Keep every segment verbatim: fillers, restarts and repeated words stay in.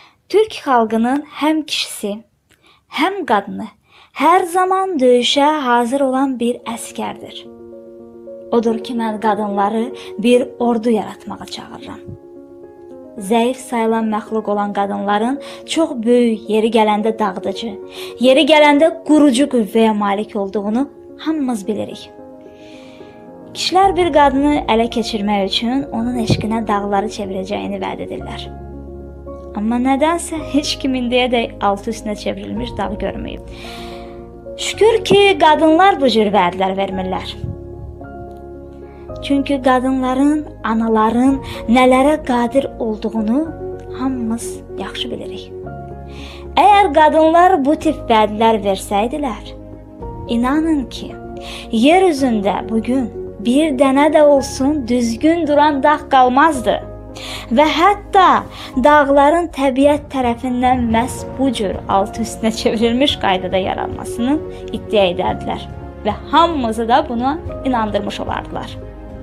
Türk xalqının həm kişisi, həm qadını hər zaman döyüşə hazır olan bir əskərdir. Odur ki, mən qadınları bir ordu yaratmağa çağırıram. Zəif sayılan məxluq olan qadınların çox böyük, yeri gələndə dağıdıcı, yeri gələndə qurucu qüvvəyə malik olduğunu hamımız bilirik. Kişilər bir qadını ələ keçirmək üçün onun eşqinə dağları çevirəcəyini vəd edirlər. Amma nədənsə heç kim indiyədək altı üstünə çevrilmiş dağ görməyib. Şükür ki, qadınlar bu cür vədlər vermirlər. Çünki qadınların, anaların nələrə qadir olduğunu hamımız yaxşı bilirik. Əgər qadınlar bu tip vədlər versəydilər, inanın ki, yer üzündə bugün bir dənə də olsun düzgün duran dağ qalmazdı. Və hətta dağların təbiət tərəfindən məhz bu cür altı üstünə çevrilmiş qaydada yaranmasını iddia edərdilər və hamımızı da buna inandırmış olardılar.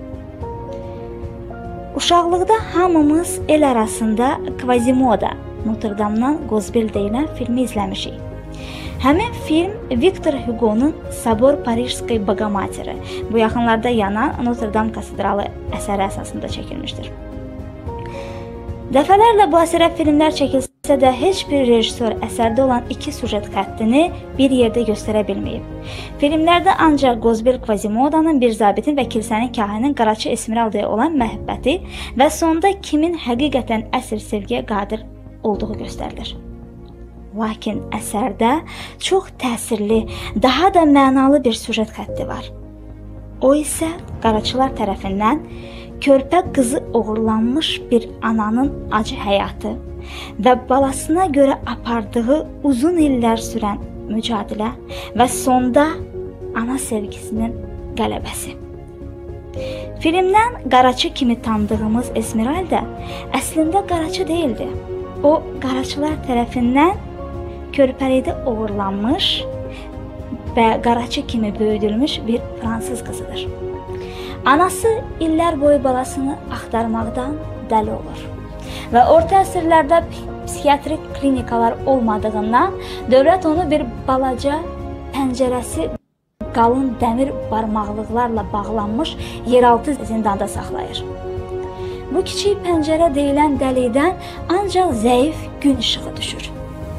Uşaqlıqda hamımız el arasında Quasimodo, Notre Dame'dan Qozbel deyilən filmi izləmişik. Həmin film Victor Hugo'nun Sabor Parijской Bogomатери, bu yaxınlarda yanan Notre Dame katedralı əsəri əsasında çəkilmişdir. Dəfələrlə bu əsərə filmlər çəkilsə də heç bir rejissor əsərdə olan iki sujet xəttini bir yerdə göstərə bilməyib. Filmlərdə ancaq Qozbel Quasimodo'nun bir zabitin və kilsənin kahinin Qaraçı Esmeralda'ya olan məhəbbəti və sonda kimin həqiqətən əsl sevgiyə qadir olduğu göstərilir. Lakin əsərdə çox təsirli, daha da mənalı bir sujet xətti var. O isə qaraçılar tərəfindən körpə qızı oğurlanmış bir ananın acı həyatı və balasına görə apardığı uzun illər sürən mücadilə və sonda ana sevgisinin qələbəsi. Filmdən qaraçı kimi tanıdığımız Esmeralda əslində qaraçı deyildi. O, qaraçılar tərəfindən körpəlikdə oğurlanmış və qaraçı kimi böyüdülmüş bir fransız qızıdır. Anası illər boyu balasını axtarmaqdan dəli olur və orta əsrlərdə psixiatrik klinikalar olmadığından dövlət onu bir balaca pəncərəsi qalın dəmir barmaqlıqlarla bağlanmış yeraltı zindanda saxlayır. Bu kiçik pəncərə deyilən dəlikdən ancaq zəif gün işığı düşür.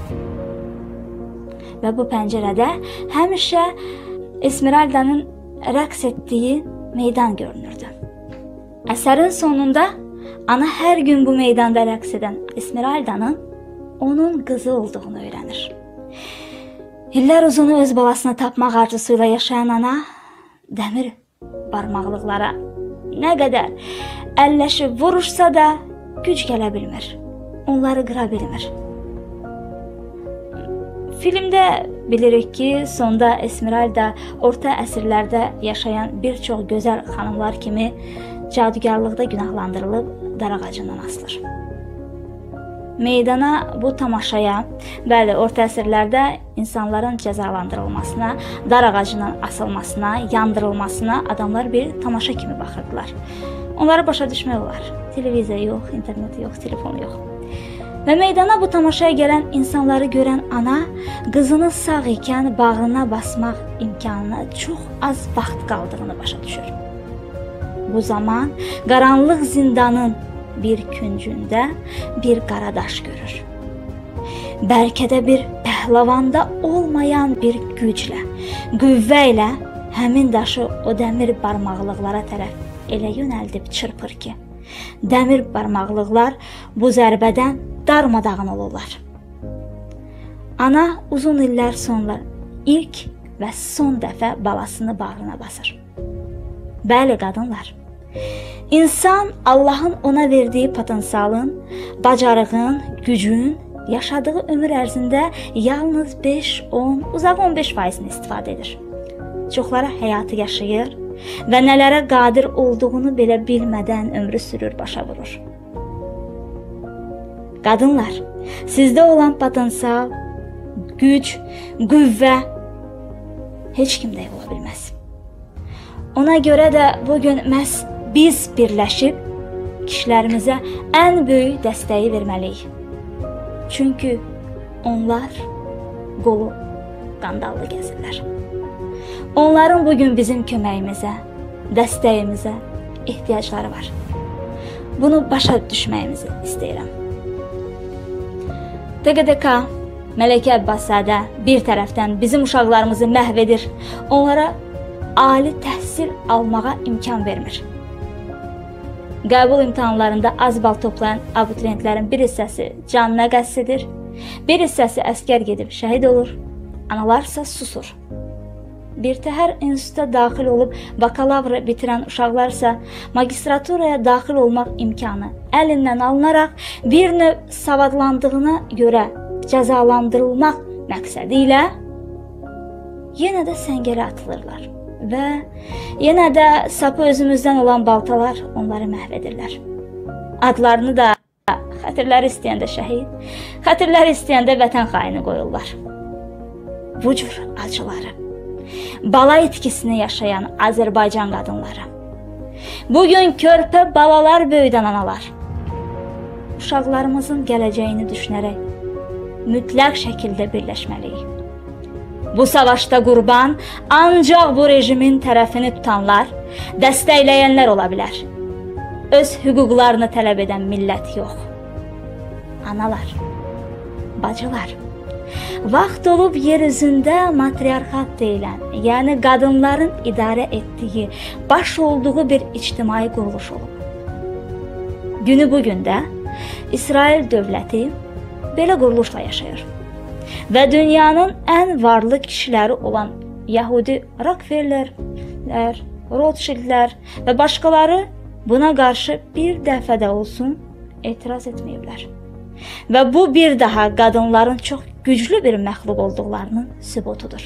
Və bu pəncərədə həmişə Esmeralda'nın rəqs etdiyi meydan görünürdü. Əsərin sonunda ana hər gün bu meydanda rəqs edən Esmeralda'nın onun qızı olduğunu öyrənir. İllər uzunu öz balasını tapmaq arzusuyla yaşayan ana dəmir barmaqlıqlara nə qədər əlləşib vuruşsa da güc gələ bilmir. Onları qıra bilmir. Filmdə bilirik ki, sonda Esmeralda orta əsrlərdə yaşayan bir çox gözəl xanımlar kimi cadugarlıqda günahlandırılıb dar ağacından asılır. Meydana bu tamaşaya, bəli, orta əsrlərdə insanların cəzalandırılmasına, dar ağacından asılmasına, yandırılmasına adamlar bir tamaşa kimi baxırdılar. Onları başa düşmək olar. Televiziya yox, internet yox, telefon yox. Və meydana bu tamaşaya gələn insanları görən ana qızının sağ ikən bağrına basmaq imkanına çox az vaxt qaldığını başa düşür. Bu zaman qaranlıq zindanın bir küncündə bir qara daş görür. Bəlkə də bir pəhlavanda olmayan bir güclə, qüvvə ilə həmin daşı o dəmir barmaqlıqlara tərəf elə yönəldib çırpır ki, dəmir barmaqlıqlar bu zərbədən darmadağın olurlar. Ana uzun illər sonra ilk və son dəfə balasını bağrına basır. Bəli, qadınlar, insan Allahın ona verdiyi potensialın, bacarığın, gücün yaşadığı ömür ərzində yalnız beş on, uzaq on beş faizini istifadə edir. Çoxları həyatı yaşayır və nələrə qadir olduğunu belə bilmədən ömrü sürür, başa vurur. Qadınlar, sizdə olan potensial, güc, qüvvə heç kimdə ola bilməz. Ona görə də bugün məhz biz birləşib kişilərimizə ən böyük dəstəyi verməliyik. Çünki onlar qolu qandallı gəzirlər. Onların bugün bizim köməyimizə, dəstəyimizə ehtiyacları var. Bunu başa düşməyimizi istəyirəm. T Q D K, Mələkə Abbaszadə bir tərəfdən bizim uşaqlarımızı məhv edir, onlara ali təhsil almağa imkan vermir. Qəbul imtahanlarında az bal toplayan abituriyentlərin bir hissəsi canına qəsd edir, bir hissəsi əskər gedib şəhid olur, analarsa susur. Birtəhər instituta daxil olub bakalavrı bitirən uşaqlarsa magistraturaya daxil olmaq imkanı əlindən alınaraq bir növ savadlandığına görə cəzalandırılmaq məqsədi ilə yenə də səngərə atılırlar və yenə də sapı özümüzdən olan baltalar onları məhv edirlər. Adlarını da xətirləri istəyəndə şəhid, xətirləri istəyəndə vətən xaini qoyurlar. Bu cür acıları, bala itkisini yaşayan Azərbaycan qadınları, bugün körpə balalar böyüdən analar, uşaqlarımızın gələcəyini düşünərək mütləq şəkildə birləşməliyik. Bu savaşda qurban ancaq bu rejimin tərəfini tutanlar, dəstəkləyənlər ola bilər. Öz hüquqlarını tələb edən millət yox. Analar, bacılar, vaxt olub yer üzündə matriarxat deyilən, yəni qadınların idarə etdiyi, baş olduğu bir ictimai quruluş olub. Günü bugündə İsrail dövləti belə quruluşla yaşayır və dünyanın ən varlı kişiləri olan Yahudi Rockefellerlər, Rothschildlər və başqaları buna qarşı bir dəfə də olsun etiraz etməyiblər. Və bu bir daha qadınların çox güclü bir məxluq olduqlarının sübutudur.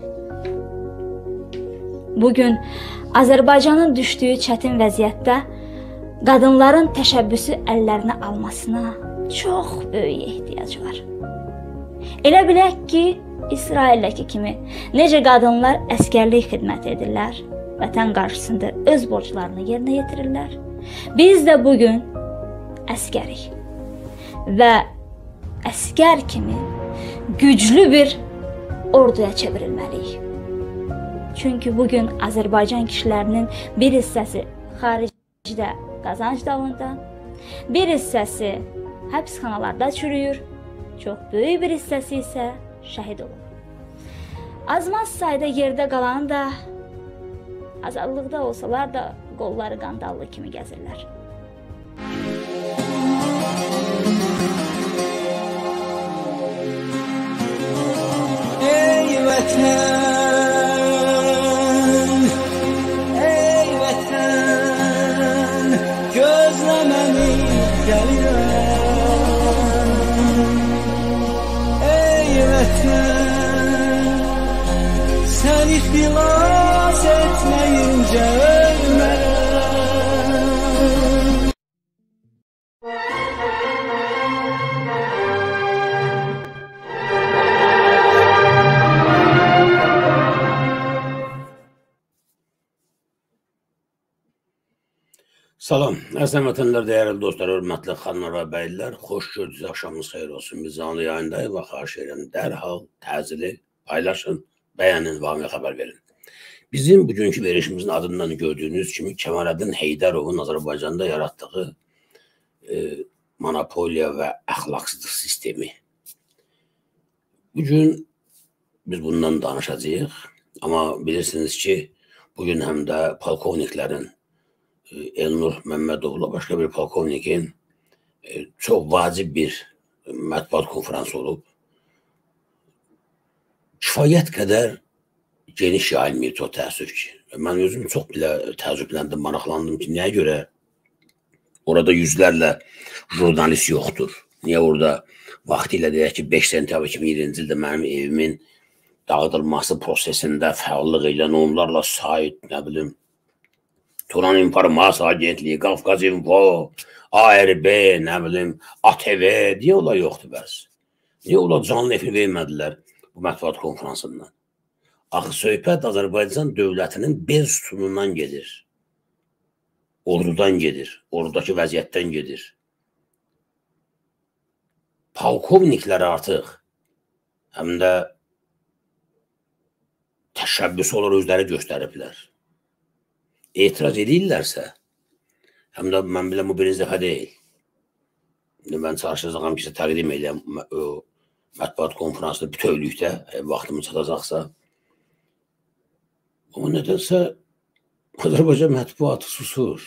Bugün Azərbaycanın düşdüyü çətin vəziyyətdə qadınların təşəbbüsü əllərinə almasına çox böyük ehtiyac var. Elə bilək ki, İsraildəki kimi necə qadınlar əskərlik xidməti edirlər, vətən qarşısında öz borclarını yerinə yetirirlər. Biz də bugün əskərik və əskər kimi güclü bir orduya çevrilməliyik. Çünki bugün Azərbaycan kişilərinin bir hissəsi xaricdə qazanc dalında, bir hissəsi həbsxanalarda çürüyür, çox böyük bir hissəsi isə şəhid olur. Az-maz sayda yerdə qalan da, azadlıqda olsalar da qolları qandallı kimi gəzirlər. Ey vətən, ey vətən, gözlə məni gəlirəm. Ey vətən, sən ixtilas etməyincə ölmərəm. Salam, əziz vətənlər, dəyərli dostlar, hörmətli xanımlar və bəylər, xoş gördünüz, axşamınız xeyir olsun. Biz canlı yayındayıq və xahiş edirəm, dərhal təzili paylaşın, bəyənin və hamıya xəbər verin. Bizim bugünkü verişimizin adından gördüyünüz kimi Kəmaləddin Heydərovun Azərbaycanda yaratdığı e, monopoliya və əxlaqsızlıq sistemi. Bugün biz bundan danışacağıq, amma bilirsiniz ki, bugün həm də polkovniklərin Elnur Məmmədovla başqa bir polkovnikin çox vacib bir mətbuat konferansı olub. Kifayət qədər geniş yayılmayıb çox təəssüf ki. Mən özüm çox bilə təəccübləndim, maraqlandım ki, nəyə görə orada yüzlərlə jurnalist yoxdur? Niyə orada vaxtilə deyək ki, beş sentyabr iki min iyirminci ildə mənim evimin dağıdılması prosesində fəallıq edən onlarla Sait, nə bilim, Turan İnformasiya Agentliyi, Qafqaz İnfo, A R B, nə bilim, A T V, niyə olar yoxdur bəs? Niyə olar canlı efir vermədilər bu mətbuat konferansından? Axı söhbət Azərbaycan dövlətinin bel sütunundan gedir. Ordudan gedir, ordudakı vəziyyətdən gedir. polkovniklər artıq həm də təşəbbüs olur, özləri göstəriblər. Etiraz edirlərsə, həm də mən biləm, bu birinci dəfə deyil. Mən çalışacağım ki, təqdim edəm o mətbuat konferansında bütövlükdə, vaxtımı çatacaqsa. Amma nədənsə Azərbaycan mətbuatı susur.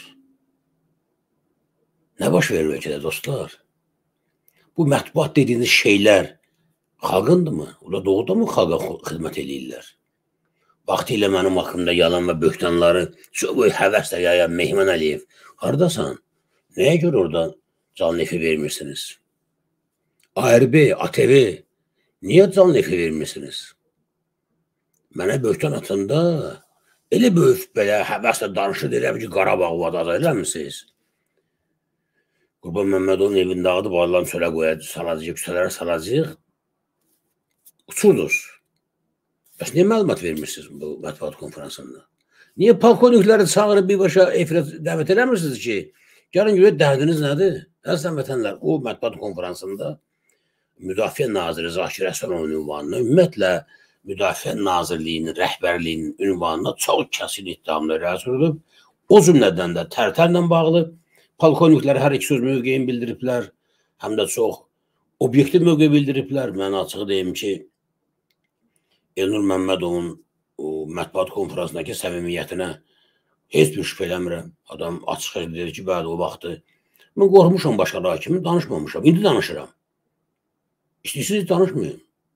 Nə baş verir ölkədə dostlar? Bu mətbuat dediyiniz şeylər xalqındırmı? O da doğrudanmı xalqa xidmət edirlər? Vaxtı ilə mənim haqqımda yalan və böhtanları çox böyük həvəslə yayan Mehman Əliyev. Haradasan? Nəyə görə orada canlı efi vermirsiniz? A R B, A T V niyə canlı efi vermirsiniz? Mənə böhtan atında elə böyük belə həvəslə danışır deyirəm ki, Qarabağ vadada eləmişsiniz. Qurban Məmmədovun evini dağıdıb Allah'ın çölə qoyacaq, salacaq, küçələrə salacaq. Uçurdunuz. Bəs niyə məlumat vermirsiniz bu mətbuat konferansında? Niyə polkovnikləri çağırıb birbaşa efirə dəvət eləmirsiniz ki, gəlin görə dərdiniz nədir? Əzizən vətənlər, o mətbuat konferansında Müdafiə Naziri Zakir Əsənovun ünvanına, ümumiyyətlə Müdafiə Nazirliyinin rəhbərliyinin ünvanına çox kəsin iddiamlar rəsul edib. O cümlədən də Tərtərlə bağlı polkovniklər hər iki söz mövqeyini bildiriblər, həm də çox obyektiv mövqe bildiriblər. Mən açıq deyim ki, Elnur Məmmədovun mətbuat konferansındakı səmimiyyətinə heç bir şübhə eləmirəm. Adam açıq dedi ki, bəli o vaxtı mən qorxmuşam başqaları kimi, danışmamışam. İndi danışıram. İstəyirsiniz danışmayın.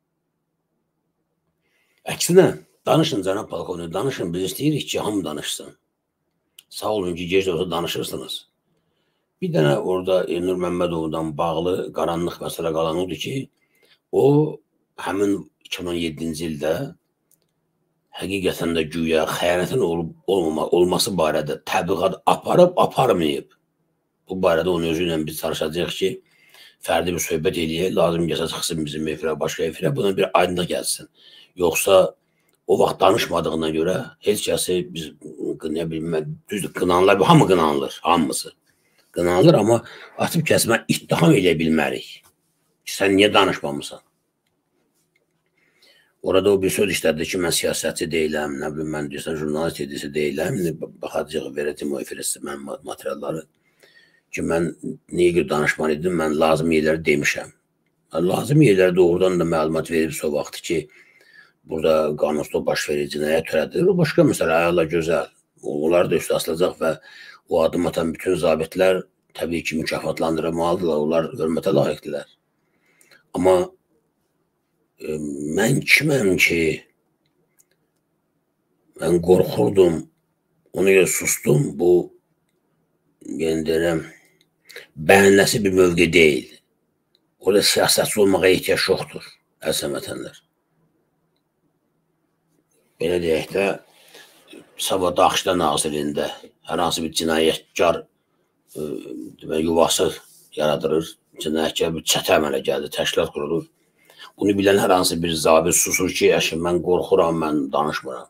Əksinə, danışın cənab polkovnik, danışın. Biz istəyirik ki, hamı danışsın. Sağ olun ki, gec də olsa danışırsınız. Bir dənə orada Elnur Məmmədovdan bağlı qaranlıq məsələ qalan odur ki, o həmin iki min on yeddinci ildə həqiqətən də güya xəyanətin olması barədə təbliğat aparıb, aparmayıb. Bu barədə onun özü ilə biz çalışacaq ki, fərdi bir söhbət eləyək, lazım gəlsə çıxsın bizim efirə, başqa efirə, buna bir aydınlıq gəlsin. Yoxsa o vaxt danışmadığına görə heç kəsi biz, nə bilməm, düzdür, qınanlar, hamı qınanılır, hamısı qınanılır, amma atıb kəsmə ittiham elə bilmərik ki, sən niyə danışmamısan? Orada o bir söz işlədi ki, mən siyasətçi deyiləm, nə bilim, mən deyirsən, jurnalist edilisi deyiləm, baxacaq, verəcəm o efirəsi mənim materialları ki, mən niyə görə danışmalı idim, mən lazım yerləri demişəm. Lazım yerləri doğrudan da məlumat veribsə o vaxt ki, burada qanunsuzluq baş verir, cinayət törədilir, o başqa məsələ, ayaqla gözəl. Onlar da üstə asılacaq və o adım atan bütün zabitlər təbii ki, mükafatlandırılmalıdırlar, onlar hörmətə layiqdirlər. Amma e, mən kiməm ki, mən qorxurdum, ona görə sustum, bu, yəni deyirəm, bəyənləsi bir mövqe deyil. Orada siyasətçi olmağa ehtiyac yoxdur, əziz vətənlər. Belə deyək də, Sabah Daxışda Nazirliyində hər hansı bir cinayətkar yuvası yaradılır, cinayətkar bir çətə əmələ gəldi, təşkilat qurulur. Bunu bilən hər hansı bir zabit susur ki, əşin, mən qorxuram, mən danışmıram.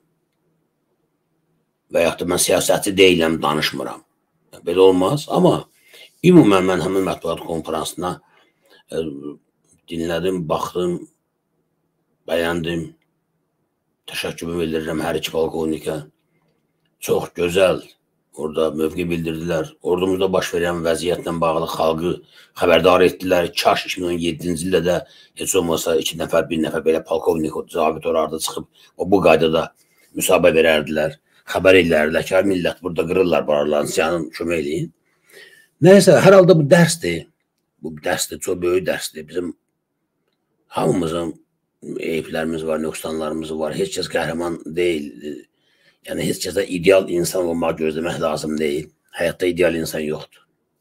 Və yaxud da mən siyasətçi deyiləm, danışmıram. Belə olmaz, amma ümumən mən həmin mətbuat konferansına dinlədim, baxdım, bəyəndim. Təşəkkürümü bildirirəm hər iki polkovnikə. Çox gözəl orada mövqe bildirdilər. Ordumuzda baş verən vəziyyətlə bağlı xalqı xəbərdar etdilər. Kaş iki min on yeddinci ildə də heç olmasa iki nəfər, bir nəfər belə polkovnik, zabit orada çıxıb bu qaydada müsahibə verərdilər. Xəbər eləyərdilər ki, millət burada qırırlar barlarını, siyanın kömək eləyin. Nəyəsə, hər halda bu dərsdir. Bu dərsdir, çox böyük dərsdir. Bizim hamımızın eyiblərimiz var, nöqsanlarımız var. Heç kəs qəhrəman deyil. Yəni, heç kəsdə ideal insan olmaq gözləmək lazım deyil. Həyatda ideal insan yoxdur.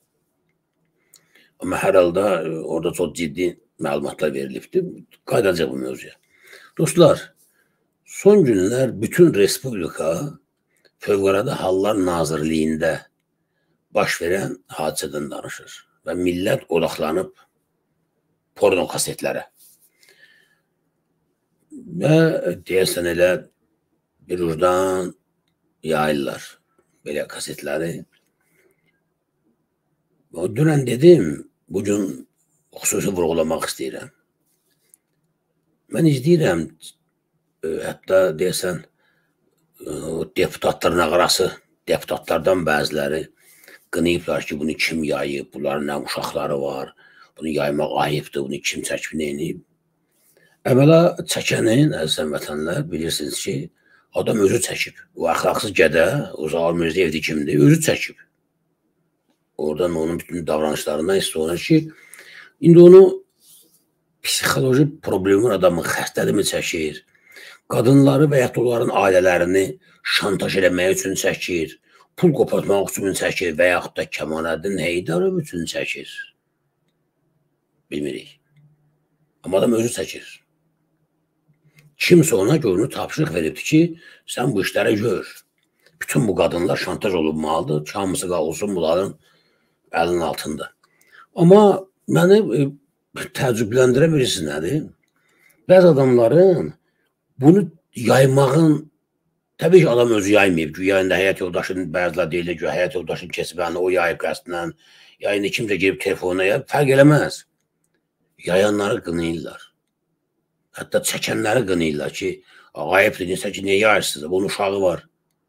Amma hər halda orada çox ciddi məlumatlar verilibdir. Qaydacaq bu mövzuya. Dostlar, son günlər bütün Respublika Fövqəladə Hallar Nazirliyində baş verən hadisədən danışır və millət odaqlanıb porno kasetlərə. Və deyəsən elə bir ucdan yayırlar belə kasetləri. O dünən dedim, bugün xüsusi vurğulamaq istəyirəm. Mən izləyirəm, e, hətta deyəsən, e, deputatların arası, deputatlardan bəziləri qınayıblar ki, bunu kim yayıb, bunların nə uşaqları var, bunu yaymaq ayıbdır, bunu kim çəkib, neyinib. Əvvəla çəkənin, əzizən vətənlər, bilirsiniz ki, adam özü çəkib. O əxlaqsız gədə, o Zaur Mirzəyev kimdir, özü çəkib. Oradan onun bütün davranışlarından istəyir ki, indi onu psixoloji problemin adamın xəstəlimi çəkir, qadınları və ya onların ailələrini şantaj eləmək üçün çəkir, pul qopartmaq üçün çəkir və yaxud da Kəmaləddin Heydərov üçün çəkir. Bilmirik. Amma adam özü çəkir. Kimsə ona görünü tapşırıq veribdir ki, sən bu işləri gör. Bütün bu qadınlar şantaj olunmalıdır, hamısı qalsın bunların əlinin altında. Amma məni e, təəccübləndirə bilirsiniz nədir? Bəzi adamların bunu yaymağın, təbii ki, adam özü yaymayıb. Güya indi həyat yoldaşının, bəzilə deyilir ki, həyat yoldaşının kesibəni o yayıb qəsdindən, ya indi kimsə girib telefonuna yayıb, fərq eləməz. Yayanları qınayırlar. Hətta çəkənləri qınayırlar ki, ayıbdır, deyirsə ki, niyə yayırsınız? Bunun uşağı var.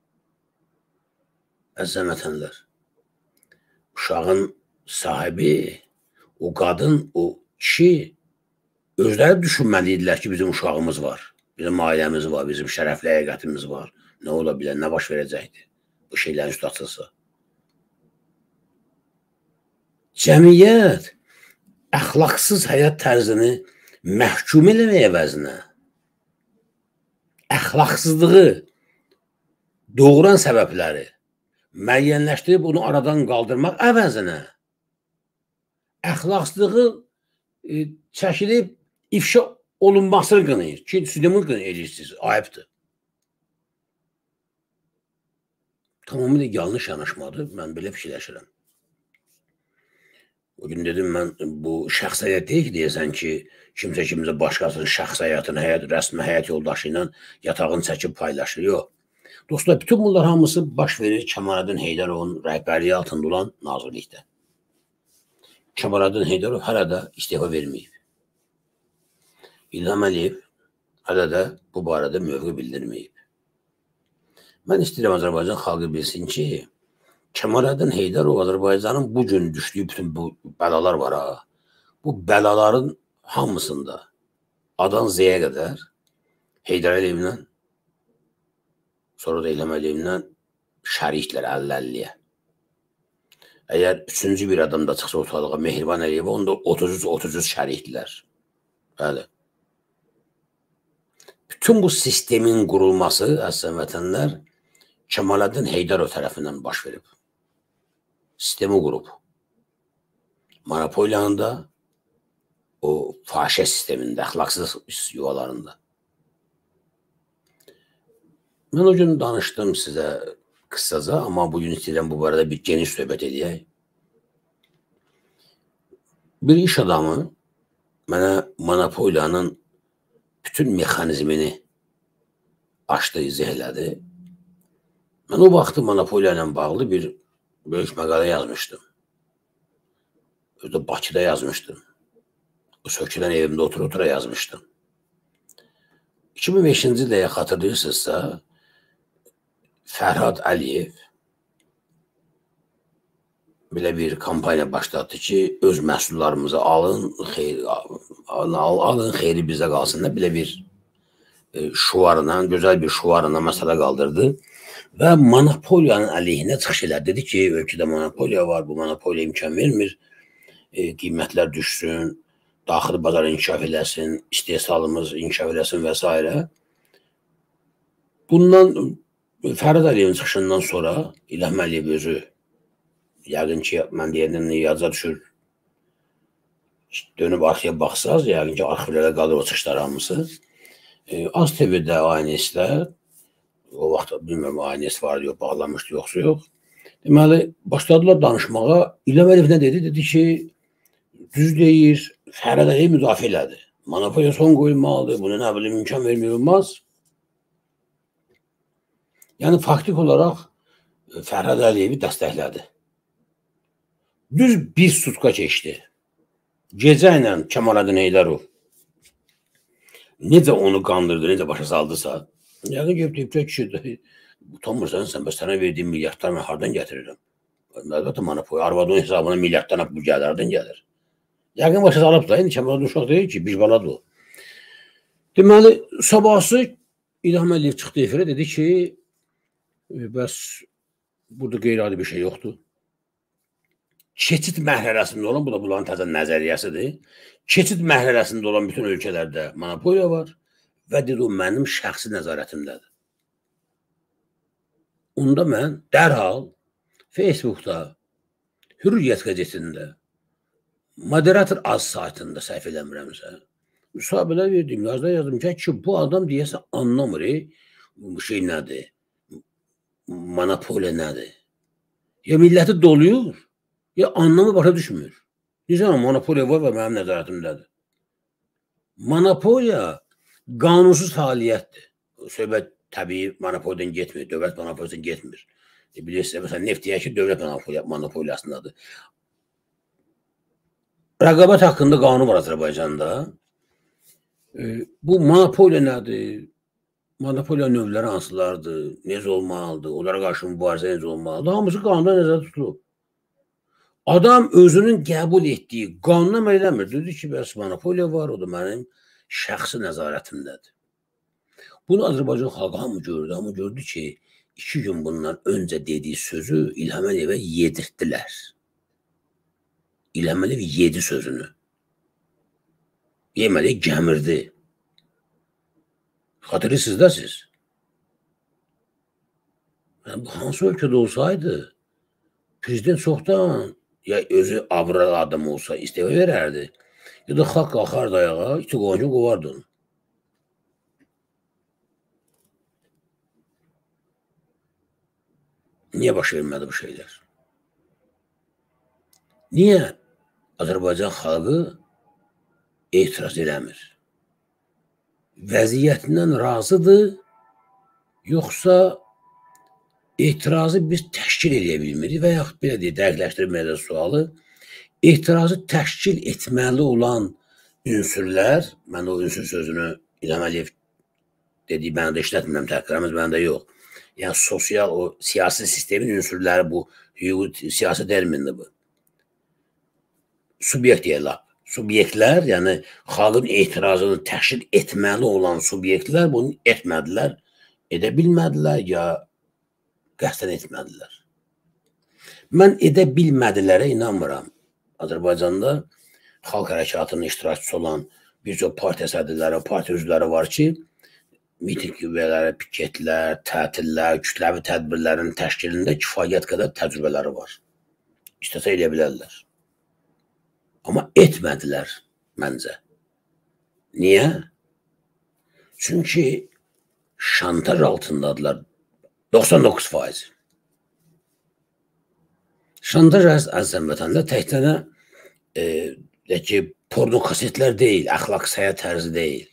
Əzizən vətənlər, uşağın sahibi, o qadın, o kişi özləri düşünməlidirlər ki, bizim uşağımız var, bizim ailəmiz var, bizim şərəfli həqiqətimiz var. Nə ola bilər, nə baş verəcəkdir bu şeylərin üstü açılsa. Cəmiyyət əxlaqsız həyat tərzini məhkum eləmək əvəzinə əxlaqsızlığı doğuran səbəbləri müəyyənləşdirib onu aradan qaldırmaq əvəzinə əxlaqsızlığı e, çəkilib ifşa olunmasını qınayır ki, siz bunu qınayırsınız, ayıbdır. Tamamilə yanlış yanaşmadır, mən belə fikirləşirəm. Bugün dedim, mən bu şəxs həyat deyil ki, deyəsən ki, kimsə kimsə başqasının şəxs həyatını, həyat, rəsmi həyat yoldaşı ilə yatağını çəkib paylaşır. Yox. Dostlar, bütün bunlar hamısı baş verir Kəmaləddin Heydərovun rəhbərliyi altında olan nazirlikdə. Kəmaləddin Heydərov hələ də istefa verməyib. İlham Əliyev hələ də bu barədə mövqe bildirməyib. Mən istəyirəm Azərbaycan xalqı bilsin ki, Kəmaləddin Heydərov Azərbaycanın bugün düşdüyü bütün bu bəlalar var ha. Bu bəlaların hamısında Adan Z'yə qədər Heydər Əliyevlə, sonra da İlham Əliyevlə şəriklər əlli-əlliyə. Əgər üçüncü bir adam da çıxsa ortalığa Mehriban Əliyevə, onda otuz üç otuz üç şərikdilər. Bəli. Bütün bu sistemin qurulması, əslən vətənlər, Kəmaləddin Heydərov tərəfindən baş verib. Sistemi qurub. Monopoliyanın da o fahişə sistemində, əxlaqsız yuvalarında. Mən o gün danışdım sizə qısaca, amma bugün istəyirəm bu barədə bir geniş söhbət edək. Bir iş adamı mənə monopoliyanın bütün mexanizmini açdı, izah elədi. Mən o vaxtı monopoliya ilə bağlı bir böyük məqalə yazmışdım. Özdə Bakıda yazmışdım. O sökülən evimdə otur-otura yazmışdım. iki min beşinci ildə xatırlayırsınızsa, Fərhad Əliyev belə bir kampaniya başlatdı ki, öz məhsullarımızı alın, xeyri, alın, xeyri bizə qalsın da belə bir e, şuarla, gözəl bir şuarla məsələ qaldırdı və monopoliyanın əleyhinə çıxış elədi. Dedi ki, ölkədə monopoliya var, bu monopoliya imkan vermir, e, qiymətlər düşsün, daxili bazar inkişaf eləsin, istehsalımız inkişaf eləsin və s. Bundan Fərhad Əliyevin çıxışından sonra İlham Əliyev özü, yəqin ki, mən deyəndən yaza düşür, dönüb arxaya baxsaz, yəqin ki, arxivlərdə qalır o çıxışlar hamısı. E, Az T V-də A N S-də, o vaxt bilmirəm, A N S vardı, yox, bağlanmışdı, yoxsa yox. Deməli, başladılar danışmağa. İlham Əliyev nə dedi? Dedi ki, düz deyir, Fərhad Əliyev müdafiə elədi. Monopoliya son qoyulmalıdır, bunu nə bilim, imkan vermir olmaz. Yəni, faktik olaraq Fərhad Əliyevi dəstəklədi. Düz bir sutka keçdi. Gecə ilə Kemaləddin Heydərov necə onu qandırdı, necə başa saldısa, yəqin gəlib deyib ki, kişi, utanmırsan sən, bəs sənə verdiyim milyardlar mən hardan gətirirəm? Əlbəttə, monopoly, arvadın hesabına milyarddan bu gəlir, hardan gəlir? Yəqin başa salıb da, indi Kemaləddin uşaq deyil ki, bir baladır o. Deməli, sabahsı İlham Əliyev çıxdı efirə, dedi ki, bəs burada qeyri-adi bir şey yoxdur. Keçid mərhələsində olan, bu da bunların təzə nəzəriyyəsidir. Keçid mərhələsində olan bütün ölkələrdə monopoliya var və dedi, o mənim şəxsi nəzarətimdədir. Onda mən dərhal Facebookda, Hürriyyət qəzetində, Moderator az saytında səhv eləmirəmsə, müsahibələr verdim, yazda yazdım ki, ki, bu adam deyəsə anlamır, bu şey nədir, monopoliya nədir? Ya milləti doluyur, ya anlamı başa düşmür. Necə monopoliya var və mənim nəzarətimdədir. Monopoliya qanunsuz fəaliyyətdir. Söhbət təbii monopoliyadan getmir, dövlət monopoliyadan getmir. E, bilirsiniz, məsələn, neft deyək ki, dövlət monopoliyasındadır. Rəqabət haqqında qanun var Azərbaycanda. E, bu monopoliya nədir? Monopoliya növləri hansılardır? Necə olmalıdır? Onlara qarşı mübarizə necə olmalıdır? Hamısı qanunda nəzərdə tutulub. Adam özünün qəbul etdiyi qanuna əməl eləmir. Dedi ki, bəs monopoliya var, o da mənim şəxsi nəzarətimdədir. Bunu Azərbaycan xalqı hamı gördü, hamı gördü ki, iki gün bundan öncə dediyi sözü İlham Əliyevə yedirtdilər. İlham Əliyev yedi sözünü. Yeməli gəmirdi. Xatırlısınız da siz. Yəni, bu hansı ölkədə olsaydı, prezident çoxdan ya özü avral adam olsa istefa verərdi, ya da xalq qalxardı ayağa, iti qovancı qovardı onu. Niyə baş vermədi bu şeylər? Niyə Azərbaycan xalqı etiraz eləmir? Vəziyyətindən razıdır, yoxsa etirazı biz təşkil edə bilmirik və yaxud belə deyək, dəqiqləşdirməyəcək sualı, etirazı təşkil etməli olan ünsürlər, mən o ünsür sözünü İlham Əliyev dediyi məndə işlətmirəm, təhqirimiz məndə yox. Yəni, sosial, o siyasi sistemin ünsürləri bu, siyasi termindir bu. Subyekt deyirlər. Subyektlər, yəni xalqın etirazını təşkil etməli olan subyektlər bunu etmədilər, edə bilmədilər, ya qəsdən etmədilər. Mən edə bilmədilərə inanmıram. Azərbaycanda xalq hərəkatının iştirakçısı olan bir çox partiya sədrləri, partiya üzvləri var ki, miting qüvvələri, piketlər, tətillər, kütləvi tədbirlərin təşkilində kifayət qədər təcrübələri var. İstəsə eləyə bilərlər. Amma etmədilər məncə. Niyə? Çünki şantaj altındadılar. doxsan doqquz faiz. Şantaj əzizən vətənlər təkcə e, ki, porno kasetlər deyil, əxlaq səyah tərzi deyil.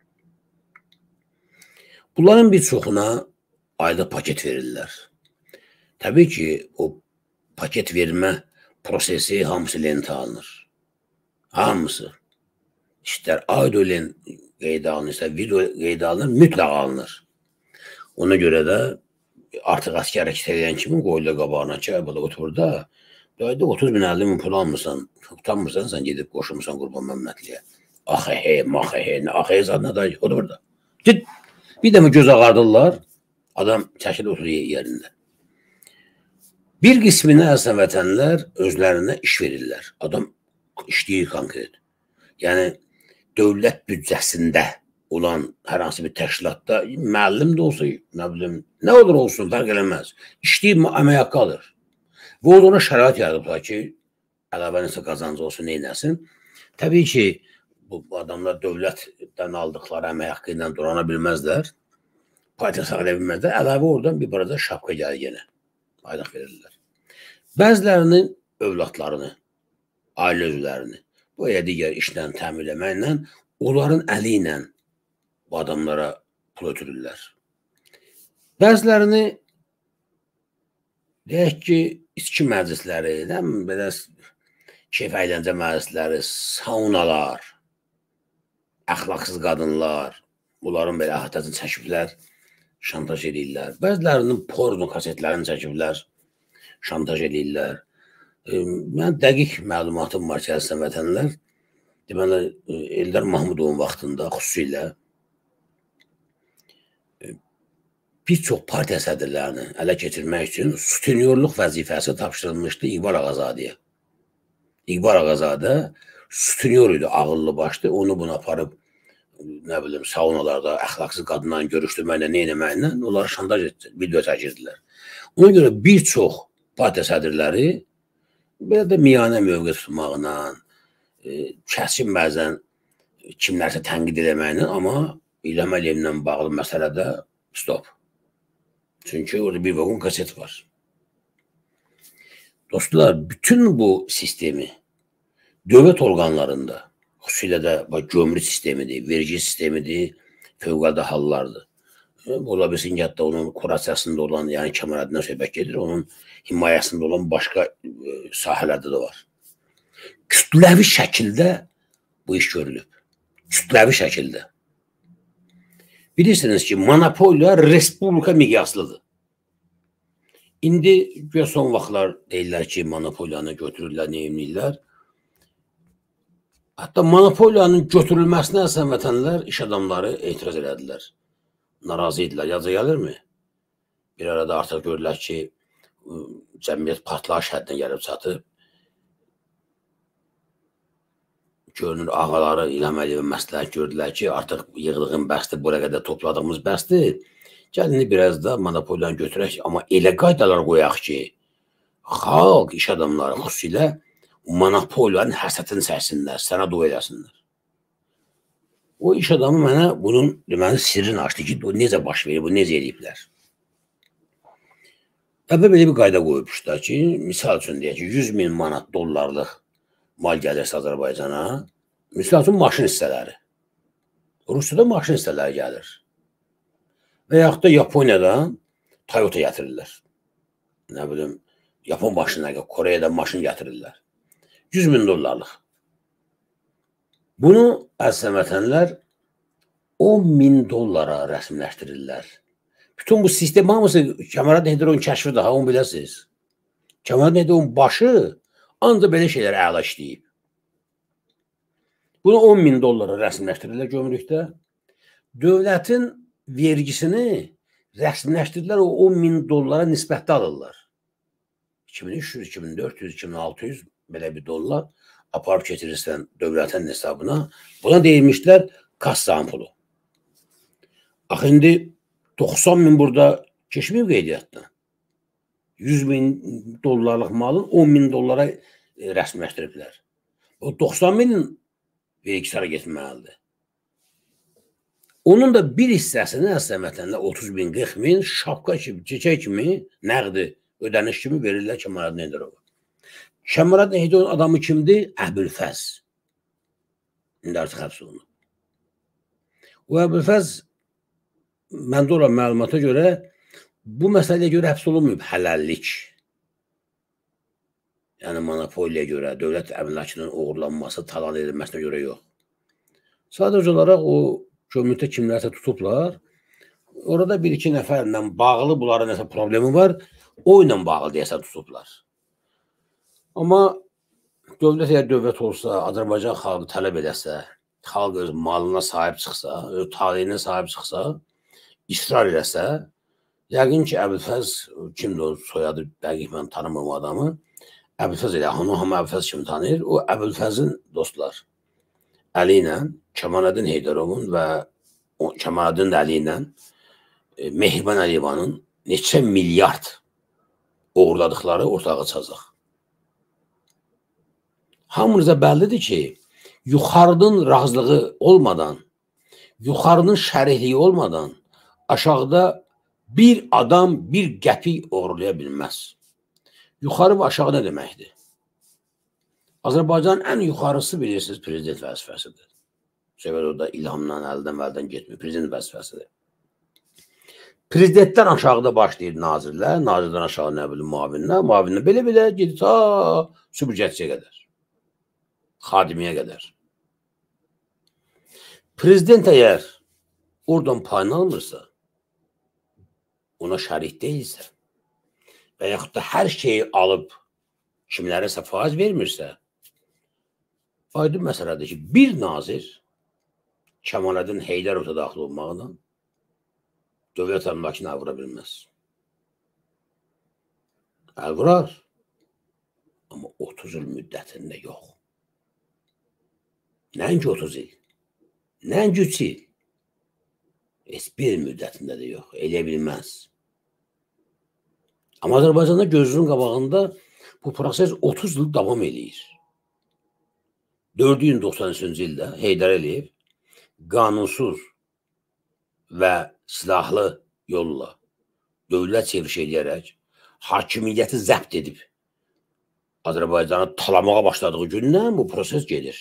Bunların bir çoxuna ayda paket verirlər. Təbii ki, o paket vermə prosesi hamısı lentə alınır. Hamısı. İstər audio lent qeydə alınır, istər video qeydə alınır, mütləq alınır. Ona görə də artıq asker hərəkət edən kimi qoyulur qabağına ki, bu da otur da, dayda otuz min əlli min pul almırsan, utanmırsan, sən gedib qoşulmursan Qurban Məmmədliyə. Axı he, maxı he, axı he zadına da, o da burada. Gid, bir dəmə göz ağardırlar, adam çəkil otur yerində. Bir qisminə əslən vətənlər özlərinə iş verirlər. Adam işləyir konkret. Yəni, dövlət büdcəsində olan hər hansı bir təşkilatda müəllim də olsa, nə bilim, nə olur olsun, fərq eləməz. İşləyib əmək haqqı alır. Və o da ona şərait yaradıblar ki, əlavə nəsə qazancı olsun, neynəsin. Təbii ki, bu adamlar dövlətdən aldıqları əmək haqqı ilə durana bilməzlər. Partiya saxlaya bilməzlər. Əlavə oradan bir barada şapka gəlir yenə. Aydaq verirlər. Bəzilərinin övladlarını, ailə üzvlərini bu ya digər işlə təmin eləməklə onların əli ilə bu adamlara pul ötürürlər. Bəzilərini deyək ki, içki məclisləri, belə keyf əyləncə müəssisələri, saunalar, əxlaqsız qadınlar, bunların belə əhatəsini çəkiblər, şantaj edirlər. Bəzilərinin porno kasetlərini çəkiblər, şantaj edirlər. Mən dəqiq məlumatım var ki, əziz vətənlər, deməli, Eldar Mahmudovun vaxtında xüsusilə bir çox partiya sədrlərini ələ keçirmək üçün sutenyorluq vəzifəsi tapşırılmışdı İqbal Ağazadəyə. İqbal Ağazadə sutenyor idi, ağıllı başdı. Onu bunu aparıb, nə bilim, saunalarda əxlaqsız qadınların görüşdürməklə, nə eləməklə onları şantaj etdi, video çəkirdilər. Ona görə bir çox partiya sədrləri belə də miyanə mövqe tutmaqla, kəsin bəzən kimlərsə tənqid eləməklə, amma İlham Əliyevlə bağlı məsələdə stop. Çünki orada bir vaqon kaset var. Dostlar, bütün bu sistemi dövlət orqanlarında, xüsusilə də gömrük sistemidir, vergi sistemidir, fövqəladə hallardır. Ola bilsin ki, hətta onun kurasiyasında olan, yəni Kəmaləddinə söhbət gedir, onun himayəsində olan başqa sahələrdə də var. Kütləvi şəkildə bu iş görülüb. Kütləvi şəkildə. Bilirsiniz ki, monopoliya respublika miqyaslıdır. İndi son vaxtlar deyirlər ki, monopoliyanı götürürlər, neyimliyirlər. Hətta monopoliyanın götürülməsinə əsən vətənlər, iş adamları etiraz elədilər. Narazı idilər. Yaza gəlirmi? Bir arada artıq görürlər ki, cəmiyyət partlayış həddinə gəlib çatıb. Görünür, ağaları İlham Əliyevə məsləhət gördülər ki, artıq yığdığın bəsdir, buraya qədər topladığımız bəsdir. Gəlini biraz da monopoliyanı götürək, amma elə qaydalar qoyaq ki, xalq, iş adamları xüsusilə monopoliyanın həsətini çəksinlər, sənə dua eləsinlər. O iş adamı mənə bunun deməli, sirrini açdı ki, o necə baş verir, bu necə eləyiblər. Əvvəl belə bir qayda qoyubuşlar ki, misal üçün deyək ki, yüz min manat dollarlıq mal gəlirsə Azərbaycana, misal üçün maşın hissələri. Rusiyada maşın hissələri gəlir. Və yaxud da Yaponiyadan Toyota gətirirlər. Nə bilim, Yapon maşınları, Koreyadan maşın gətirirlər. yüz min dollarlıq. Bunu əziz vətənlər on min dollara rəsmiləşdirirlər. Bütün bu sistem hamısı Kəmaləddin Heydərovun kəşfi daha, onu biləsiniz. Kəmaləddin Heydərovun başı ancaq belə şeylər əla işləyib. Bunu on min dollara rəsmiləşdirirlər gömrükdə. Dövlətin vergisini rəsmiləşdirirlər, o on min dollara nisbətdə alırlar. iki min üç yüz, iki min dörd yüz, iki min altı yüz belə bir dollar aparıb keçirirsən dövlətin hesabına. Buna deyilmişlər kassa pulu. Axı indi doxsan min burada keçməyib qeydiyyatdan. yüz min dollarlıq malın on min dollara rəsmiləşdiriblər. O doxsan minin vergisara getməlidir. Onun da bir hissəsini əslən vətənlə otuz min, qırx min şapka kimi, çiçək kimi, nəqdi, ödəniş kimi verirlər Kəmaləddin Heydərova. Kəmaləddin Heydərovun adamı kimdir? Əbülfəz. İndi artıq həbs olunub. O Əbülfəz məndə olan məlumata görə bu məsələyə görə həbs olunmayıb hələllik. Yəni monopoliya görə, dövlət əmlakının uğurlanması, talan edilməsinə görə yox. Sadəcə olaraq o gömrükdə kimlərsə tutublar. Orada bir-iki nəfərlə bağlı bunların nəsə problemi var. O ilə bağlı deyəsə tutublar. Amma dövlət əgər dövlət olsa, Azərbaycan xalqı tələb edəsə, xalq öz malına sahib çıxsa, öz taleyinə sahib çıxsa, israr eləsə, yəqin ki, Əbülfəz, kimdir o soyadı, dəqiq mən tanımam o adamı, Əbülfəz elə, onu hamı Əbülfəz kimi tanıyır. O Əbülfəzin dostlar Əli ilə, Kəmaləddin Heydərovun və Kəmaləddin Əli ilə Mehriban Əliyevanın neçə milyard uğurladıqları ortağa çıxacaq. Hamınıza bəllidir ki, yuxarının razılığı olmadan, yuxarının şərihliyi olmadan aşağıda bir adam bir qəpik uğurlaya bilməz. Yuxarı və aşağı nə deməkdir? Azərbaycanın ən yuxarısı bilirsiniz prezident vəzifəsidir. Söhbət orada ilhamdan, əldən vəldən getmir. Prezident vəzifəsidir. Prezidentdən aşağıda başlayır nazirlər, nazirdən aşağı nə bilim müavinlər, müavinlər belə-belə gedir ta süpürgəçiyə qədər. xadimiyə qədər. Prezident əgər oradan payını almırsa, ona şərik deyilsə və yaxud da hər şeyi alıb kimlərisə faiz vermirsə, aydın məsələdir ki, bir nazir Kəmaləddin Heydərovda daxil olmaqla dövlət əmlakını əl vura bilməz. Əl vurar, amma otuz il müddətində yox. Nəinki otuz il, nəinki üç il, heç bir il müddətində də yox, eləyə bilməz. Amma Azərbaycanda gözünün qabağında bu proses otuz il davam edir. dörd min doxsan üçüncü ildə Heydər Əliyev qanunsuz və silahlı yolla dövlət çevriş edərək hakimiyyəti zəbt edib Azərbaycanı talamağa başladığı gündən bu proses gedir.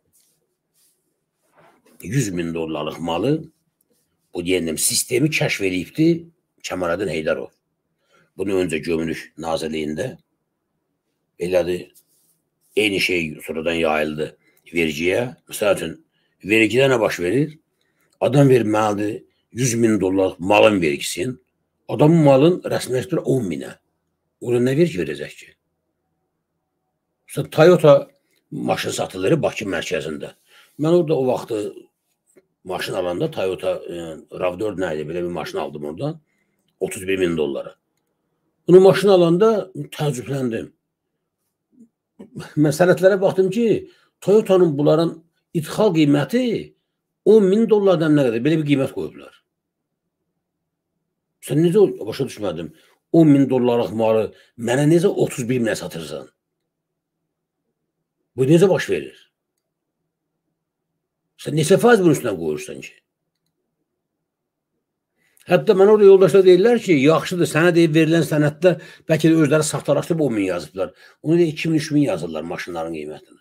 yüz min dollarlıq malı bu deyəndə sistemi kəşf edibdi Kəmaləddin Heydərov. Bunu öncə Gömrük Nazirliyində belədir. Eyni şey sonradan yayıldı vergiyə. Məsəl üçün, vergidə nə baş verir? Adam verməlidir yüz min dollar malın vergisin. Adamın malın rəsmiləşdirir on minə. Orada nə vergi verəcək ki? Mesela Toyota maşın satılır Bakı mərkəzində. Mən orada o vaxtı maşın alanda Toyota e, RAV dörd nə idi? Belə bir maşın aldım oradan. otuz bir min dollara. Bunu maşın alanda təəccübləndim. Mən sənədlərə baxdım ki, Toyota'nın bunların ithal qiyməti on min dollardan nə qədər? Belə bir qiymət qoyublar. Sən necə başa düşmədim? on min dollarlıq malı mənə necə otuz bir minə satırsan? Bu necə baş verir? Sən neçə faiz bunun üstündən qoyursan ki? Hətta mən orada yoldaşlar deyirlər ki, yaxşıdır, sənə deyib verilən sənətdə bəlkə də özləri saxtalaşdırıb on min yazıblar. Onu da iki min üç min yazırlar maşınların qiymətini.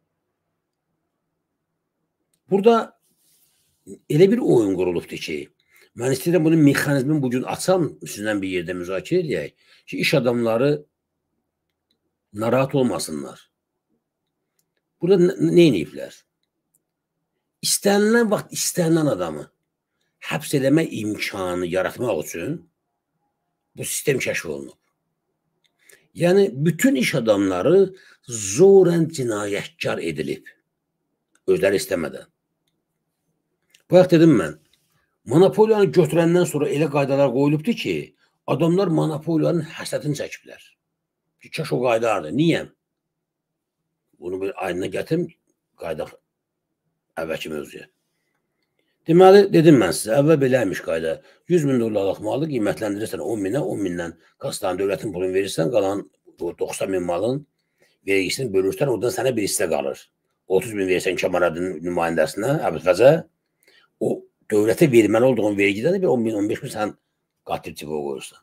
Burada elə bir oyun qurulubdur ki, mən istəyirəm bunun mexanizmini bugün açam, sizdən bir yerdə müzakirə edək ki, iş adamları narahat olmasınlar. Burada nə ediblər? İstənilən vaxt istənilən adamı həbs eləmək imkanı yaratmaq üçün bu sistem kəşf olunub. Yəni, bütün iş adamları zorən cinayətkar edilib. Özləri istəmədən. Bayaq dedim mən, monopoliyanı götürəndən sonra elə qaydalar qoyulubdur ki, adamlar monopoliyanın həsətini çəkiblər. Ki, kaş o qaydalardır. Niyə? Bunu bir ayına gətirim, qayda əvvəlki mövzuya. Deməli, dedim mən sizə, əvvəl beləymiş qayda. yüz min dollarlıq malı qiymətləndirirsən on minə, on mindən qastanın dövlətin pulunu verirsən, qalan doxsan min malın vergisini bölürsən, oradan sənə bir hissə qalır. otuz min verirsən Kəmaləddin nümayəndəsinə, Əbülfəzə, o dövlətə verməli olduğun vergidən də bir on min, on beş min sən qatil tipə qoyursan.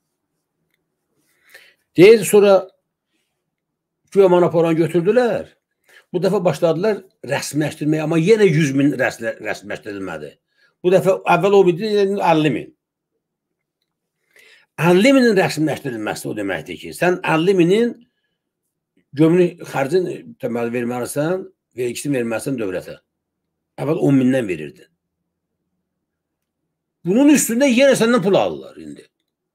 Deyir, sonra güya monopoliyanı götürdülər. Bu dəfə başladılar rəsmiləşdirməyə, amma yenə yüz min rəsmiləşdirilmədi. Bu dəfə əvvəl o bildi, əlli min. əlli minin rəsmiləşdirilməsi o deməkdir ki, sən əlli minin gömrük xərcin təməli verməlisən, vergisini verməlisən dövlətə. Əvvəl on mindən verirdin. Bunun üstündə yenə səndən pul alırlar indi.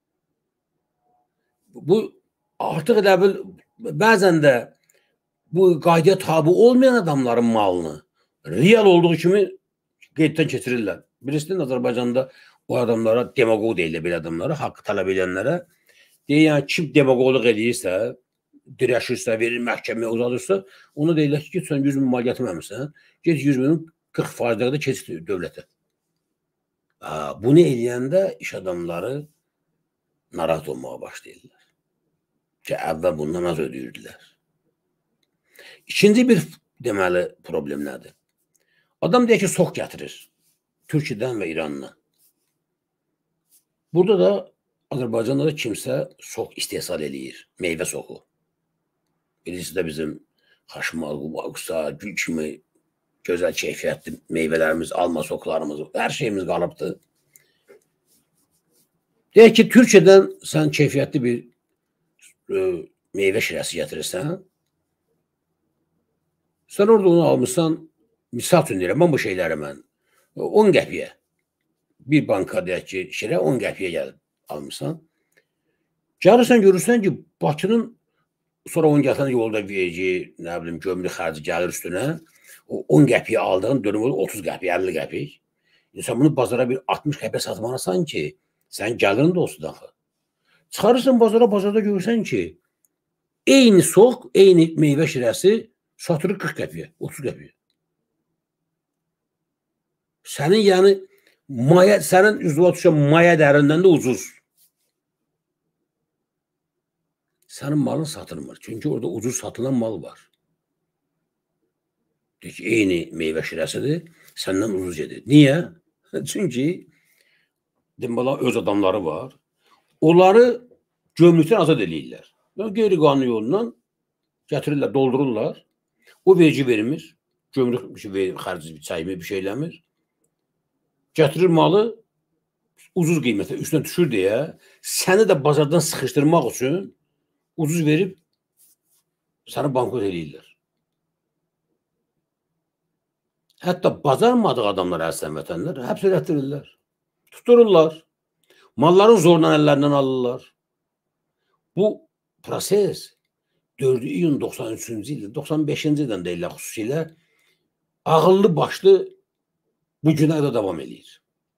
Bu artıq elə bil, bəzən də bu qaydaya tabi olmayan adamların malını real olduğu kimi qeyddən keçirirlər. Birisinin Azərbaycanda o adamlara demagog deyirlər, belə adamlara, haqqı tələb edənlərə. Deyir, kim demagogluq edirsə, dirəşirsə, verir məhkəməyə uzadırsa, ona deyirlər ki, sən yüz min mal gətirməmişsən, get yüz minin qırx faizləri də keçir dövlətə. Bunu eləyəndə iş adamları narahat olmağa başlayırlar. Ki, əvvəl bundan az ödəyirdilər. İkinci bir deməli problem nədir? Adam deyək ki, sox gətirir Türkiyədən və İrandan. Burada da Azərbaycanda da kimsə sox istehsal eləyir, meyvə soxu. Birisi də bizim xaşmal, qubaqsa, gül kimi gözəl keyfiyyətli meyvələrimiz, alma soxlarımız, hər şeyimiz qalıbdır. Deyək ki, Türkiyədən sən keyfiyyətli bir e, meyvə şirəsi gətirirsən, Sən orada onu almışsan, misal üçün deyirəm, mən bu şeyləri mən on qəpiyə, bir banka deyək ki, şirə on qəpiyə gəlib almışsan. Gəlirsən, görürsən ki, Bakının sonra on gəlsən yolda vergi, nə bilim, gömrük xərci gəlir üstünə, o on qəpiyə aldığın dönüm otuz qəpiyə, əlli qəpik. İnsan bunu bazara bir altmış qəpiyə satmanasan ki, sən gəlirin də olsun daxı. Çıxarırsan bazara, bazarda görürsən ki, eyni soq, eyni meyvə şirəsi satılır qırx qəpiyə, otuz qəpiyə. Sənin yəni, maya, sənin üzvə düşən maya dərindən də ucuz. Sənin malın satılmır. Çünki orada ucuz satılan mal var. Deyək ki, eyni meyvə şirəsidir, səndən ucuz gedir. Niyə? Çünki deməli, öz adamları var. Onları gömrükdən azad edirlər. Qeyri-qanuni yolundan gətirirlər, doldururlar. O vergi vermir. Gömrük xərci çayımı bir şey eləmir. Gətirir malı ucuz qiymətə üstünə düşür deyə səni də bazardan sıxışdırmaq üçün ucuz verib səni bankrot edirlər. Hətta bacarmadığı adamlar əslən vətənlər həbs elətdirirlər. Tutururlar. Malların zorla əllərindən alırlar. Bu proses dörd iyun doxsan üçüncü ildə, doxsan beşinci ildən deyirlər xüsusilə ağıllı başlı bu günə də davam edir.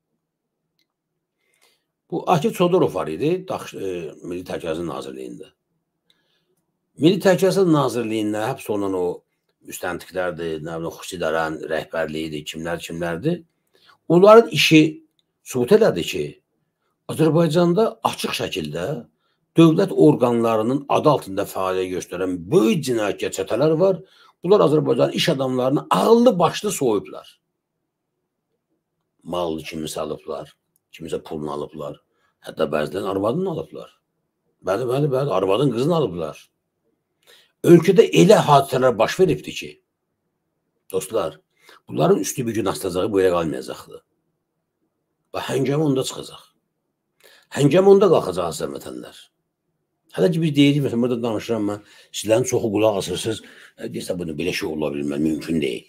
Bu Akif Çodorov var idi Milli Təhlükəsizlik Nazirliyində. Milli Təhlükəsizlik Nazirliyində həbs olunan o müstəntiqlərdir, nə bilim, xüsusi idarənin rəhbərliyidir, kimlər kimlərdir. Onların işi sübut elədi ki, Azərbaycanda açıq şəkildə dövlət orqanlarının adı altında fəaliyyət göstərən böyük cinayət çetələr var. Bunlar Azərbaycanın iş adamlarını ağıllı başlı soyublar. Malını kimisə alıblar, kimisə pulunu alıblar. Hətta bəzilərin arvadını alıblar. Bəli, bəli, bəli, arvadın qızını alıblar. Ölkədə elə hadisələr baş veribdir ki, dostlar, bunların üstü bir gün astacağı bu yerə qalmayacaqdır. Və həngəmə onda çıxacaq. Həngəmə onda qalxacaq aslında vətənlər. Hələ ki biz deyirik, məsələn, burada danışıram mən, sizlərin çoxu qulaq asırsınız, deyirsə, bunu belə şey ola bilmər, mümkün deyil.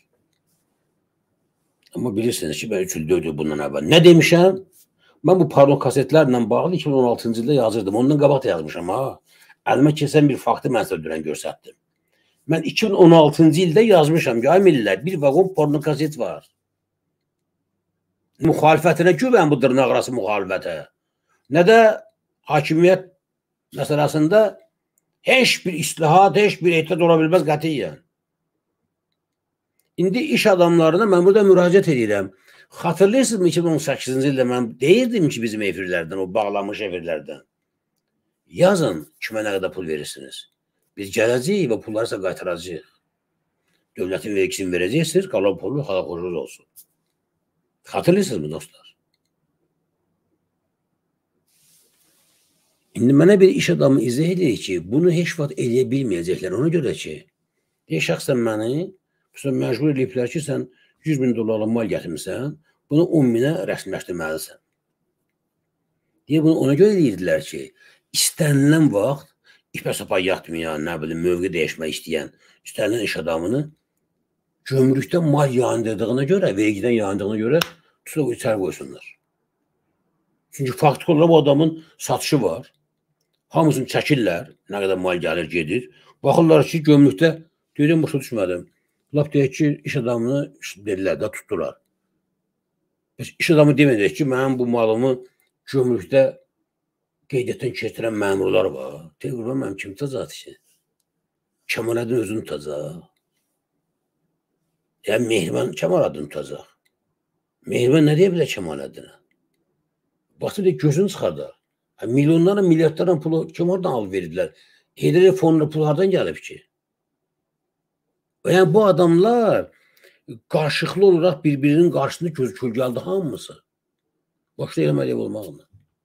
Amma bilirsiniz ki, mən üç il dörd il bundan əvvəl nə demişəm? Mən bu pardon kasetlərlə bağlı iki min on altıncı ildə yazırdım, ondan qabaq da yazmışam, ha. Əlimə keçən bir faktı mən sizə dünən göstərdim. Mən iki min on altıncı ildə yazmışam ki, ay millilər, bir vaqon porno kaset var. Müxalifətinə güvən bu dırnaq arası müxalifətə. Nə də hakimiyyət məsələsində heç bir islahat, heç bir ehtiyat ola bilməz qətiyyən. İndi iş adamlarına mən burada müraciət edirəm. Xatırlayırsınızmı iki min on səkkizinci ildə mən deyirdim ki, bizim efirlərdən, o bağlanmış efirlərdən. Yazın, kimə nə qədər pul verirsiniz. Biz gələcəyik və pulları isə qaytaracağıq. Dövlətin vergisini verəcəksiniz, qalan pulu xalq ucuz olsun. Xatırlayırsınızmı dostlar? İndi mənə bir iş adamı izah edir ki, bunu heç vaxt eləyə bilməyəcəklər. Ona görə ki, deyə şəxsən məni məcbur ediblər ki, sən yüz min dollarla mal gətirmirsən, bunu on minə rəsmiləşdirməlisən. Deyə bunu ona görə edirdilər ki, istənilən vaxt ipə sapa yatmayan, nə bilim, mövqe dəyişmək istəyən, istənilən iş adamını gömrükdən mal yayındırdığına görə, vergidən yayındığına görə tutub içəri qoysunlar. Çünki faktik olaraq bu adamın satışı var. Hamısını çəkirlər, nə qədər mal gəlir, gedir. Baxırlar ki, gömrükdə, deyirəm, başa düşmədim. Lap deyək ki, iş adamını dedilər də, tutdular. İş adamı deməyəcək ki, mənim bu malımı gömrükdə qeydiyyatdan keçirən məmurlar var. Deyir, mənim kim tutacaq ki? Kəmaləddin özünü tutacaq. Yəni, Mehriban Kəmaləddin tutacaq. Mehriban nə deyə bilər Kəmaləddinə? Baxsa deyək, gözünü çıxardar. Milyonlarla, milyardlarla pulu kim oradan alıb verirlər? Heydər fonuna pul hardan gəlib ki? Yəni, bu adamlar qarşılıqlı olaraq bir-birinin qarşısında göz kölgəldi hamısı. Başda eləməli olmaqla.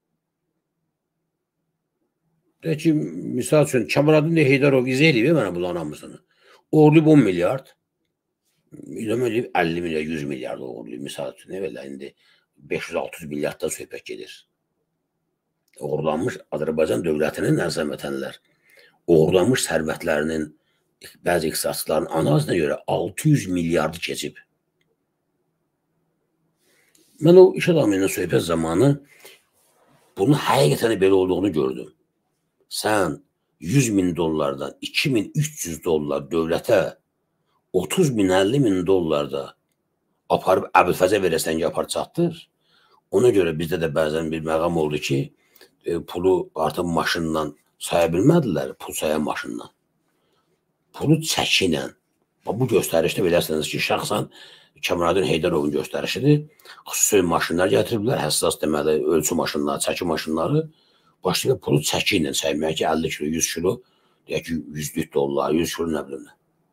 Deyək ki, misal üçün, Kəmaləddin də Heydərov izah edib mənə bunların hamısını. Oğurlayıb on milyard, əlli milyard, yüz milyard oğurlayıb, misal üçün, nə belə, indi beş yüz altı yüz milyarddan söhbət gedir. Uğurlanmış Azərbaycan dövlətinin əzəm vətənlər, uğurlanmış sərvətlərinin bəzi iqtisadçıların analizine göre altı yüz milyardı keçib. Mən o iş adamıyla söhbət zamanı bunun həqiqətən belə olduğunu gördüm. Sən yüz min dollardan iki min üç yüz dollar dövlətə otuz min əlli min dollarda aparıb Əbülfəzə verəsən ki, apar çatdır. Ona görə bizdə də bəzən bir məqam oldu ki, e, pulu artıq maşınla saya bilmədilər, pul sayan maşınla. Pulu çəki ilə. Bu göstərişdə bilirsiniz ki, şəxsən Kəmaləddin Heydərovun göstərişidir. Xüsusi maşınlar gətiriblər, həssas deməli, ölçü maşınları, çəki maşınları. Başlayıb pulu çəki ilə çəkməyə ki, əlli kilo, yüz kilo, deyək ki, yüzlük dollar, yüz kilo nə bilim nə.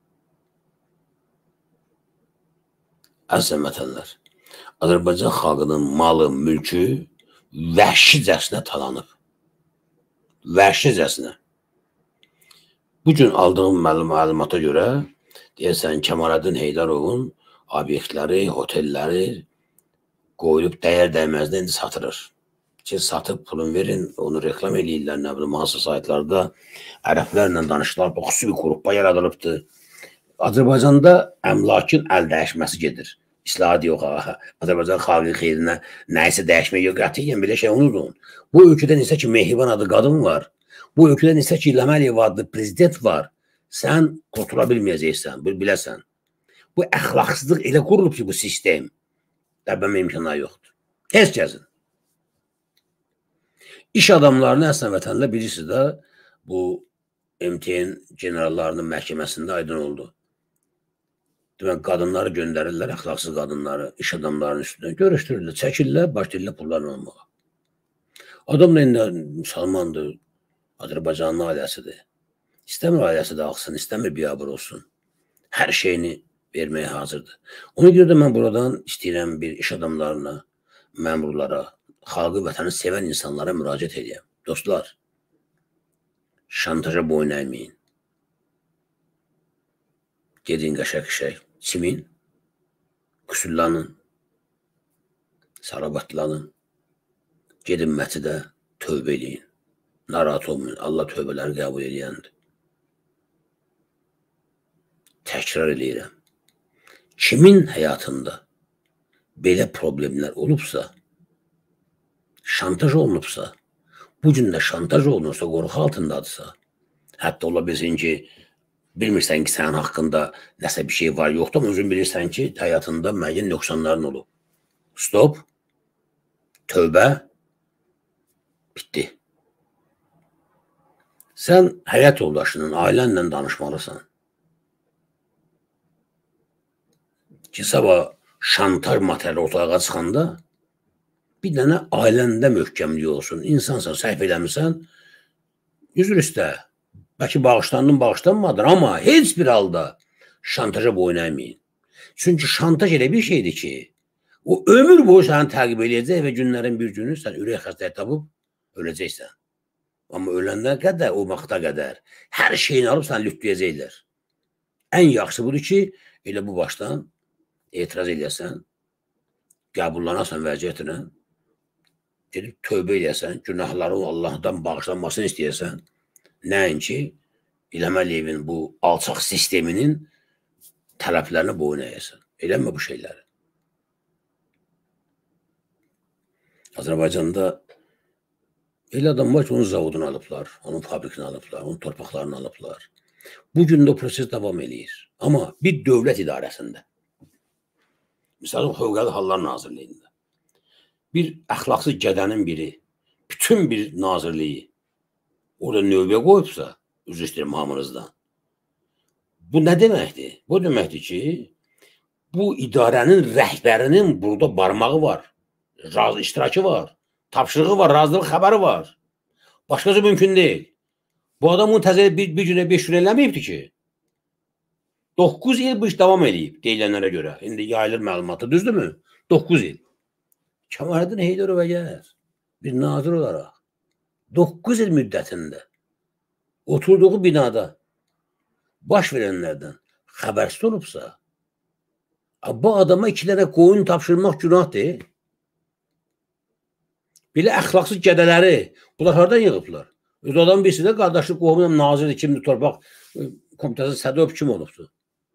Əziz vətənlər, Azərbaycan xalqının malı, mülkü vəhşicəsinə talanıb. Vəhşicəsinə. Bugün aldığım məlumata görə, deyəsən, Kəmaləddin Heydərovun obyektləri, otelləri qoyulub dəyər dəyməzdə indi satırır. Ki, satıb pulun verin, onu reklam eləyirlər, nə bilim, hansı saytlarda ərəblərlə danışırlar, xüsusi bir qrupba yaradılıbdır. Azərbaycanda əmlakın əl dəyişməsi gedir. İslahat yox, ha. Azərbaycan xalqı xeyrinə nəyisə dəyişmək yox, qətiyyən belə şey unudun. Bu ölkədə nesə ki, Mehriban adı qadın var. Bu ölkədə nesə ki, İlham Əliyev adlı prezident var. Sən qurtula bilməyəcəksən, biləsən. Bu əxlaqsızlıq elə qurulub ki, bu sistem. Dəbənmə imkanları yoxdur. Heç kəsin. İş adamlarını əslən vətənlə bilirsiniz də, bu M T N generallarının məhkəməsində aydın oldu. Demək, qadınları göndərirlər, əxlaqsız qadınları, iş adamlarının üstündən görüşdürürlər, çəkirlər, başlayırlar pullarını almağa. Adam da indi müsəlmandır, Azərbaycanın ailəsidir. İstəmir ailəsi də alsın, istəmir biabır olsun. Hər şeyini verməyə hazırdır. Ona görə də mən buradan istəyirəm bir iş adamlarına, məmurlara, xalqı, vətəni sevən insanlara müraciət edəyəm. Dostlar, şantaja boyun əyməyin. Gedin qəşək-qəşək, çimin, küsüllanın, sarabatlanın, gedin mətidə tövbə eləyin. Narahat olmayın, Allah tövbələri qəbul edəyəndir. Təkrar eləyirəm. Kimin həyatında belə problemlər olubsa, şantaj olunubsa, bugün də şantaj olunursa, qorxu altındadırsa, hətta ola bilsin ki, bilmirsən ki, sənin haqqında nəsə bir şey var, yoxdur, amma özün bilirsən ki, həyatında müəyyən nöqsanların olub. Stop, tövbə, bitdi. Sən həyat yoldaşının, ailənlə danışmalısan. Ki, sabah şantaj materiali ortaya çıxanda bir dənə ailəndə möhkəmlik olsun. İnsansan, səhv eləmirsən, üzr istə. Bəlkə bağışlandın, bağışlanmadır, amma heç bir halda şantaja boyun əyməyin. Çünki şantaj elə bir şeydir ki, o ömür boyu səni təqib edəcək və günlərin bir günü sən ürək xəstəliyi tapıb öləcəksən. Amma öləndən qədər, o vaxta qədər hər şeyini alıb səni lütləyəcəklər. Ən yaxşı budur ki, elə bu başdan etiraz edəsən, qəbullanasan vəziyyətinə, gedib tövbə edəsən, günahların Allahdan bağışlanmasını istəyəsən, nəinki İlham Əliyevin bu alçaq sisteminin tələblərinə boyun əyəsən. Eləmə bu şeyləri. Azərbaycanda elə adam var ki, onun zavodunu alıblar, onun fabrikini alıblar, onun torpaqlarını alıblar. Bugün də o proses davam edir. Amma bir dövlət idarəsində, misal Fövqəli Hallar Nazirliyində, bir əxlaqsız gədənin biri, bütün bir nazirliyi orada növbə qoyubsa, üzr istəyirəm hamınızdan. Bu nə deməkdir? Bu deməkdir ki, bu idarənin rəhbərinin burada barmağı var, razı iştirakı var, tapşırığı var, razılıq xəbəri var. Başqası mümkün deyil. Bu adam bunu təzə bir, bir günə beş gün eləməyibdir ki. doqquz il bu iş davam edib, deyilənlərə görə. İndi yayılır məlumatı, düzdürmü? doqquz il. Kəmaləddin Heydərov əgər bir nazir olaraq doqquz il müddətində oturduğu binada baş verənlərdən xəbərsiz olubsa, bu adama iki dənə qoyun tapşırmaq günah deyil. Belə əxlaqsız gədələri bunlar hardan yığıblar? Öz adam birisi də qardaşlıq qohumunun naziri kimdir, torpaq Komitəsinin sədri kim olubdur?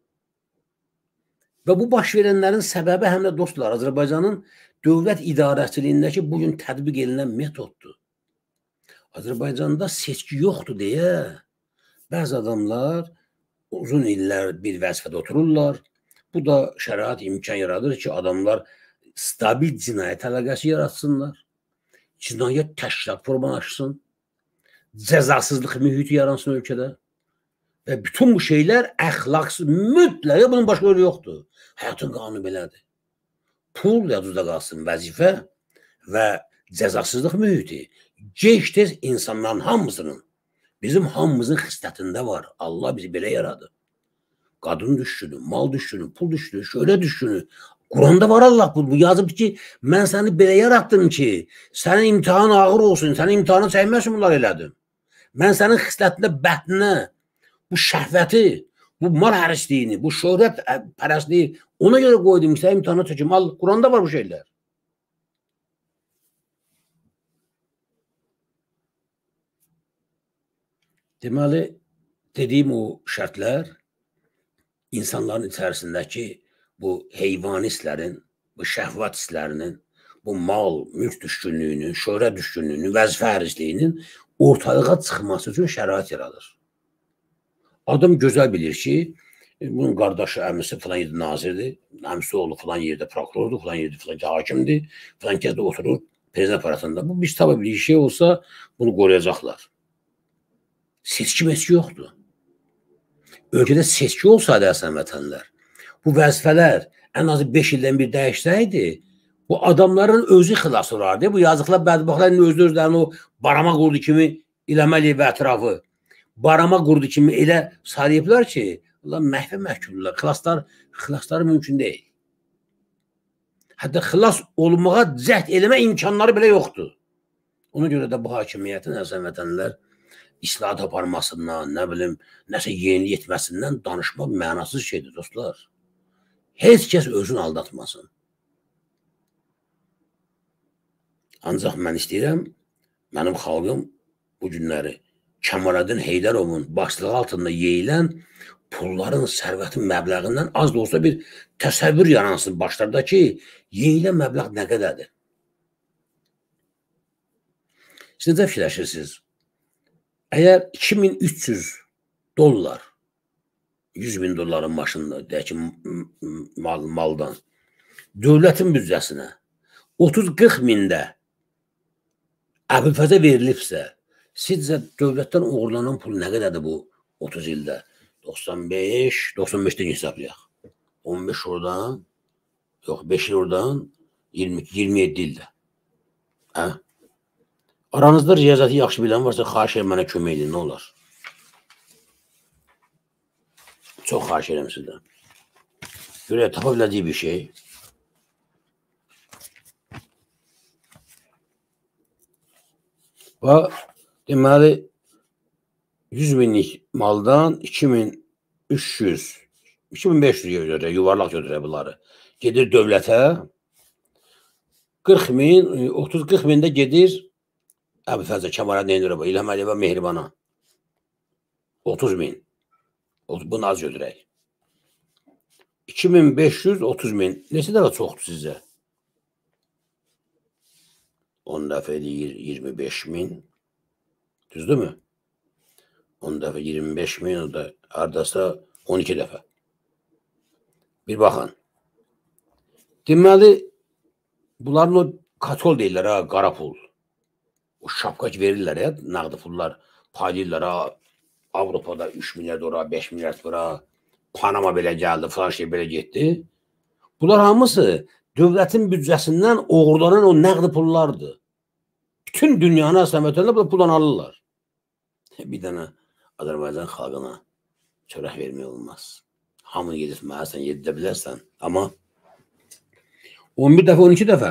Və bu baş verənlərin səbəbi həm də dostlar, Azərbaycanın dövlət idarəçiliyindəki bugün tətbiq edilən metoddur. Azərbaycanda seçki yoxdur deyə bəzi adamlar uzun illər bir vəzifədə otururlar. Bu da şərait imkan yaradır ki, adamlar stabil cinayət əlaqəsi yaratsınlar. Cinayət təşkilat formalaşsın. Cəzasızlıq mühiti yaransın ölkədə. Və bütün bu şeylər əxlaqsız, mütləq bunun başqa yolu yoxdur. Həyatın qanunu belədir. Pul yadınızda qalsın, vəzifə və cəzasızlıq mühiti gec-tez insanların hamısının, bizim hamımızın xislətində var. Allah bizi belə yaradı. Qadın düşkünü, mal düşkünü, pul düşkünü, şöyle düşkünü. Quranda var Allah bu. Bu yazıb ki, mən səni belə yarattım ki, sənin imtihanın ağır olsun, sənin imtihanı çəkməsin bunlar elədim. Mən sənin xislətində bətninə, bu şəhvəti, bu mal hərisliyini, bu şöhrət pərəstliyi ona görə qoydum ki, sən imtihana çəkim. Quranda var bu şeylər. Deməli, dediyim o şərtlər insanların içərisindəki bu heyvani hisslərin, bu şəhvət hisslərinin, bu mal, mülk düşkünlüyünün, şöhrət düşkünlüyünün, vəzifə hərisliyinin ortalığa çıxması üçün şərait yaradır. Adam gözəl bilir ki, bunun qardaşı, əmisi filan yerdə nazirdir, əmisi oğlu filan yerdə prokurordur, filan yerdə filan hakimdir, filan kəsdə oturur prezident aparatında. Bu biz tabi bir şey olsa bunu qoruyacaqlar. Seçki meçki yoxdur. Ölkədə seçki olsaydı əsən vətənlər, bu vəzifələr ən azı beş ildən bir dəyişsəydi, bu adamların özü xilas olardı. Bu yazıqlar, bədbaxtların özü özlərini o barama qurdu kimi eləməli və ətrafı. Barama qurdu kimi elə sarıyıblar ki, məhvə məhkumdurlar. Xilaslar, xilasları mümkün deyil. Hətta xilas olmağa cəhd eləmə imkanları belə yoxdur. Ona görə də bu hakimiyyətin əsən vətənlər islahat aparmasından, nə bilim, nəsə yeni yetməsindən danışmaq mənasız şeydir, dostlar. Heç kəs özünü aldatmasın. Ancaq mən istəyirəm, mənim xalqım bu günləri Kəmaləddin Heydərovun başlığı altında yeyilən pulların, sərvətin məbləğindən az da olsa bir təsəvvür yaransın başlarda ki, yeyilən məbləğ nə qədərdir? Siz necə fikirləşirsiniz? Əgər iki min üç yüz dollar, yüz min dolların maşında, deyək ki, mal, maldan, dövlətin büdcəsinə otuz qırx mində əbülfəzə verilibsə, sizcə dövlətdən uğurlanan pul nə qədərdir bu otuz ildə? doxsan beş, doxsan beşdən hesablayaq. on beş oradan, yox, beş il oradan, iyirmi yeddi ildə. Hə? Aranızda riyazəti yaxşı bilən varsa, xahiş edin, mənə kömək edin, nə olar? Çox xahiş edəm sizdən. Görək, tapa biləcək bir şey. Və deməli, yüz minlik maldan iki min üç yüz, iki min beş yüz götürək, yuvarlaq götürək bunları. Gedir dövlətə, qırx min, otuz qırx mində gedir Əbülfəzə, Kəmaləddin Heydərova, İlham Əliyeva, Mehribana. otuz min. Bunu az götürək. iki min beş yüz, otuz min. Neçə dəfə çoxdur sizcə? on dəfə edir iyirmi beş min. Düzdür mü? on dəfə iyirmi beş min, o da hardasa on iki dəfə. Bir baxın. Deməli, bunların o katol deyirlər, ha, qara pul. O şapkaç verirlər, ya, nağdı pullar paylayırlar, ha, Avropada üç milyar dolara, beş milyar dolara, Panama belə gəldi, falan şey belə getdi. Bunlar hamısı dövlətin büdcəsindən uğurlanan o nəqdi pullardır. Bütün dünyanı əslən bu puldan alırlar. Bir dənə Azərbaycan xalqına çörək vermək olmaz. Hamını yedirtməlisən, yedidə bilərsən. Amma on bir dəfə, on iki dəfə.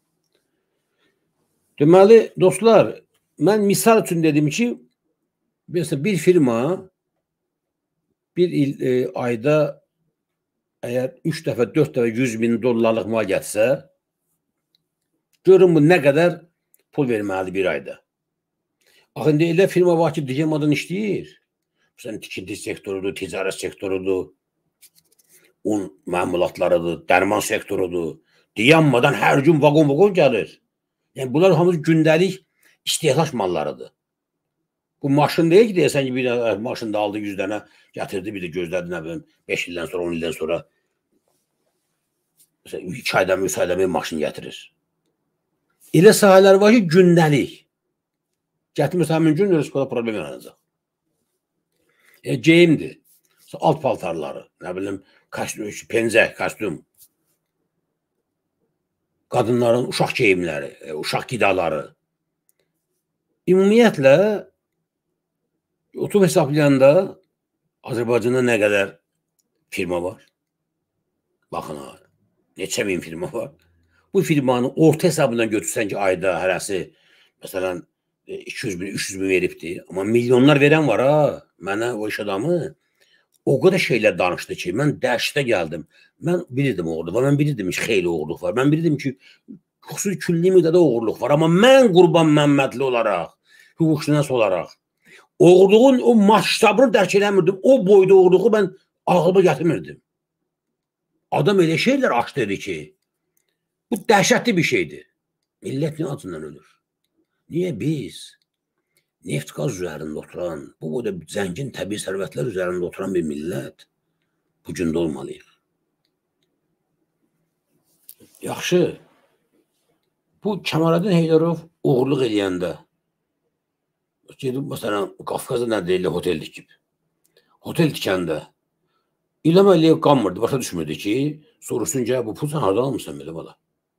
Deməli, dostlar, mən misal üçün dedim ki, bir firma bir il, e, ayda əgər üç dəfə, dörd dəfə yüz min dollarlıq mal gətsə, görün bu nə qədər pul verməlidir bir ayda. Axı, indi elə firma var ki, digəmadan işləyir. Məsələn, tikinti sektorudur, ticarət sektorudur, un məmulatlarıdır, dərman sektorudur. Dayanmadan hər gün vaqon-vaqon gəlir. Yəni, bunlar hamısı gündəlik istehlak mallarıdır. Bu maşın deyil ki, deyəsən ki, bir dənə maşında aldı yüz dənə, gətirdi, bir də gözlədi, nə bilim, beş ildən sonra, on ildən sonra məsələn, iki aydan, üç aydan bir maşın gətirir. Elə sahələr var ki, gündəlik. Gətirmirsə, həmin gün Respublikada problem yaranacaq. E, geyimdir. Alt paltarları, nə bilim, kostyum, pencək, kostyum. Qadınların uşaq geyimləri, e, uşaq qidaları. Ümumiyyətlə, oturub hesablayanda Azərbaycanda nə qədər firma var? Baxın, neçə min firma var. Bu firmanın orta hesabından götürsən ki, ayda hərəsi, məsələn, iki yüz bin, üç yüz bin veribdir. Amma milyonlar verən var, ha. Mənə o iş adamı o qədər şeylər danışdı ki, mən dəhşətə gəldim. Mən bilirdim oğurluq var, mən bilirdim ki, xeyli oğurluq var. Mən bilirdim ki, xüsusi külli müddədə oğurluq var. Amma mən Qurban Məmmədli olaraq, hüquqşünas olaraq, oğurluğun o maştabını dərk eləmirdim. O boyda oğurluğu mən ağlıma gətirmirdim. Adam elə şeylər aç dedi ki, bu dəhşətli bir şeydir. Millət nə acından ölür? Niyə biz neft qaz üzərində oturan, bu boyda zəngin təbii sərvətlər üzərində oturan bir millət bu gündə olmalıyıq? Yaxşı, bu Kəmaləddin Heydərov oğurluq eləyəndə, məsələn, Qafqazda nə deyil, hotel dikib. Hotel dikəndə İlham Əliyev qanmırdı, başa düşmürdü ki, soruşsun ki, bu pul sən harada almışsan belə bala?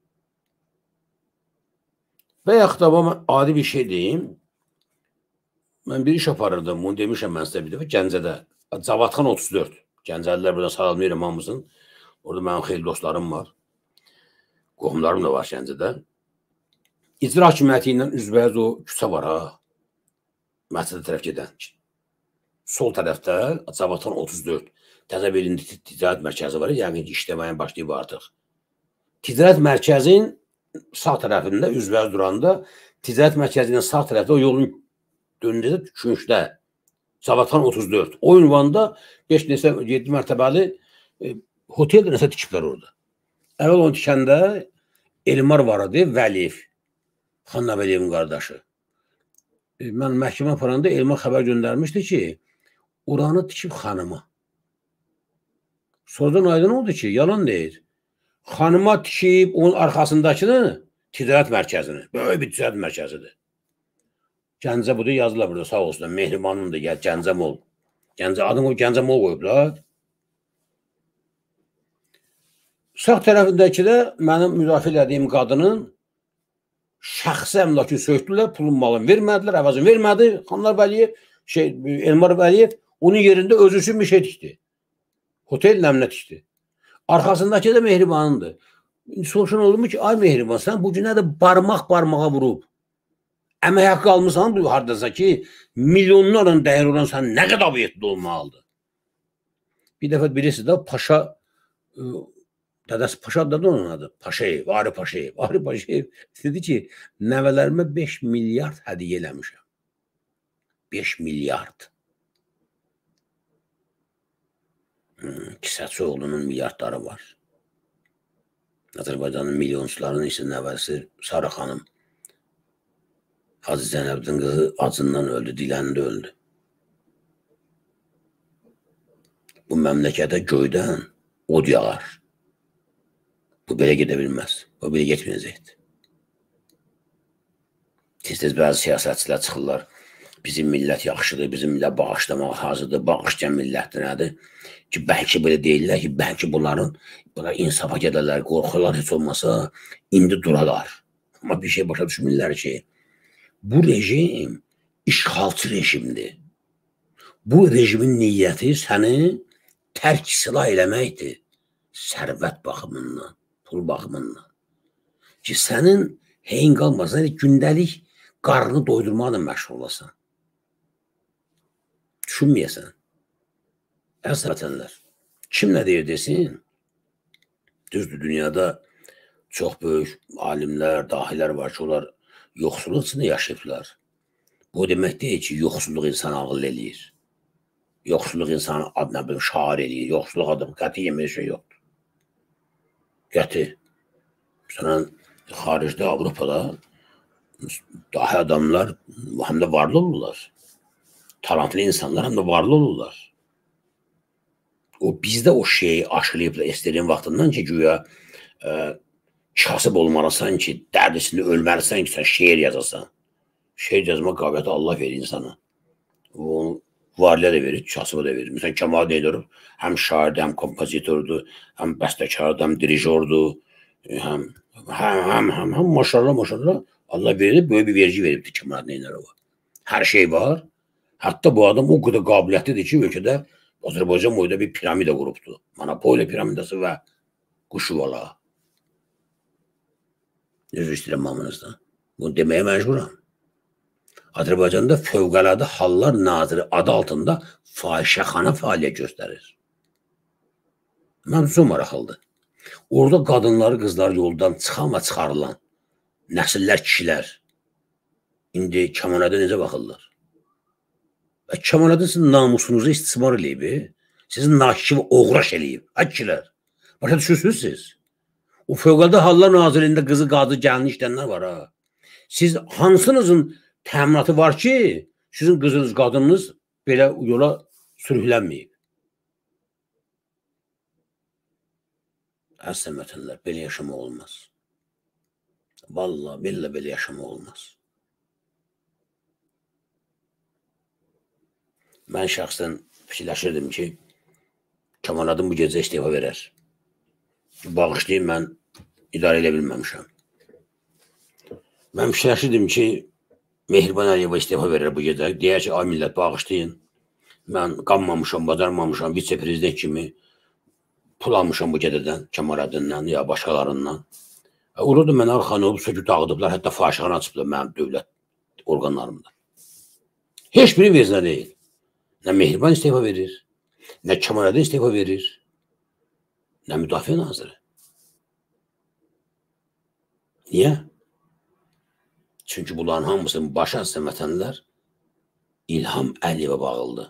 Və yaxud da mən adi bir şey deyim, mən bir iş aparırdım, bunu demişəm mən sizə bir dəfə, Gəncədə, Cavadxan otuz dörd, Gəncəlilər buradan salamlayıram hamısın, orada mənim xeyli dostlarım var, qohumlarım da var Gəncədə. İcra hakimiyyəti ilə üzbəyiz o küçə var, ha, məsələ tərəf gedən. Sol tərəfdə Cavadxan otuz dörd, Təzəbelin ticarət mərkəzi var, yəni işləməyə başlayıb artıq. Ticarət mərkəzin sağ tərəfində, üzbəyiz duranda, ticarət mərkəzinin sağ tərəfdə o yolun döndüdə küncdə, Cavadxan otuz dörd. O ünvanda beş neçə, yeddi mərtəbəli e, hotel də nəsə tikiblər orada. Əvvəl onu tikəndə Elmar var idi, Vəliyev, Xan Nəvəliyevin qardaşı. E, mən məhkəmə aparanda Elmar xəbər göndərmişdi ki, oranı tikib xanıma. Sonradan aydın oldu ki, yalan deyir. Xanıma tikib onun arxasındakını ticarət mərkəzini. Böyük bir ticarət mərkəzidir. Gəncə budur, yazılar burada, sağ olsun. Mehribanın da gəl, Gəncə Mol. Gəncə, adını o Gəncə Mol qoyublar. Sağ tərəfindəki də mənim müdafiə elədiyim qadının şəxsi əmlakını söktülər, pulun malını vermədilər, əvazını vermədi. Xanlar Vəliyev, şey, Elmar Vəliyev onun yerində özü üçün bir şey tikdi. Hotel nəmnə tikdi. Arkasındakı da Mehribanındır. Soruşun olur mu ki, ay Mehriban, sən bu günə də barmaq barmağa vurub. Əmək haqqı almışsan bu hardasa ki, milyonlarla dəyər olan sən nə qədər abiyyətli olmalıdır. Bir dəfə birisi də Paşa, dədəsi Paşa da onun adı, Paşayev, Ari Paşayev. Ari Paşayev dedi ki, nəvələrimə beş milyard hədiyə eləmişəm. beş milyard. Kisəçioğlunun milyardları var. Azərbaycanın milyonçularının isə nəvəsi Sara xanım Hacı Zənəbdin qızı acından öldü, diləndə öldü. Bu məmləkətə göydən od yağar. Bu belə gedə bilməz. Bu belə getməyəcəkdir. Tez-tez bəzi siyasətçilər çıxırlar. Bizim millət yaxşıdır, bizim millət bağışlamağa hazırdır, bağışlayan millətdir nədir? Ki, bəlkə belə deyirlər ki, bəlkə bunların bunlar insafa gedərlər, qorxurlar, heç olmasa indi duralar. Amma bir şey başa düşmürlər ki, bu rejim işğalçı rejimdir. Bu rejimin niyyəti səni tərk silah eləməkdir. Sərvət baxımından, pul baxımından. Ki, sənin heyin qalmasın, gündəlik qarnını doydurmaqla məşğul olasan. Düşünməyəsən. Əziz vətənlər, kim nə deyir desin, düzdür, dünyada çox böyük alimlər, dahilər var ki, onlar yoxsulluq içində yaşayıblar. Bu demək deyil ki, yoxsulluq insan ağıl eləyir. yoxsulluq insanı adına bir şair eləyir. Yoxsulluq adı qəti yemək şey yoxdur. Qəti. Məsələn, xaricdə, Avropada dahi adamlar həm də varlı olurlar. Talantlı insanlar həm də varlı olurlar. O bizdə o şeyi aşılayıb da istədiyin vaxtından ki, güya e, kasıb olmalısan ki, dərd içində ölməlisən ki, sən şeir yazasan. Şeir yazma qabiliyyəti Allah verir insana. Onu varlıya da verir, kasıba da verir. Məsələn, Kemal Deylorov həm şairdir, həm kompozitordur, həm bəstəkardır, həm dirijordur, həm həm həm həm həm maşallah maşallah Allah verir, böyük bir vergi veribdir Kemal Deylorova. Hər şey var. Hətta bu adam o qədər qabiliyyətlidir ki, ölkədə Azərbaycan boyda bir piramida qurubdur. Monopoliya piramidası və Quşuvala. Üzr istəyirəm hamınızdan. Bunu deməyə məcburam. Azərbaycanda Fövqəladə Hallar Naziri adı altında fahişəxana fəaliyyət göstərir. Mənim maraqlıdır. Orada qadınları, qızları yoldan çıxan və çıxarılan nəsillər, kişilər indi Kəmalədə necə baxırlar? Və Kəmalədə sizin namusunuzu istismar eləyib, sizin nakişi və oğraş eləyib. Ay kişilər, başa düşürsünüz siz? O Fövqəladə Hallar Nazirliyində qızı, qadı, gəlini işləyənlər var ha. Siz hansınızın təminatı var ki, sizin qızınız, qadınınız belə yola sürüklənməyib? Əslən vətənlər, belə yaşamaq olmaz. Vallahi, belə belə yaşamaq olmaz. Mən şəxsən fikirləşirdim ki, Kəmaləddin bu gecə istefa verər. Bağışlayın, mən idarə edə bilməmişəm. Mən fikirləşirdim ki, Mehriban Əliyeva istefa verər bu gecə. Deyər ki, ay millət, bağışlayın. Mən qanmamışam, bacarmamışam, vitse-prezident kimi pul almışam bu gecədən, Kəmaləddin'dən ya başqalarından. Orada mənə arxanı olub, söküb dağıdıblar, hətta fahişəxana açıblar mənim dövlət orqanlarımda. Heç biri vezinə deyil. Nə Mehriban istefa verir, nə Kəmaləddin istefa verir, nə Müdafiə Naziri. Niyə? Çünki bunların hamısının başı əslən vətənlər İlham Əliyevə bağlıdır.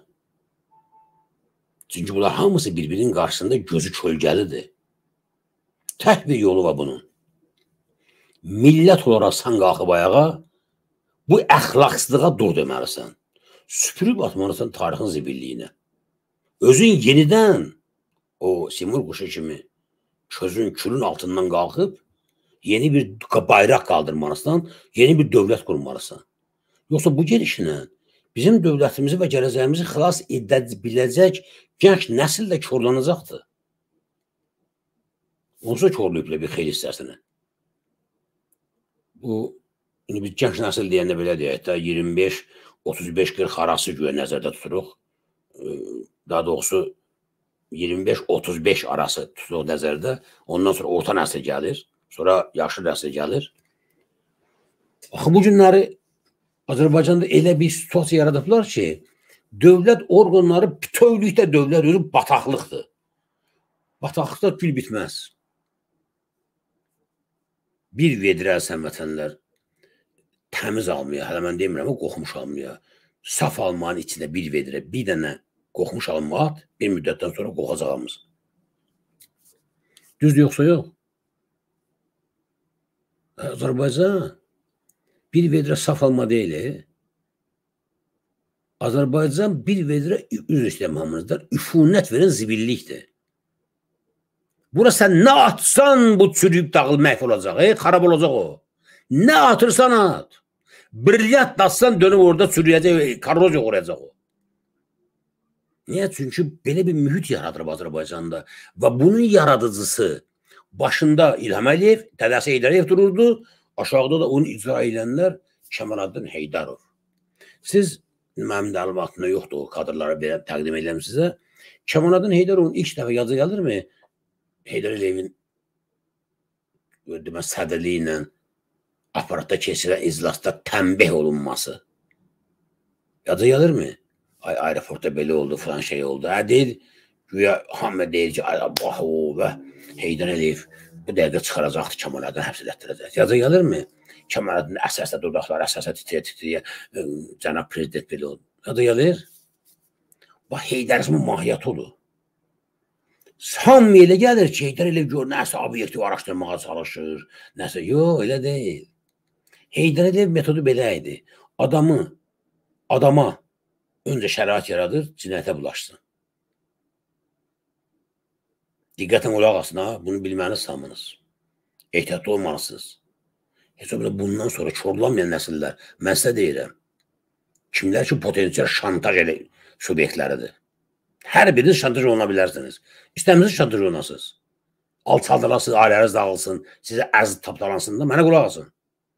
Çünki bunlar hamısı bir-birinin qarşısında gözü kölgəlidir. Tək bir yolu var bunun. Millət olaraq sən qalxıb ayağa, bu əxlaqsızlığa dur deməlisən. Süpürüb atmalısan tarixin zibilliyinə. Özün yenidən o Simur quşu kimi közün, külün altından qalxıb yeni bir bayraq qaldırmalısan, yeni bir dövlət qurmalısan. Yoxsa bu gelişinə bizim dövlətimizi və gələcəyimizi xilas edə biləcək gənc nəsil də körlanacaqdır. Onsa körlüyüblə bir xeyli istərsənə. Bu, bir gənc nəsil deyəndə belə deyək də, iyirmi beş otuz beş qırx arası güya nəzərdə tuturuq. Daha doğrusu iyirmi beş otuz beş arası tuturuq nəzərdə. Ondan sonra orta nəsil gəlir. Sonra yaşlı nəsil gəlir. Axı bu günləri Azərbaycanda elə bir situasiya yaradıblar ki, dövlət orqanları bütövlükdə dövlət özü bataqlıqdır. Bataqlıqda gül bitməz. Bir vedirə sən vətənlər təmiz almaya, hələ mən demirəm, o qoxmuş almaya, saf almanın içində bir vedirə, bir dənə qoxmuş alma at, bir müddətdən sonra qoxacağımız. Düzdür yoxsa yox? Azərbaycan bir vedirə saf alma deyil. Azərbaycan bir vedirə, üzr istəyəm hamınızdan, üfunət verən zibillikdir. Bura sən nə atsan bu çürüyüb dağıl məhv olacaq, e? Xarab olacaq o. Nə atırsan at. Brilyant atsan dönüb orada çürüyəcək, korroziya uğrayacaq o. Niyə? Çünki belə bir mühit yaradırıb Azərbaycanda və bunun yaradıcısı başında İlham Əliyev, dədəsi Heydər Əliyev dururdu, aşağıda da onu icra edənlər Kəmaləddin Heydərov. Siz, mənim dəlimatında yoxdur, o kadrları belə təqdim edəm sizə. Kəmaləddin Heydərovun ilk dəfə yazı gəlirmi? Heydər Əliyevin sədrliyi ilə aparatda keçirən iclasda tənbih olunması. Yazı gəlirmi? Ay, aeroportda belə oldu, falan şey oldu. Hə, deyir, güya hamı deyir ki, ay, Allah, o və Heydər Əliyev bu dəqiqə çıxaracaqdır, Kəmaləddin həbs elətdirəcək. Yazı gəlirmi? Kəmaləddin əsasda dodaqlar, əsasda titriyə-titriyə, cənab prezident belə oldu. Yazı gəlir. Bax, Heydərizmin mahiyyəti odur. Hamı elə gəlir ki, Heydər elə gör, nəsə obyektiv araşdırmağa çalışır, nəsə, yox, elə deyil. Heydər Əliyev metodu belə idi. Adamı, adama öncə şərait yaradır, cinayətə bulaşsın. Diqqətin qulaq asın, ha, bunu bilməlisiniz hamınız. Ehtiyatlı olmalısınız. Heç o belə bundan sonra korlanmayan nəsillər, mən sizə deyirəm, kimlər ki, potensial şantaj elə subyektləridir. Hər biriniz şantaj oluna bilərsiniz. İstəmirsiniz şantaj olunasınız. Alçaldılasınız, ailəniz dağılsın, sizə əziz tapdalansın da, mənə qulaq asın.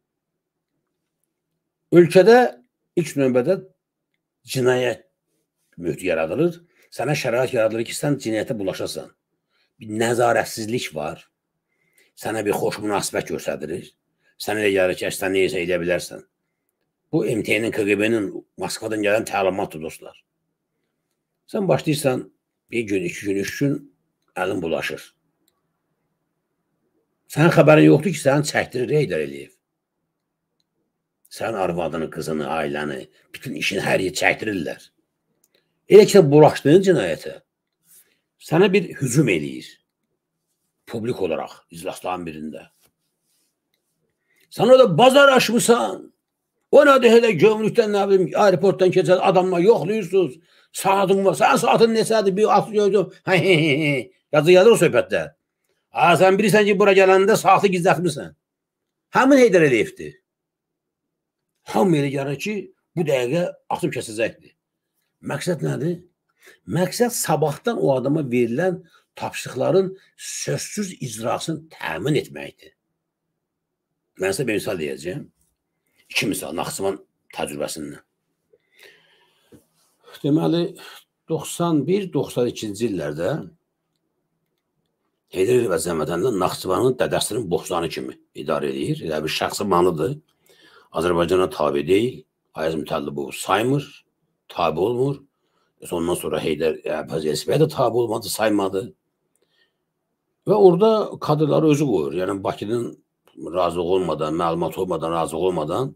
Ölkədə ilk növbədə cinayət mühiti yaradılır. Sənə şərait yaradılır ki, sən cinayətə bulaşasan. Bir nəzarətsizlik var. Sənə bir xoş münasibət göstərilir. Sənə elə gəlir ki, sən neysə edə bilərsən. Bu M T N'nin, K G B'nin Moskvadan gələn təlimatdır, dostlar. Sən başlayırsan, bir gün, iki gün, üç gün əlin bulaşır. Sənin xəbərin yoxdur ki, sənin çəkdirir Heydər Əliyev. Sənin arvadını, qızını, ailəni, bütün işini hər yer çəkdirirlər. Elə ki, sən bulaşdığın cinayətə sənə bir hücum eləyir. Publik olaraq, iclasların birində. Sən orada bazar aşmışsan, o nədir elə gömrükdən, nə bilim, aeroportdan keçər, adamla yoxluyursunuz, saatın var, sən saatın neçədir, bir atı gördüm, hə, hə, hə, hə, yazı yazır o söhbətdə. Ha, sən bilirsən ki, bura gələndə saatı gizlətmirsən. Həmin Heydər Əliyevdir. Hamı elə gəlir ki, bu dəqiqə atıb kəsəcəkdir. Məqsəd nədir? Məqsəd sabahdan o adama verilən tapşırıqların sözsüz icrasını təmin etməkdir. Mən sizə bir misal deyəcəyim. İki misal, Naxçıvan təcrübəsindən. Deməli, doxsan bir doxsan ikinci illərdə Heydər Əliyev Əzəmətəndə Naxçıvanın dədəsinin bostanı kimi idarə edir. Elə bir şəxsi malıdır. Azərbaycana tabi deyil. Ayaz Mütəllibov saymır, tabi olmur. Ondan sonra Heydər Əliyev də tabi olmadı, saymadı. Və orada kadrları özü qoyur. Yəni, Bakının razılıq olmadan, məlumat olmadan, razılıq olmadan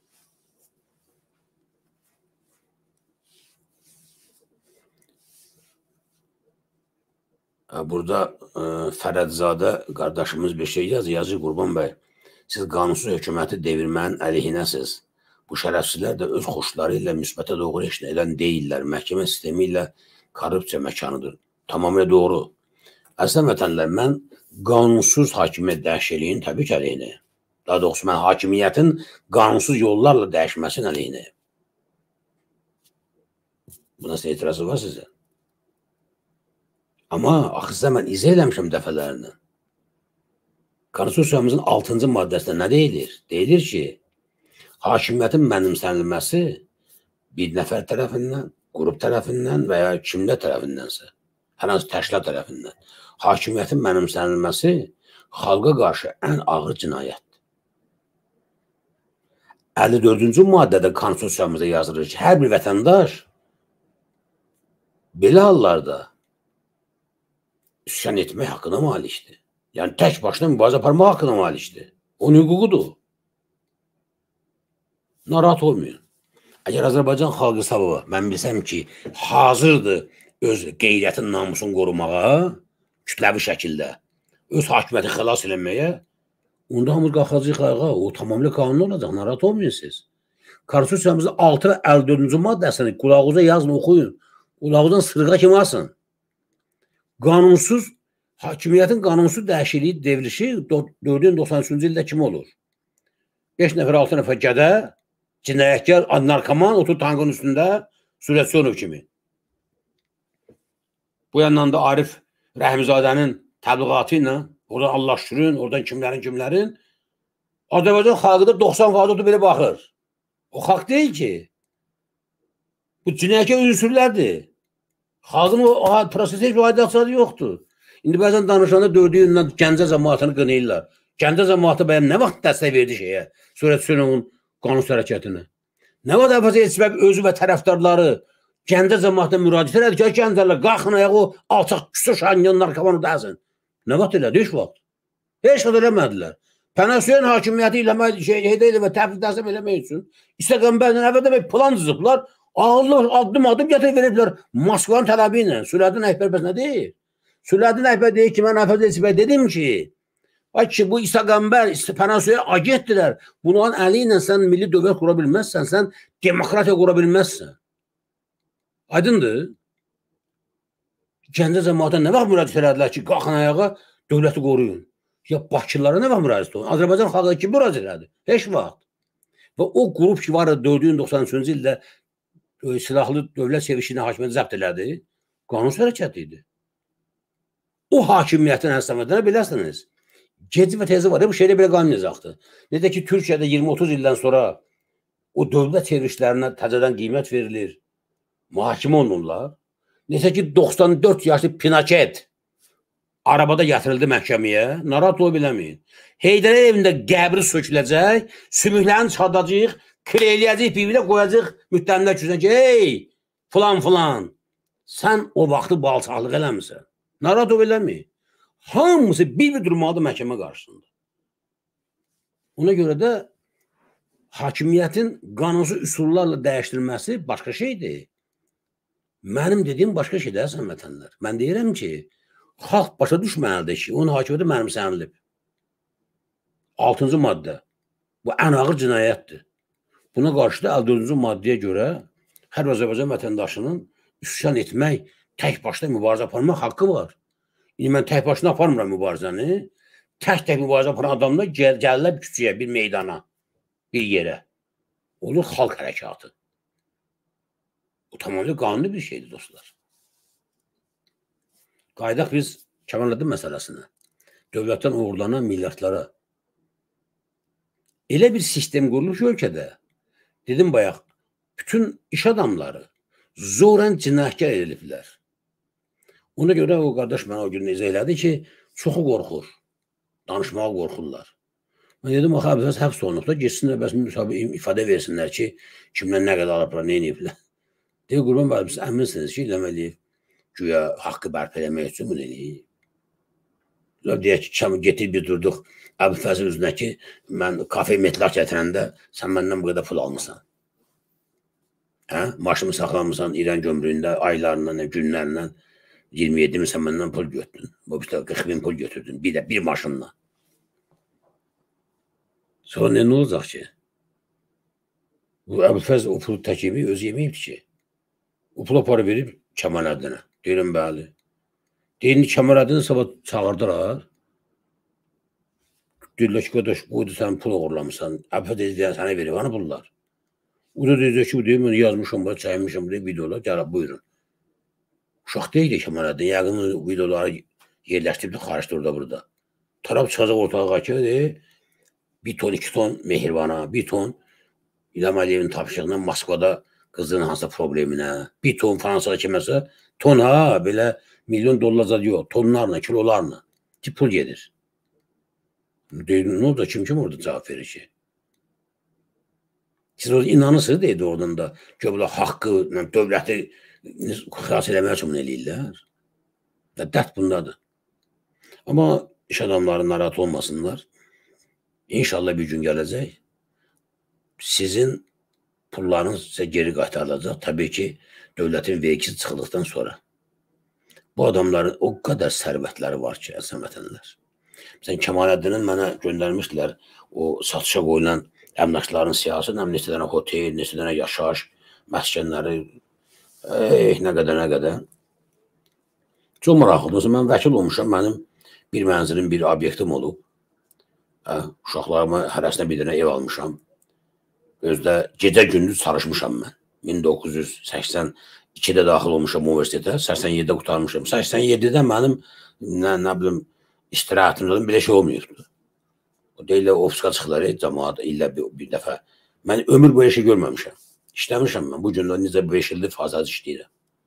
burada e, Fərədzadə qardaşımız bir şey yazır, yazır Qurban bəy. Siz qanunsuz hökuməti devirmənin əleyhinəsiz. Bu şərəfsizlər də öz xoşları ilə müsbətə doğru işlə edən deyirlər. Məhkəmə sistemi ilə korrupsiya məkanıdır. Tamamilə doğru. Əslən vətənlər, mən qanunsuz hakimiyyət dəyişikliyin təbii ki, əleyhinəyəm. Daha doğrusu, mən hakimiyyətin qanunsuz yollarla dəyişməsinin əleyhinəyəm. Buna sizə etirazı var sizə. Amma axı sizə mən izah eləmişəm dəfələrlə. Konstitusiyamızın altıncı maddəsində nə deyilir? Deyilir ki, hakimiyyətin mənimsənilməsi bir nəfər tərəfindən, qrup tərəfindən və ya kimdə tərəfindənsə, hər hansı təşkilat tərəfindən, hakimiyyətin mənimsənilməsi xalqa qarşı ən ağır cinayətdir. əlli dördüncü maddədə konstitusiyamızda yazılır ki, hər bir vətəndaş belə hallarda üsyan etmək haqqına malikdir. Yəni, tək başına mübarizə aparmaq haqqına malikdir. Onun hüququdur. Narahat olmayın. Əgər Azərbaycan xalqı sabahı, mən bilsəm ki, hazırdır öz qeyriyyətin, namusunu qorumağa, kütləvi şəkildə, öz hakimiyyəti xilas eləməyə, onda hamız qalxacaq ayağa, o tamamilə qanun olacaq, narahat olmayın siz. Konstitusiyamızın altı və əlli dördüncü maddəsini qulağınıza yazın, oxuyun. Qulağınızdan sırğa kimi asın. Qanunsuz, hakimiyyətin qanunsuz dəyişikliyi devrilişi dörd min doxsan üçüncü ildə kim olur? beş nəfər, altı nəfər gədə, cinayətkar, narkoman, otur tankın üstündə, Sürətsiyonov kimi. Bu yandan da Arif Rəhimzadənin təbliğatı ilə, oradan Allah şükürün, oradan kimlərin, kimlərin, Azərbaycan xalqı da doxsan faiz belə baxır. O xalq deyil ki. Bu cinayətkar ünsürlərdir. Xalqın o prosesi heç bir aydınlığı yoxdur. İndi bəzən danışanda dördü yılından Gəncə cəmaatını qınayırlar. Gəncə cəmaatı bəyəm nə vaxt dəstək verdi şeyə, Sürətsiyonun qanunsuz hərəkətinə? Nə vaxt Əfəzə Elçibək özü və tərəfdarları Gəncə cəmaatına müraciət elədi ki, Gəncələr qalxın ayağı o alçaq küsur şanyan narkomanı dəyəsin. Nə vaxt elədi? Heç vaxt. Heç vaxt eləmədilər. Pənasüyən hakimiyyəti eləmək, şey, heydə elə və təfrid dəsəm eləmək üçün İstəqənbərdən əvvəldə bir plan cızıblar. Allah addım adım gətirib veriblər Moskvanın tələbi ilə. Sülədin Əkbər bəs nə deyir? Sülədin Əkbər deyir ki, mən Əfəz Elsibə dedim ki, ay ki, bu İsa Qəmbər, Panasuya agentdirlər. Bunun əli ilə sən milli dövlət qura bilməzsən, sən demokratiya qura bilməzsən. Aydındır? Gəncə cəmaata nə vaxt müraciət elədilər ki, qalxın ayağa, dövləti qoruyun. Ya Bakılara nə vaxt müraciət olun? Azərbaycan xalqı kim müraciət elədi? Heç vaxt. Və o qrup ki var dörd min doxsan üçüncü ildə silahlı dövlət sevişini hakimiyyəti zəbt elədi, qanun hərəkəti idi. O hakimiyyətin həsəmətlərə biləsiniz. Gecə və tezi var. Bu şeydə belə qalmayacaqdır. Necə ki, Türkiyədə iyirmi otuz ildən sonra o dövlət çevrilişlərinə təzədən qiymət verilir, mühakimə olunurlar. Necə ki, doxsan dörd yaşlı Pinaket arabada gətirildi məhkəməyə, narahat ola biləməyin. Heydər evində qəbri söküləcək, sümüklərini çıxardacaq, kreləyəcək, bir-birə qoyacaq müttəmlər kürsünə ki, ey, filan filan, sən o vaxtı balçaqlıq eləmirsən. Narahat ola biləməyin. Hamısı bir-bir durmalıdır məhkəmə qarşısında. Ona görə də hakimiyyətin qanunsuz üsullarla dəyişdirilməsi başqa şeydir. Mənim dediyim başqa şeydir, əsən vətənlər. Mən deyirəm ki, xalq başa düşməlidir ki, onun hakimiyyəti mənimsənilib. Altıncı maddə. Bu ən ağır cinayətdir. Buna qarşı da əlli dördüncü maddəyə görə hər Azərbaycan vətəndaşının üsyan etmək, tək başına mübarizə aparmaq haqqı var. İndi mən tək başına aparmıram mübarizəni. Tək-tək mübarizə aparan adamlar gəl gəlirlər küçüyə, bir meydana, bir yerə. Olur xalq hərəkatı. O tamamilə qanuni bir şeydir, dostlar. Qaydaq biz Kəmaləddin məsələsinə, dövlətdən uğurlanan milyardlara. Elə bir sistem qurulur ki, ölkədə, dedim bayaq, bütün iş adamları zorən cinayətkar ediliblər. Ona görə o qardaş mənə o gün izah elədi ki, çoxu qorxur, danışmağa qorxurlar. Mən dedim, axı, bəs həbs olunubda, geçsinlər, bəs ifadə versinlər ki, kimdən nə qədər alıblar, nə eləyiblər. Deyir, Qurban bəy, siz əminsiniz ki, İlham Əliyev güya haqqı bərpa eləmək üçün bunu eləyib. Deyək ki, getir bir durduq, Əbülfəzil üzünə ki, mən kafe metlaq gətirəndə sən məndən bu qədər pul almışsan. Maşımı saxlamısan İran gömrüyündə aylarından, günlərindən iyirmi yeddi min sən məndən pul götürdün. Bu qırx min pul götürdün, bir də bir maşınla. Sonra nə olacaq ki? Bu Əbülfəz o pulu tək yemeyi öz yeməyibdir ki. O pula para verib Kəmaləddinə. Deyirəm, bəli. Deyirəm, Kəmaləddinə sabah çağırdılar. Deyirlər ki, qardaş, qoydu sən pul uğurlamışsan. Əbülfəz deyən sənə verib, hanı pullar? O da deyəcək ki, bu deyir, mən yazmışam, çaymışam, bu deyir, videolar, gəlib, buyurun. Uşaq deyil Kəmaləddin, yəqin videoları yerləşdirib, xarışdır orada burada. Taraf çıxacaq ortalığa ki, deyir, bir ton, iki ton Mehriban'a, bir ton İlham Əliyevin tapışığından Moskvada qızının hansısa probleminə, bir ton Fransada kiməsə, ton ha, belə milyon dollar zad yox, tonlarla, kilolarla ki, pul gedir. Deyir, nə oldu, kim kim orada cavab verir ki? Siz orada inanırsınız, deyir oradan da, göblə haqqı, dövləti xilas eləməyə üçün eləyirlər. Dərd bundadır. Amma iş adamları narahat olmasınlar. İnşallah bir gün gələcək, sizin pullarınız sizə geri qaytarılacaq. Təbii ki, dövlətin vergisi çıxıldıqdan sonra. Bu adamların o qədər sərvətləri var ki, əsən vətənlər. Məsələn, Kəmaləddinin mənə göndərmişdilər o satışa qoyulan əmlakların siyasi, neçə dənə hotel, neçə dənə yaşayış, məskənləri, eh, nə qədər, nə qədər. Çox maraqlıdır. Mən vəkil olmuşam, mənim bir mənzilin bir obyektim olub. Uşaqlarıma hərəsinə bir dənə ev almışam. Özdə gecə gündüz çalışmışam mən. min doqquz yüz səksən ikidə daxil olmuşam universitetə, səksən yeddidə qutarmışam. səksən yeddidə mənim, nə, nə bilim, istirahətimdə bir şey olmayıbdır. O deyirlər, ofiska çıxılar, cəmaat, illə bir, bir dəfə. Mən ömür böyle şey görməmişəm. İşləmişəm mən. Bu gündə necə beş ildir fazlaca işləyirəm.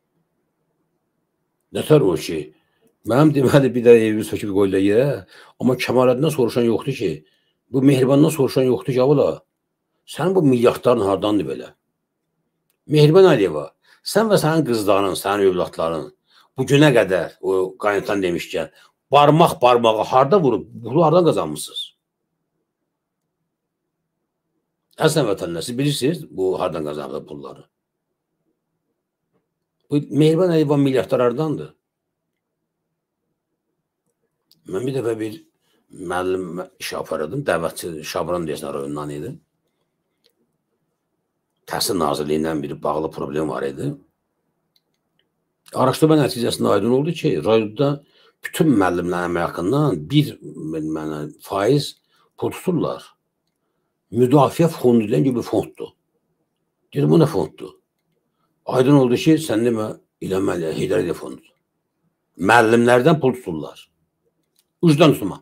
Nətər o ki, mənim deməli bir də evimi söküb qoydular yerə, amma Kəmaləddin'dən soruşan yoxdur ki, bu Mehriban'dan soruşan yoxdur ki, abla, sənin bu milyardların hardandır belə? Mehriban Əliyeva, sən və sənin qızların, sənin övladların bu günə qədər, o qaynatan demişkən, barmaq barmağı harda vurub, bunu hardan qazanmışsınız? Əslən vətənlər, siz bilirsiniz bu hardan qazanırlar pulları? Bu Mehriban Əliyev milyardlardandır. Mən bir dəfə bir müəllim iş aparırdım, dəvətçi Şabran deyəsən rayonundan idi. Təhsil Nazirliyi ilə bir bağlı problem var idi. Araşdırma nəticəsində aydın oldu ki, rayonda bütün müəllimlərin əmək haqqından bir faiz pul tuturlar. Müdafiə fondu deyilən gibi bir fonddur. Dedim, bu nə fonddur? Aydın oldu ki, sən demə, İlham Heydər Əliyev fondudur. Müəllimlərdən pul tuturlar. Ucdan tutma.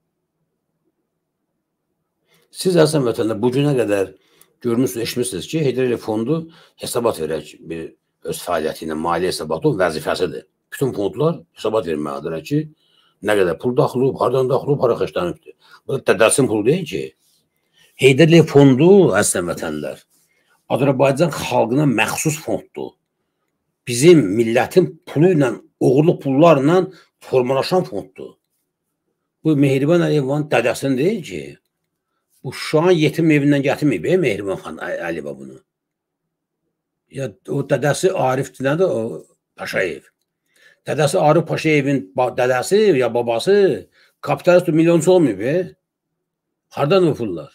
Siz əslən vətəndə bu günə qədər görmüşsünüz, eşitmişsiniz ki, Heydər Əliyev fondu hesabat verək bir öz fəaliyyəti ilə maliyyə hesabatı o vəzifəsidir. Bütün fondlar hesabat verməlidir ki, nə qədər pul daxilib, hardan daxilib, para xərclənibdir. Bu da dədəsin pul deyil ki. Heydər Əliyev fondu, əslən vətənlər, Azərbaycan xalqına məxsus fonddur. Bizim millətin pulu ilə, oğurluq pullarla formalaşan fonddur. Bu Mehriban Əliyevin dədəsinin deyil ki, bu Şuşanın yetim evindən gətirməyib, Mehriban xan Əliyeva bunu. Ya, o dədəsi Arifdir, nədir o? Paşayev. Dədəsi Arif Paşayevin dədəsi ya babası kapitalist milyonçu olmayıb. Hardan o pullar?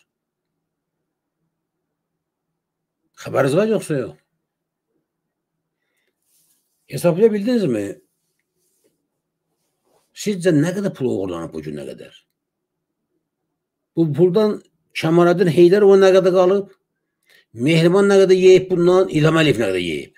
Xəbəriniz var yoxsa yox? Hesablaya bildiniz mi? Sizcə nə qədər pul uğurlanıb bu gün nə qədər? Bu puldan Kəmaləddin Heydərov nə qədər qalıb? Mehriban nə qədər yeyib bundan? İlham Əliyev nə qədər yeyib?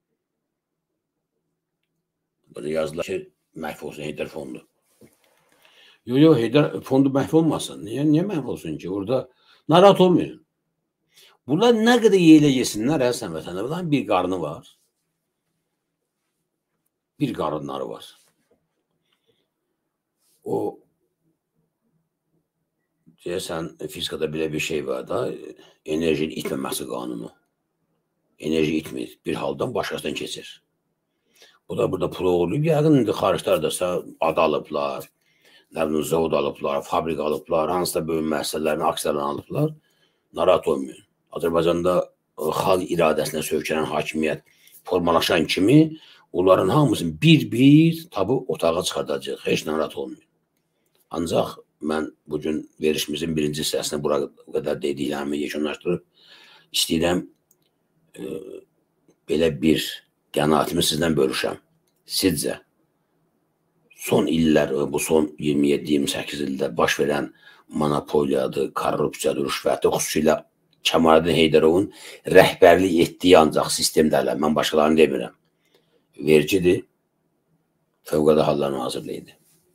Burada yazılar ki, məhv olsun Heydər fondu. Yox, yox, Heydər fondu məhv olmasın. Niyə, niyə məhv olsun ki? Orada narahat olmayın. Bunlar nə qədər yeyilə yesinlər, əslən vətəndə. Bunların bir qarnı var. Bir qarınları var. O, deyəsən, fizikada belə bir şey var da, enerjinin itməməsi qanunu. Enerji itmir. Bir haldan başqasından keçir. Bu da burada pul uğurlayıb. Yəqin indi xariclərdə ad alıblar, nə bilim, zavod alıblar, fabrik alıblar, hansısa böyük müəssisələrin aksiyalarını alıblar. Narahat olmayın. Azərbaycanda xalq iradəsinə söykənən hakimiyyət formalaşan kimi onların hamısını bir-bir tabi otağa çıxardacaq. Heç narahat olmayın. Ancaq mən bugün verişimizin birinci hissəsini bura qədər dediklərimi yekunlaşdırıb istəyirəm e, belə bir qənaətimi sizdən bölüşəm. Sizcə son illər, bu son iyirmi yeddi iyirmi səkkiz ildə baş verən monopoliyadır, korrupsiyadır, rüşvətdir, xüsusilə Kəmaləddin Heydərovun rəhbərlik etdiyi ancaq sistemdələr. Mən başqalarını demirəm. Vericidir, Fövqəladə Hallar Nazirliyidir.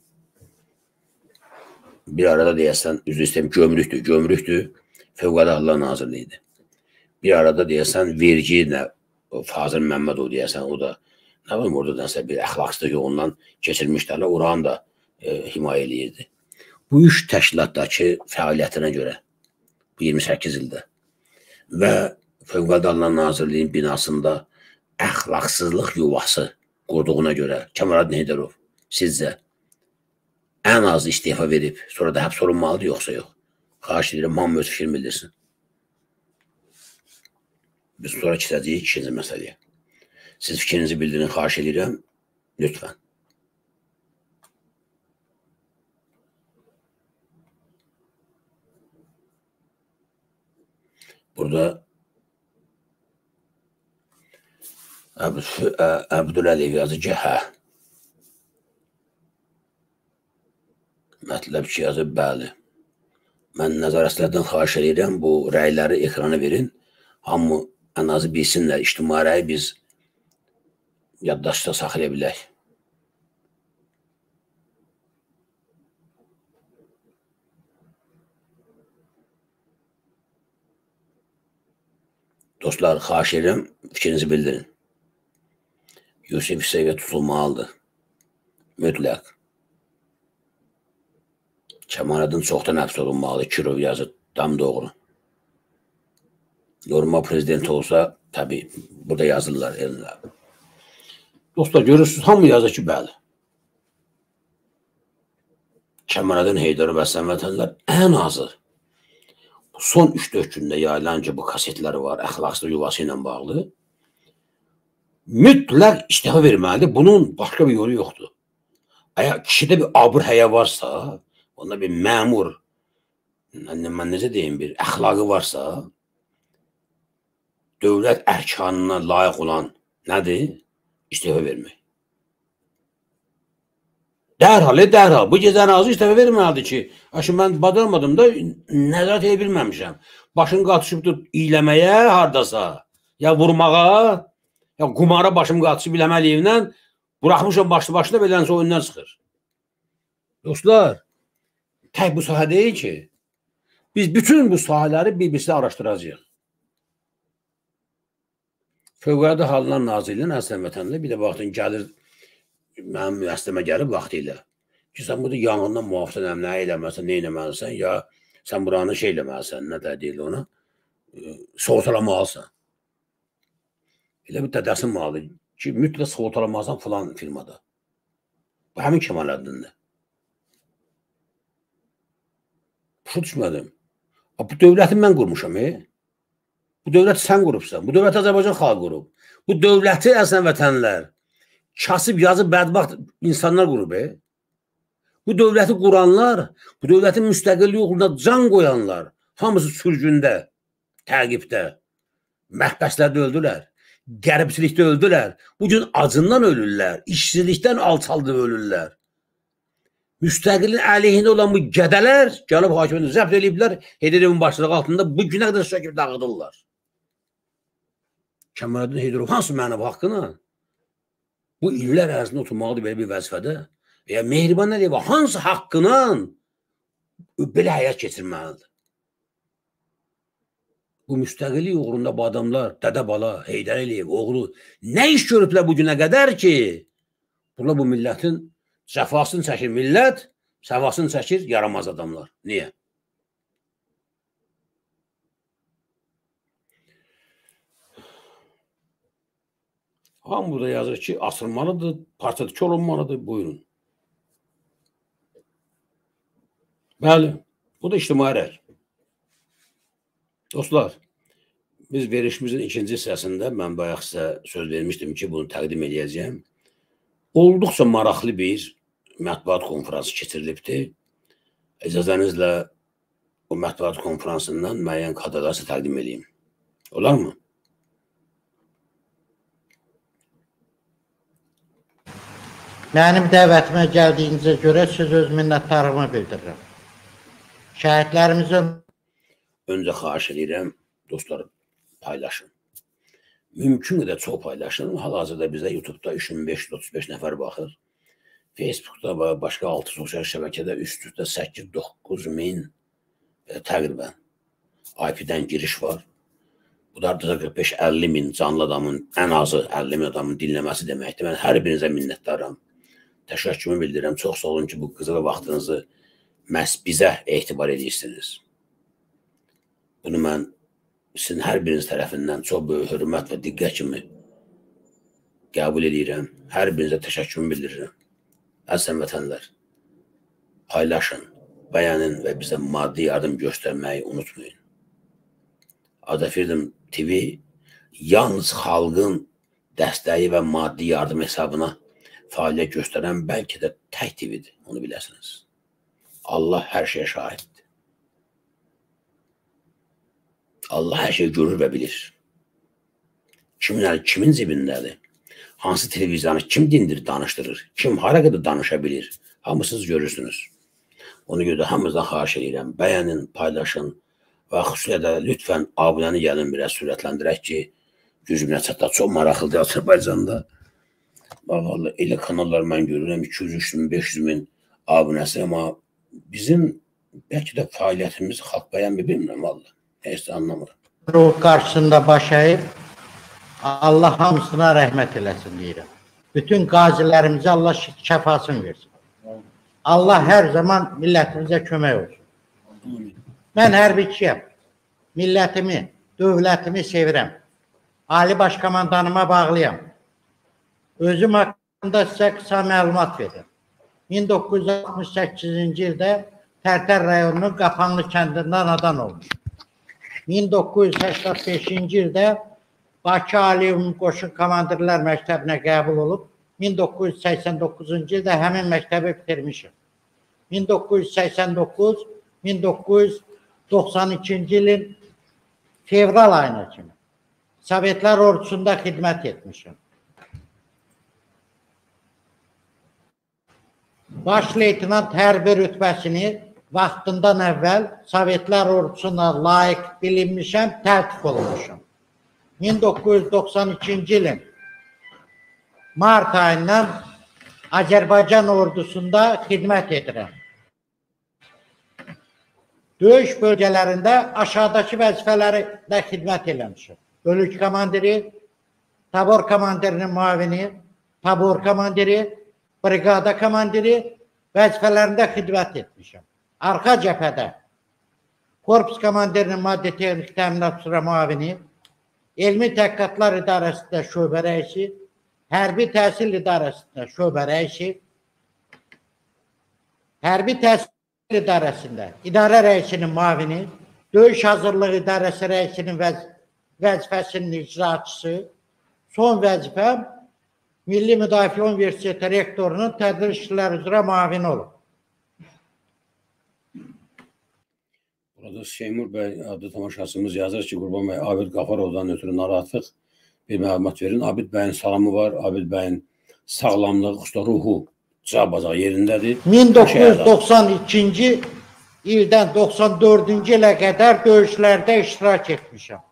Bir arada deyəsən, üzr istəyirəm, gömrükdür, gömrükdür, Fövqəladə Hallar Nazirliyidir. Bir arada deyəsən, vergi ilə, Fazıl Məmmədov deyəsən, o da, nə bilim, orada nəsə bir əxlaqsızlıq yolundan keçirmişlərlə, oranı da e, himayə eləyirdi. Bu üç təşkilatdakı fəaliyyətinə görə, bu iyirmi səkkiz ildə və Fövqəladə Hallar Nazirliyinin binasında əxlaqsızlıq yuvası qurduğuna görə Kəmaləddin Heydərov sizcə ən az istefa verib, sonra da həbs olunmalıdır, yoxsa yox? Xahiş edirəm, hamı öz fikrini bildirsin. Biz sonra keçəcəyik ikinci məsələyə. Siz fikrinizi bildirin, xahiş edirəm, lütfən. Burada Əbdüləliyev yazı ki, hə. Mətləb ki, yazı, bəli. Mən nəzarətlərdən xahiş edirəm, bu rəyləri ekrana verin. Hamı ən azı bilsinlər, ictimai rəyi biz yaddaşda saxlaya bilək. Dostlar, xahiş edirəm, fikrinizi bildirin. Yusif Hüseyin tutulmalıdır. Mütləq. Kəmaləddin çoxdan həbs olunmalıdır. Kirov yazı, tam doğru. Normal prezident olsa, təbii, burada yazırlar. Ellər. Dostlar, görürsünüz, hamı yazır ki, bəli. Kəmaləddin Heydərov və Vətənlər ən azı son üç dörd gündə yayılan ki, bu kasetləri var, əxlaqsızlıq yuvası ilə bağlı. mütləq istifa verməlidir. Bunun başqa bir yolu yoxdur. Əgər kişidə bir abır həya varsa, onda bir məmur, mən necə deyim, bir əxlaqı varsa, dövlət ərkanına layiq olan nədir? İstifa vermək. Dərhal, dərhal. Bu gecə nazı istifa verməlidir ki, aşı mən bacarmadım da nəzarət edə bilməmişəm. Başını qatışıbdır iyləməyə hardasa, ya vurmağa, ya qumara başımı qatışıb iləməliyimlə buraxmışam başlı başına belənsə oyundan çıxır. Dostlar, tək bu sahə deyil ki, biz bütün bu sahələri bir-birisi araşdıracağıq. Fövqəladə Hallar Nazirliyinin Əslən Vətənində bir də vaxtın gəlir, mənim müəssisəmə gəlib vaxtı ilə ki, sən burada yanğından mühafizə nə eləməlisən, nə eləməlisən, ya sən buranı şey eləməlisən, nə də deyil ona, soğutalamalısın. Elə bir dədəsin malı ki, mütləq soğutalamazsan filan firmada. Bu həmin Kemaləddindir. Başa düşmədim. Bu dövləti mən qurmuşam, e? Bu dövləti sən qurubsan. Bu dövləti Azərbaycan xalqı qurub. Bu dövləti Əslən Vətənlər kasıb, yazıb, bədbaxt insanlar qurub, e? Bu dövləti quranlar, bu dövlətin müstəqilliyi uğrunda can qoyanlar, hamısı sürgündə, təqibdə, məhbəslərdə öldülər, qəribçilikdə öldülər, bugün acından ölürlər, işsizlikdən alçaldı ölürlər. Müstəqilin əleyhində olan bu gədələr gəlib hakimiyyəti zəbt ediblər, Heydərovun başlığı altında bu günə qədər söküb dağıdırlar. Kemaləddin Heydərov hansı mənəvi haqqına bu illər ərzində oturmalıdır belə bir vəzifədə? Ya Mehriban Əliyev hansı haqqına belə həyat keçirməlidir? Bu müstəqillik uğrunda bu adamlar, Dədə Bala, Heydər Əliyev, oğlu nə iş görüblər bu günə qədər ki, bunlar bu millətin cəfasını çəkir millət, səfasını çəkir yaramaz adamlar. Niyə? Hamı burada yazır ki, asılmalıdır, parçadakı olunmalıdır, buyurun. Bəli, bu da ictimai rəy. Dostlar, biz verişimizin ikinci hissəsində mən bayaq sizə söz vermişdim ki, bunu təqdim edəcəyəm. Olduqca maraqlı bir mətbuat konferansı keçirilibdir. İcazənizlə o mətbuat konferansından müəyyən kadrları təqdim edeyim. Olar mı? Mənim dəvətimə gəldiyinizə görə siz öz minnətdarlığımı bildirirəm. Şəhidlərimizin öncə xahiş edirəm, dostlar, paylaşın. Mümkün qədər çox paylaşın. Hal-hazırda bizdə YouTube'da üç min beş yüz otuz beş nəfər baxır. Facebook'da və başqa altı sosial şəbəkədə üst-üstə səkkiz doqquz min təqribən I P-dən giriş var. Bu da qırx beş əlli min canlı adamın, ən azı əlli min adamın dinləməsi deməkdir. Mən hər birinizə minnətdaram. Təşəkkürümü bildirirəm. Çox sağ olun ki, bu qızılı vaxtınızı məhz bizə etibar edirsiniz. Bunu mən sizin hər biriniz tərəfindən çox böyük hörmət və diqqət kimi qəbul edirəm. Hər birinizə təşəkkürümü bildirirəm. Əslən vətənlər, paylaşın, bəyənin və bizə maddi yardım göstərməyi unutmayın. Azəfirdim T V yalnız xalqın dəstəyi və maddi yardım hesabına fəaliyyət göstərən bəlkə də tək T V'dir, onu biləsiniz. Allah hər şeyə şahiddir. Allah hər şeyi görür və bilir. Kimin əli, kimin cibindədir? Hansı televizyonu kim dindir, danışdırır? Kim hara qədər danışa bilir? Hamısınız görürsünüz. Onu görə də hamımızdan xahiş edirəm. Bəyənin, paylaşın və xüsusilə də lütfən abunəni gəlin biraz sürətləndirək ki, gücümünə çatda çox maraqlıdır Azərbaycanda. Vallahi elə kanallar mən görürəm iki yüz üç min, beş yüz min abunəsi, amma bizim bəlkə də fəaliyyətimiz xalq bəyənmir, bilmirəm vallahi. Heç də anlamıram. Ruh qarşısında baş əyib, Allah hamısına rəhmət eləsin deyirəm. Bütün qazilərimizə Allah şəfasını versin. Allah hər zaman millətimizə kömək olsun. Mən hərbçiyəm. Millətimi, dövlətimi sevirəm. Ali Başkomandanıma bağlıyam. Özüm haqqında sizə qısa məlumat verir. min doqquz yüz altmış səkkizinci ildə Tərtər rayonunun Qapanlı kəndindən anadan olmuş. min doqquz yüz səksən beşinci ildə Bakı Ali Ümumi Qoşun Komandirlər Məktəbinə qəbul olub. min doqquz yüz səksən doqquzuncu ildə həmin məktəbi bitirmişim. min doqquz yüz səksən doqquz min doqquz yüz doxsan ikinci ilin fevral ayına kimi Sovetlər ordusunda xidmət etmişim. Baş leytenant hərbi rütbəsini vaxtından əvvəl Sovetlər ordusuna layiq bilinmişəm, tərtib olunmuşum. min doqquz yüz doxsan ikinci ilin mart ayından Azərbaycan ordusunda xidmət edirəm. Döyüş bölgələrində aşağıdakı vəzifələrdə xidmət eləmişim. Bölük komandiri, tabor komandirinin müavini, tabor komandiri, brigada komandiri vəzifələrində xidmət etmişim. Arxa cəbhədə korpus komandirinin maddi texnik təminat üzrə müavini, elmi təhqiqatlar idarəsində şöbə rəisi, hərbi təhsil idarəsində şöbə rəisi, hərbi təhsil idarəsində idarə rəisinin müavini, döyüş hazırlığı idarəsi rəisinin vəz vəzifəsinin icraçısı, son vəzifəm Milli Müdafiə Universiteti rektorunun tədris işləri üzrə müavini olub. Burada Seymur bəy adlı tamaşaçımız yazır ki, Qurban bəy Abid Qafarovdan ötürü narahatlıq bir məlumat verin. Abid bəyin salamı var, Abid bəyin sağlamlığı, xüsusilə ruhu cavab-acaq yerindədir. min doqquz yüz doxsan ikinci ildən doxsan dördüncü ilə qədər döyüşlərdə iştirak etmişəm.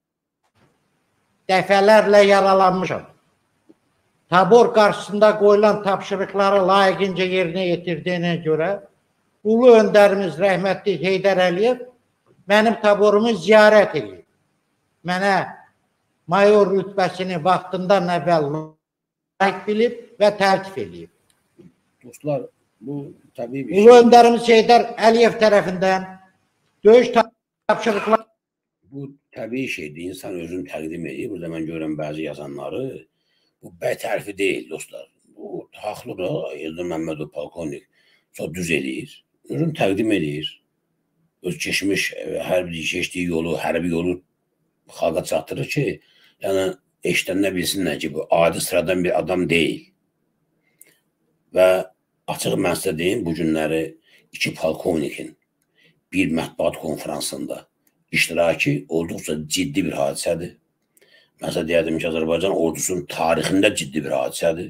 Dəfələrlə yaralanmışam. Tabor qarşısında qoyulan tapşırıqları layiqincə yerinə yetirdiyinə görə ulu öndərimiz rəhmətli Heydər Əliyev mənim taborumu ziyarət edib. Mənə mayor rütbəsini vaxtından əvvəl layiq bilib və təltif edib. Dostlar, bu təbii bir Ulu öndərimiz Heydər Əliyev tərəfindən döyüş tapşırıqları bu təbii şeydir. İnsan özünü təqdim edir. Burada mən görürəm bəzi yazanları. Bu bəy tərifi deyil dostlar. Bu haqlıdır. Eldar Məmmədov polkovnik çox düz eləyir. Özünü təqdim edir. Öz keçmiş hər bir keçdiyi yolu, hərbi yolu xalqa çatdırır ki, yəni eşidənlər bilsinlər ki, bu adi sıradan bir adam deyil. Və açıq mən sizə deyim, bu günləri iki polkovnikin bir mətbuat konferansında iştiraki olduqca ciddi bir hadisədir. Məsələn, deyərdim ki, Azərbaycan ordusunun tarixində ciddi bir hadisədir.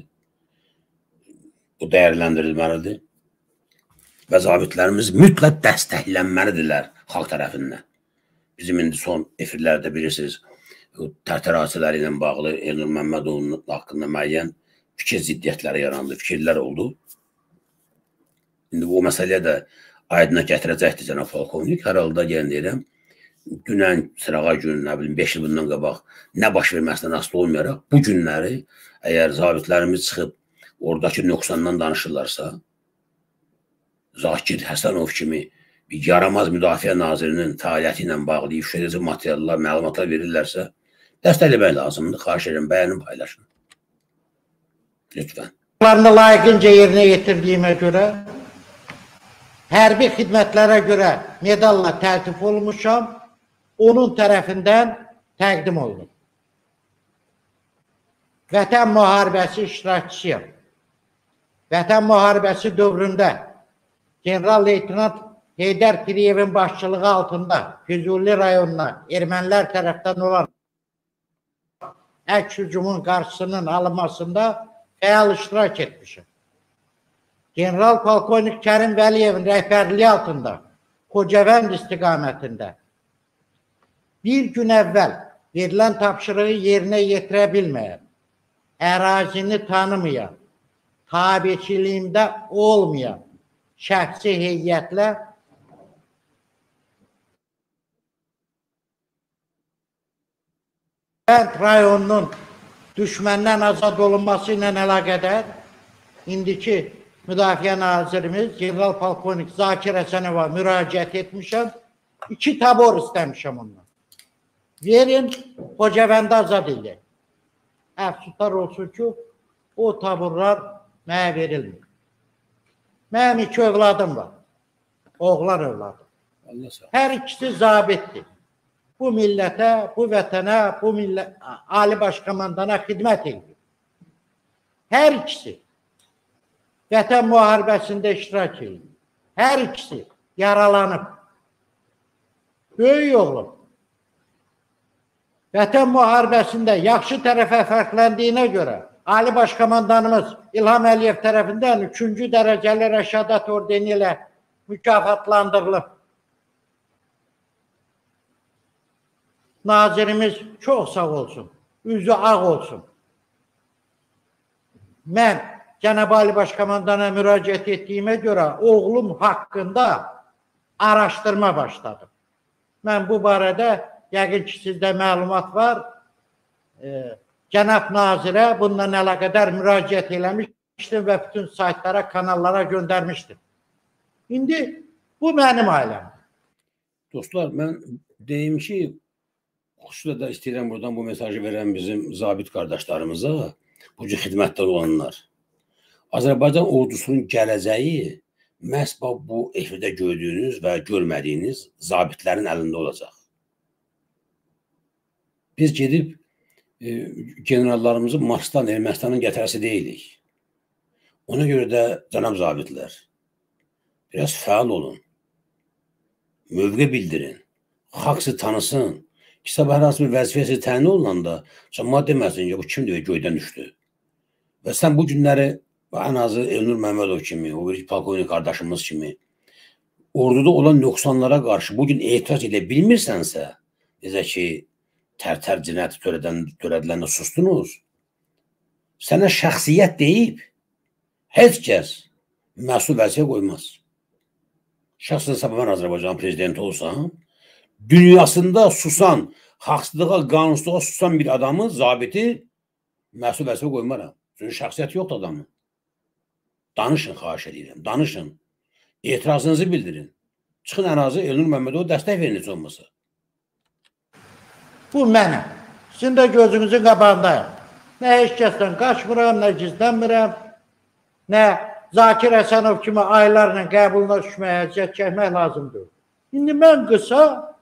Bu dəyərləndirilməlidir. Və zabitlərimiz mütləq dəstəklənməlidirlər xalq tərəfindən. Bizim indi son efirlərdə bilirsiniz, tərtər hadisələri ilə bağlı Elnur Məmmədovun haqqında müəyyən fikir ziddiyyətləri yarandı, fikirlər oldu. İndi o məsələyə də aydına gətirəcəkdir cənab polkovnik. Hər halda gəlin deyirəm, dünən, sırağa gün, nə bilim, beş il bundan qabaq nə baş verməsindən asılı olmayaraq, bu günləri əgər zabitlərimiz çıxıb oradakı nöqsandan danışırlarsa, Zakir Həsənov kimi bir yaramaz müdafiə nazirinin fəaliyyəti ilə bağlı ifşedici materiallar, məlumatlar verirlərsə, dəstəkləmək lazımdır. Xahiş edirəm, bəyənin paylaşın. Lütfən. Layiqincə yerinə yetirdiyimə görə, hərbi xidmətlərə görə medalla təltif olmuşam, onun tərəfindən təqdim olunub. Vətən müharibəsi iştirakçısıyam. Vətən müharibəsi dövründə general-leytenant Heydər Piriyevin başçılığı altında Füzuli rayonuna ermənilər tərəfdən olan əks hücumun qarşısının alınmasında fəal iştirak etmişim. General polkovnik Kərim Vəliyevin rəhbərliyi altında Xocavənd istiqamətində bir gün əvvəl verilən tapşırığı yerinə yetirə bilməyən, ərazini tanımayan, tabiçiliyində olmayan şəxsi heyətlə Kənd rayonunun düşməndən azad olunması ilə əlaqədar indiki Müdafiə Nazirimiz General polkovnik Zakir Həsənova müraciət etmişəm. İki tabor istəmişəm ondan. Verin, Xocavəndə azad edin. Əfsuslar olsun ki, o taborlar mənə verilmir. Mənim iki övladım var. Oğlan övladım. Hər ikisi zabitdir. bu millete, bu vətənə, bu millet, Ali Baş Komandana xidmət edir. Hər ikisi Vətən müharibəsində iştirak edir. Hər ikisi yaralanıb. Böyük oğlum, Vətən müharibəsində yaxşı tərəfə fərqləndiyinə görə Ali Baş Komandanımız İlham Əliyev tərəfindən üçüncü dərəcəli Rəşadat ordeni ilə mükafatlandırılıb. Nazirimiz çox sağ olsun, üzü ağ olsun. Mən Cənab Ali Baş Komandana müraciət etdiyimə görə oğlum haqqında araşdırma başladım. Mən bu barədə, yəqin ki, sizdə məlumat var, e, Cənab Nazirə bununla əlaqədar müraciət eləmişdim və bütün saytlara, kanallara göndərmişdim. İndi bu mənim ailəm. Dostlar, mən deyim ki, xüsusilə də istəyirəm buradan bu mesajı verən bizim zabit qardaşlarımıza, bu cür xidmətdə olanlar. Azərbaycan ordusunun gələcəyi məhz bu efirdə gördüyünüz və görmədiyiniz zabitlərin əlində olacaq. Biz gedib e, generallarımızı Marsdan, Ermənistanın gətirəsi deyilik. Ona görə də cənab zabitlər, biraz fəal olun, mövqe bildirin, xalq tanısın. Kitab hər hansı bir vəzifəsi təyin olunanda cəmaət deməsin ki, bu kimdir, göydən düşdü. Və sən bu günləri ən azı Elnur Məmmədov kimi, o bir polkovnik qardaşımız kimi orduda olan nöqsanlara qarşı bugün etiraz edə bilmirsənsə, necə ki, tər-tər cinayəti törədiləndə sustunuz, sənə şəxsiyyət deyib, heç kəs məsul vəziyyəyə qoymaz. Şəxsən səbəb mən Azərbaycan prezidenti olsam, dünyasında susan, haqsızlığa, qanunsuzluğa susan bir adamı, zabiti məsul vəziyyəyə qoymaram. Çünki şəxsiyyət yoxdur adamın. Danışın, xahiş edirəm, danışın. Etirazınızı bildirin. Çıxın ərazi, Elnur Məmmədova dəstək verin heç olmasa. Bu mənim. Sizin də gözünüzün qabağındayım. Nə heç kəsdən qaçmıram, nə gizlənmirəm, nə Zakir Həsənov kimi aylarla qəbuluna düşməyə əziyyət çəkmək lazımdır. İndi mən qısa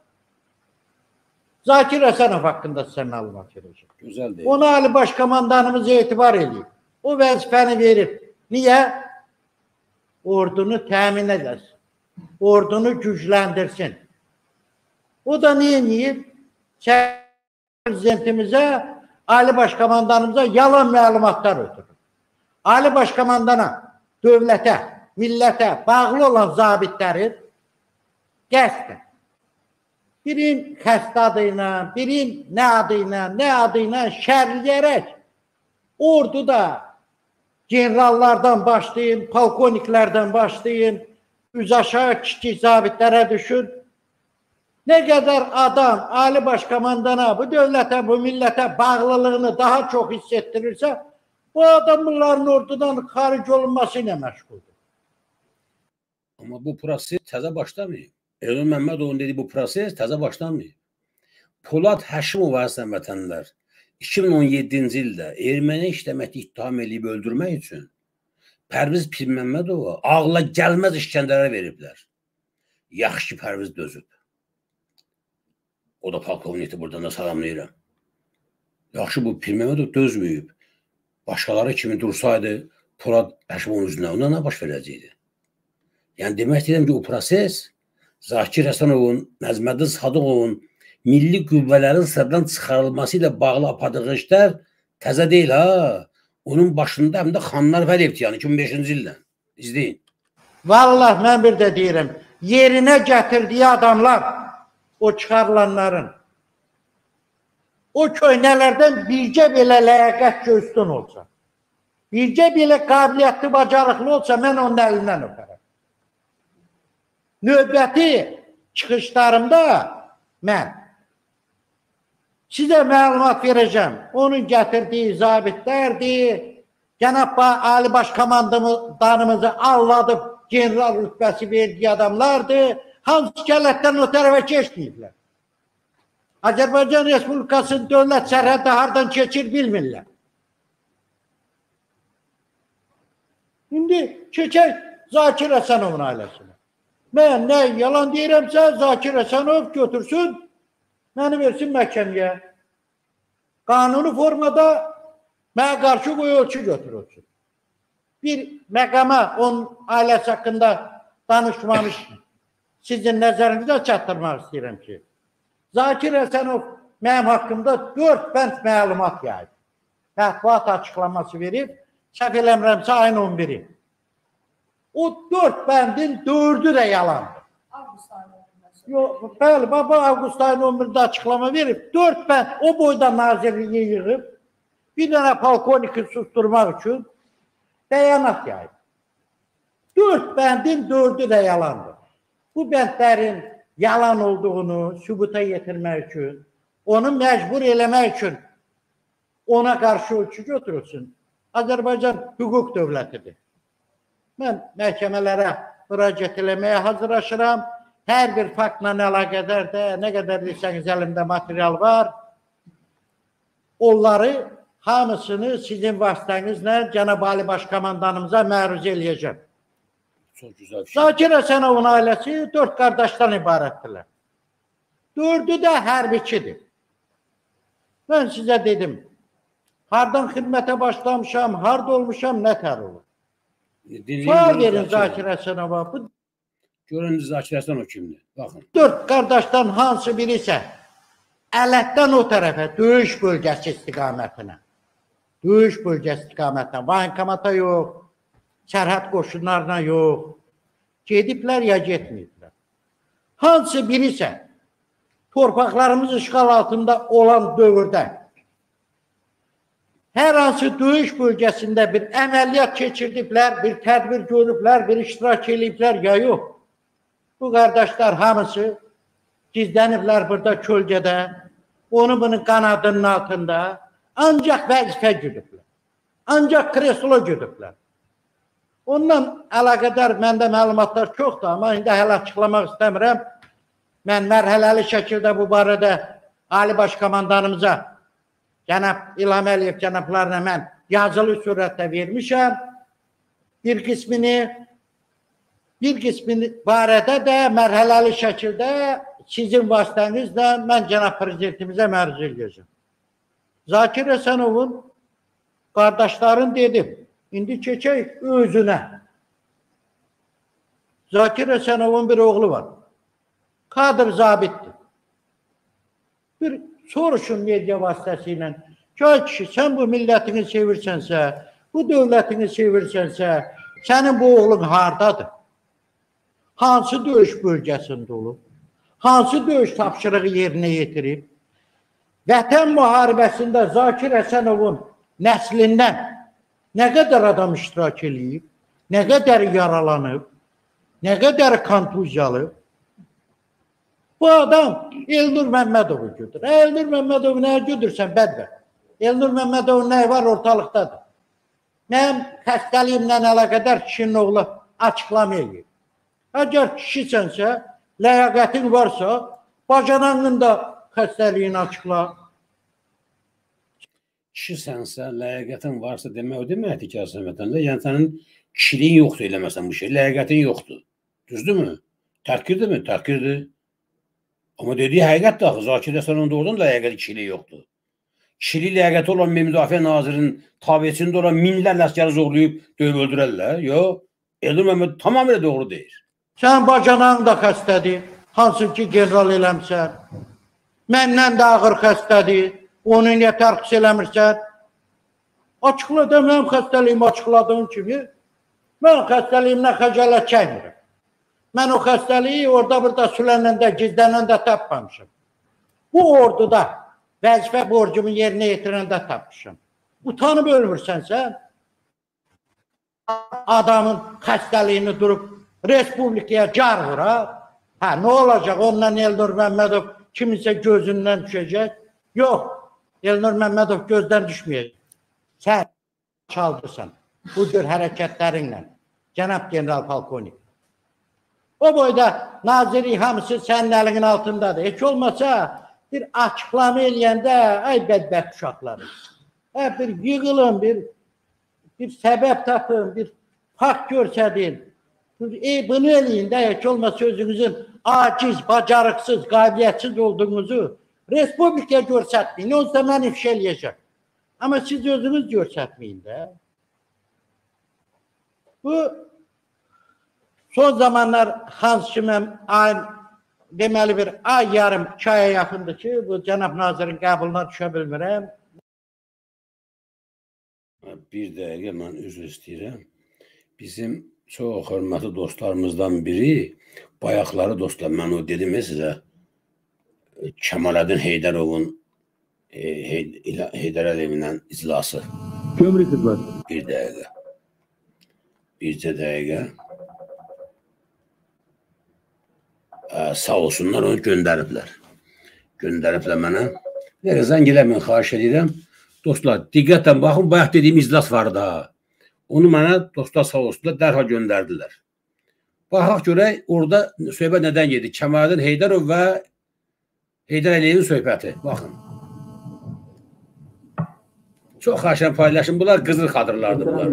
Zakir Həsənov haqqında sizə məlumat verəcəm. Gözəl deyil. Ona Ali Baş Komandanımız etibar edib. O vəzifəni verib. Niyə? Ordunu təmin edəsin. Ordunu gücləndirsin. O da niyə niyə? Prezidentimizə, Ali Baş Komandanımıza yalan məlumatlar ötürür. Ali Baş Komandana, dövlətə, millətə bağlı olan zabitləri qəsdən birin xəstə adıyla, birin nə adıyla, nə adıyla şərləyərək orduda generallardan başlayın, polkovniklərdən başlayın, üz aşağı kiçik zabitlərə düşün. Nə qədər adam Ali Baş Komandana, bu dövlətə, bu millətə bağlılığını daha çox hissettirirsə, bu adamların ordudan xaric olunması ilə məşğuldur. Amma bu proses təzə başlamayıb. Elnur Məmmədovun dediyi bu proses təzə başlamayıb. Polad Həşimov əzizən vətənlər iki min on yeddinci ildə erməni işləməkdə ittiham edib öldürmək üçün Pərviz Pirməmmədova ağla gəlməz işgəncələrə veriblər. Yaxşı ki, Pərviz dözüb. O da polkovnikdir, buradan da salamlayıram. Yaxşı, bu Pirməmmədov dözməyib. Başqaları kimi dursaydı Polad Həşimovun üzrünə, ona nə baş verəcəkdi? Yəni, demək deyirəm ki, o proses Zakir Həsənovun, Nəzməddin Sadıqovun milli qüvvələrin sırdan çıxarılması ilə bağlı apardığı işlər təzə deyil, ha? Onun başında həm də Xanlar Vəliyevdir, yəni iki min beşinci ildən. İzləyin. Vallahi mən bir də deyirəm, yerinə gətirdiyi adamlar, o çıxarılanların, o köynələrdən bircə belə ləyaqət göstün olsa, bircə belə qabiliyyətli, bacarıqlı olsa, mən onun əlindən öpərəm. Növbəti çıxışlarımda mən sizə məlumat verəcəm. Onun gətirdiyi zabitlərdir, Cənab Ali Baş Komandanımızı alladıb general rütbəsi verdiyi adamlardır, hansı kələtdən o tərəfə keçməyiblər. Azərbaycan Respublikasının dövlət sərhədi hardan keçir bilmirlər. İndi keçək Zakir Həsənovun ailəsinə. Mən nə yalan deyirəmsə, Zakir Həsənov götürsün, Məni versin məhkəməyə. Qanuni formada mənə qarşı qoy ölçü götürülsün. Bir məqama onun ailəsi haqqında danışmamış sizin nəzərinizə çatdırmaq istəyirəm ki, Zakir Həsənov mənim haqqımda dörd bənd məlumat yayıb. Mətbuat açıqlaması verib, səhv eləmirəmsə ayın on biri. O dörd bəndin dördü də yalandır. Yox, bəli, baba avqust ayın on birində açıqlama verib, dörd bənd o boyda nazirliyi yığıb, bir dənə polkovniki susturmaq üçün bəyanat yayıb. Dörd bəndin dördü də yalandır. Bu bəndlərin yalan olduğunu sübuta yetirmək üçün, onu məcbur eləmək üçün ona qarşı ölçü götürülsün. Azərbaycan hüquq dövlətidir. Mən məhkəmələrə müraciət eləməyə hazırlaşıram. Hər bir faktla əlaqədar da nə qədər desəniz əlimdə material var. Onları hamısını sizin vasitənizlə Cənab Ali Başkomandanımıza məruz eləyəcəm. Çok güzel bir şey. Zakir Həsənovun ailəsi dörd qardaşdan ibarətdirlər. Dördü də hərbiçidir. Mən sizə dedim, hardan xidmətə başlamışam, harda olmuşam, nə tər olur. Sual verin Zakir Həsənova. Bu Görün Zakir Həsənov kimdir? Baxın. dörd qardaşdan hansı biri isə Ələtdən o tərəfə, döyüş bölgəsi istiqamətinə, döyüş bölgəsi istiqamətinə, vankamata yox, sərhəd qoşunlarına yox, gediblər ya getməyiblər. Hansı biri isə torpaqlarımız işğal altında olan dövrdə hər hansı döyüş bölgəsində bir əməliyyat keçirdiblər, bir tədbir görüblər, bir iştirak ediblər ya yox. Bu qardaşlar hamısı gizləniblər burada kölgədə, onu bunun qanadının altında, ancaq vəzifə güdüblər, ancaq kreslo güdüblər. Ondan əlaqədar məndə məlumatlar çoxdur, amma indi hələ açıqlamaq istəmirəm. Mən mərhələli şəkildə bu barədə Ali Başkomandanımıza, Cənab İlham Əliyev cənablarına mən yazılı surətdə vermişəm. Bir qismini, bir qismini barədə də mərhələli şəkildə sizin vasitənizlə mən Cənab Prezidentimizə məruz eləyəcəm. Zakir Həsənovun qardaşların dedim, indi keçək özünə. Zakir Həsənovun bir oğlu var. Kadr zabitdir. Bir soruşun media vasitəsilə, ki kişi, sən bu millətini sevirsənsə, bu dövlətini sevirsənsə, sənin bu oğlun hardadır? Hansı döyüş bölgəsində olub? Hansı döyüş tapşırığı yerinə yetirib? Vətən müharibəsində Zakir Həsənovun nəslindən nə qədər adam iştirak edib, nə qədər yaralanıb, nə qədər kontuzyalı? Bu adam Elnur Məmmədovu götür. Elnur Məmmədovu nəyə götürsən bədbəxt? Elnur Məmmədovun nəyi var ortalıqdadır? Mənim xəstəliyimlə əlaqədar kişinin oğlu açıqlama edir. Əgər kişisənsə, ləyaqətin varsa, bacanağının da xəstəliyini açıqla. Kişisənsə, ləyaqətin varsa demək o deməkdir ki, əslən vətəndə, yəni sənin kişiliyin yoxdur eləməsən bu şey, ləyaqətin yoxdur. Düzdürmü? Təhqirdir mi? Təhqirdir. Amma dediyi həqiqətdir axı, Zakir Həsənovun doğrudan ləyaqəti kişiliyi yoxdur. Kişiliyi ləyaqəti olan Müdafiə Nazirinin tabiçində olan minlərlə əsgəri zorlayıb döyüb öldürərlər. Yox, Elnur Məmmədov tamamilə doğru deyir. Sən bacanağın da xəstədir, hansı ki general eləmsən. Məndən də ağır xəstədir, onu niyə tərxis eləmirsən? Açıqla da mənim xəstəliyimi açıqladığım kimi, mən xəstəliyimdən xəcalət çəkmirəm. Mən o xəstəliyi orada burada sülənəndə, gizlənəndə tapmamışım. Bu orduda vəzifə borcumu yerinə yetirəndə tapmışım. Utanıb ölmürsənsə, adamın xəstəliyini durub Respublikaya car vura, hə, nə olacaq? Ondan Elnur Məmmədov kiminsə gözündən düşəcək? Yox, Elnur Məmmədov gözdən düşməyəcək. Sən çaldırsan bu cür hərəkətlərinlə, Cənab General Polkovnik. O boyda naziri hamısı sənin əlinin altındadır. Heç olmasa bir açıqlama eləyəndə, ay bədbəxt uşaqları, hə, bir yığılın, bir, bir səbəb tapın, bir fakt görsədin. E, bunu eləyin də, heç olmasa özünüzün aciz, bacarıqsız, qabiliyyətsiz olduğunuzu Respublikaya görsətməyin, olsa mən ifşa eləyəcəm. Amma siz özünüz görsətməyin də. Bu son zamanlar hansı ki mən ayın, deməli bir ay yarım, iki aya yaxındır ki, bu cənab nazirin qəbuluna düşə bilmirəm. Bir dəqiqə mən üzr istəyirəm. Bizim çox hörmətli dostlarımızdan biri, bayaqları dostlar, mən o dedim sizə, Kəmaləddin Heydərovun e, Heydər Əliyevindən iclası. Gömrük xidmət. Bir dəqiqə. Bircə dəqiqə. Ə, sağ olsunlar, onu göndəriblər. Göndəriblər mənə. Neyse, zəng eləməyin, xahiş edirəm. Dostlar, diqqətlə baxın, bayaq dediyim iclas var da. Onu mənə dostlar sağ olsunlar, dərhal göndərdilər. Baxaq görək, orada söhbət nədən gedir? Kəmaləddin Heydərov və Heydər Əliyevin söhbəti. Baxın. Çox xahiş paylaşın. Bunlar qızıl xadırlardır bunlar.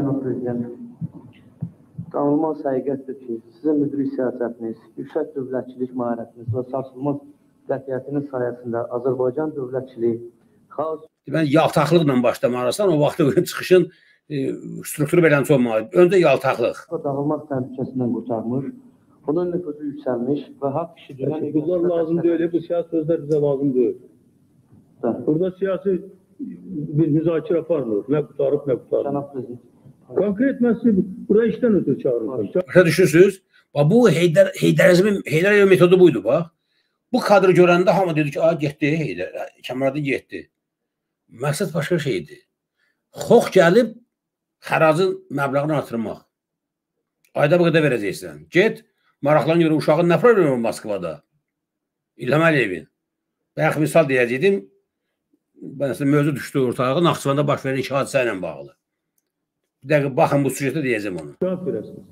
Danılmaz həqiqətdir ki, sizin müdrik siyasətiniz, yüksək dövlətçilik maharətiniz və sarsılmaz qətiyyətiniz sayəsində Azərbaycan dövlətçiliyi xaos... Mən yaltaqlıqla başlamarsan, o vaxtı çıxışın e, strukturu beləncə olmalı. Öncə yaltaqlıq. Dağılmaz təhlükəsindən qurtarmış, onun nüfuzu yüksəlmiş və haqq kişiliyindən... Bunlar lazım deyil, bu siyasi sözlər bizə lazım deyil. Burada siyasi bir müzakirə aparmır, nə qutarıb, nə qutarıb. Cənab Prezident. Konkret məsələ, buraya işdən ötürü çağırmışlar. Başa düşürsünüz? Bu Heydər, Heydərizmin, Heydər Əliyev metodu buydu, bax. Bu kadrı görəndə hamı dedi ki, a, getdi, Heydər, Kəmaləddin getdi. Məqsəd başqa şeydir. Xox gəlib, xəracın məbləğini artırmaq. Ayda bu qədər verəcəksən. Get, maraqlan görə uşağın nə problemi var Moskvada? İlham Əliyevin. Bayaq misal deyəcəkdim, mən sizə mövzu düşdü ortalığa, Naxçıvanda baş verən iki hadisə ilə bağlı. Bir dəqiqə, baxın, bu süjetdə deyəcəm onu. Cavab verəsiniz.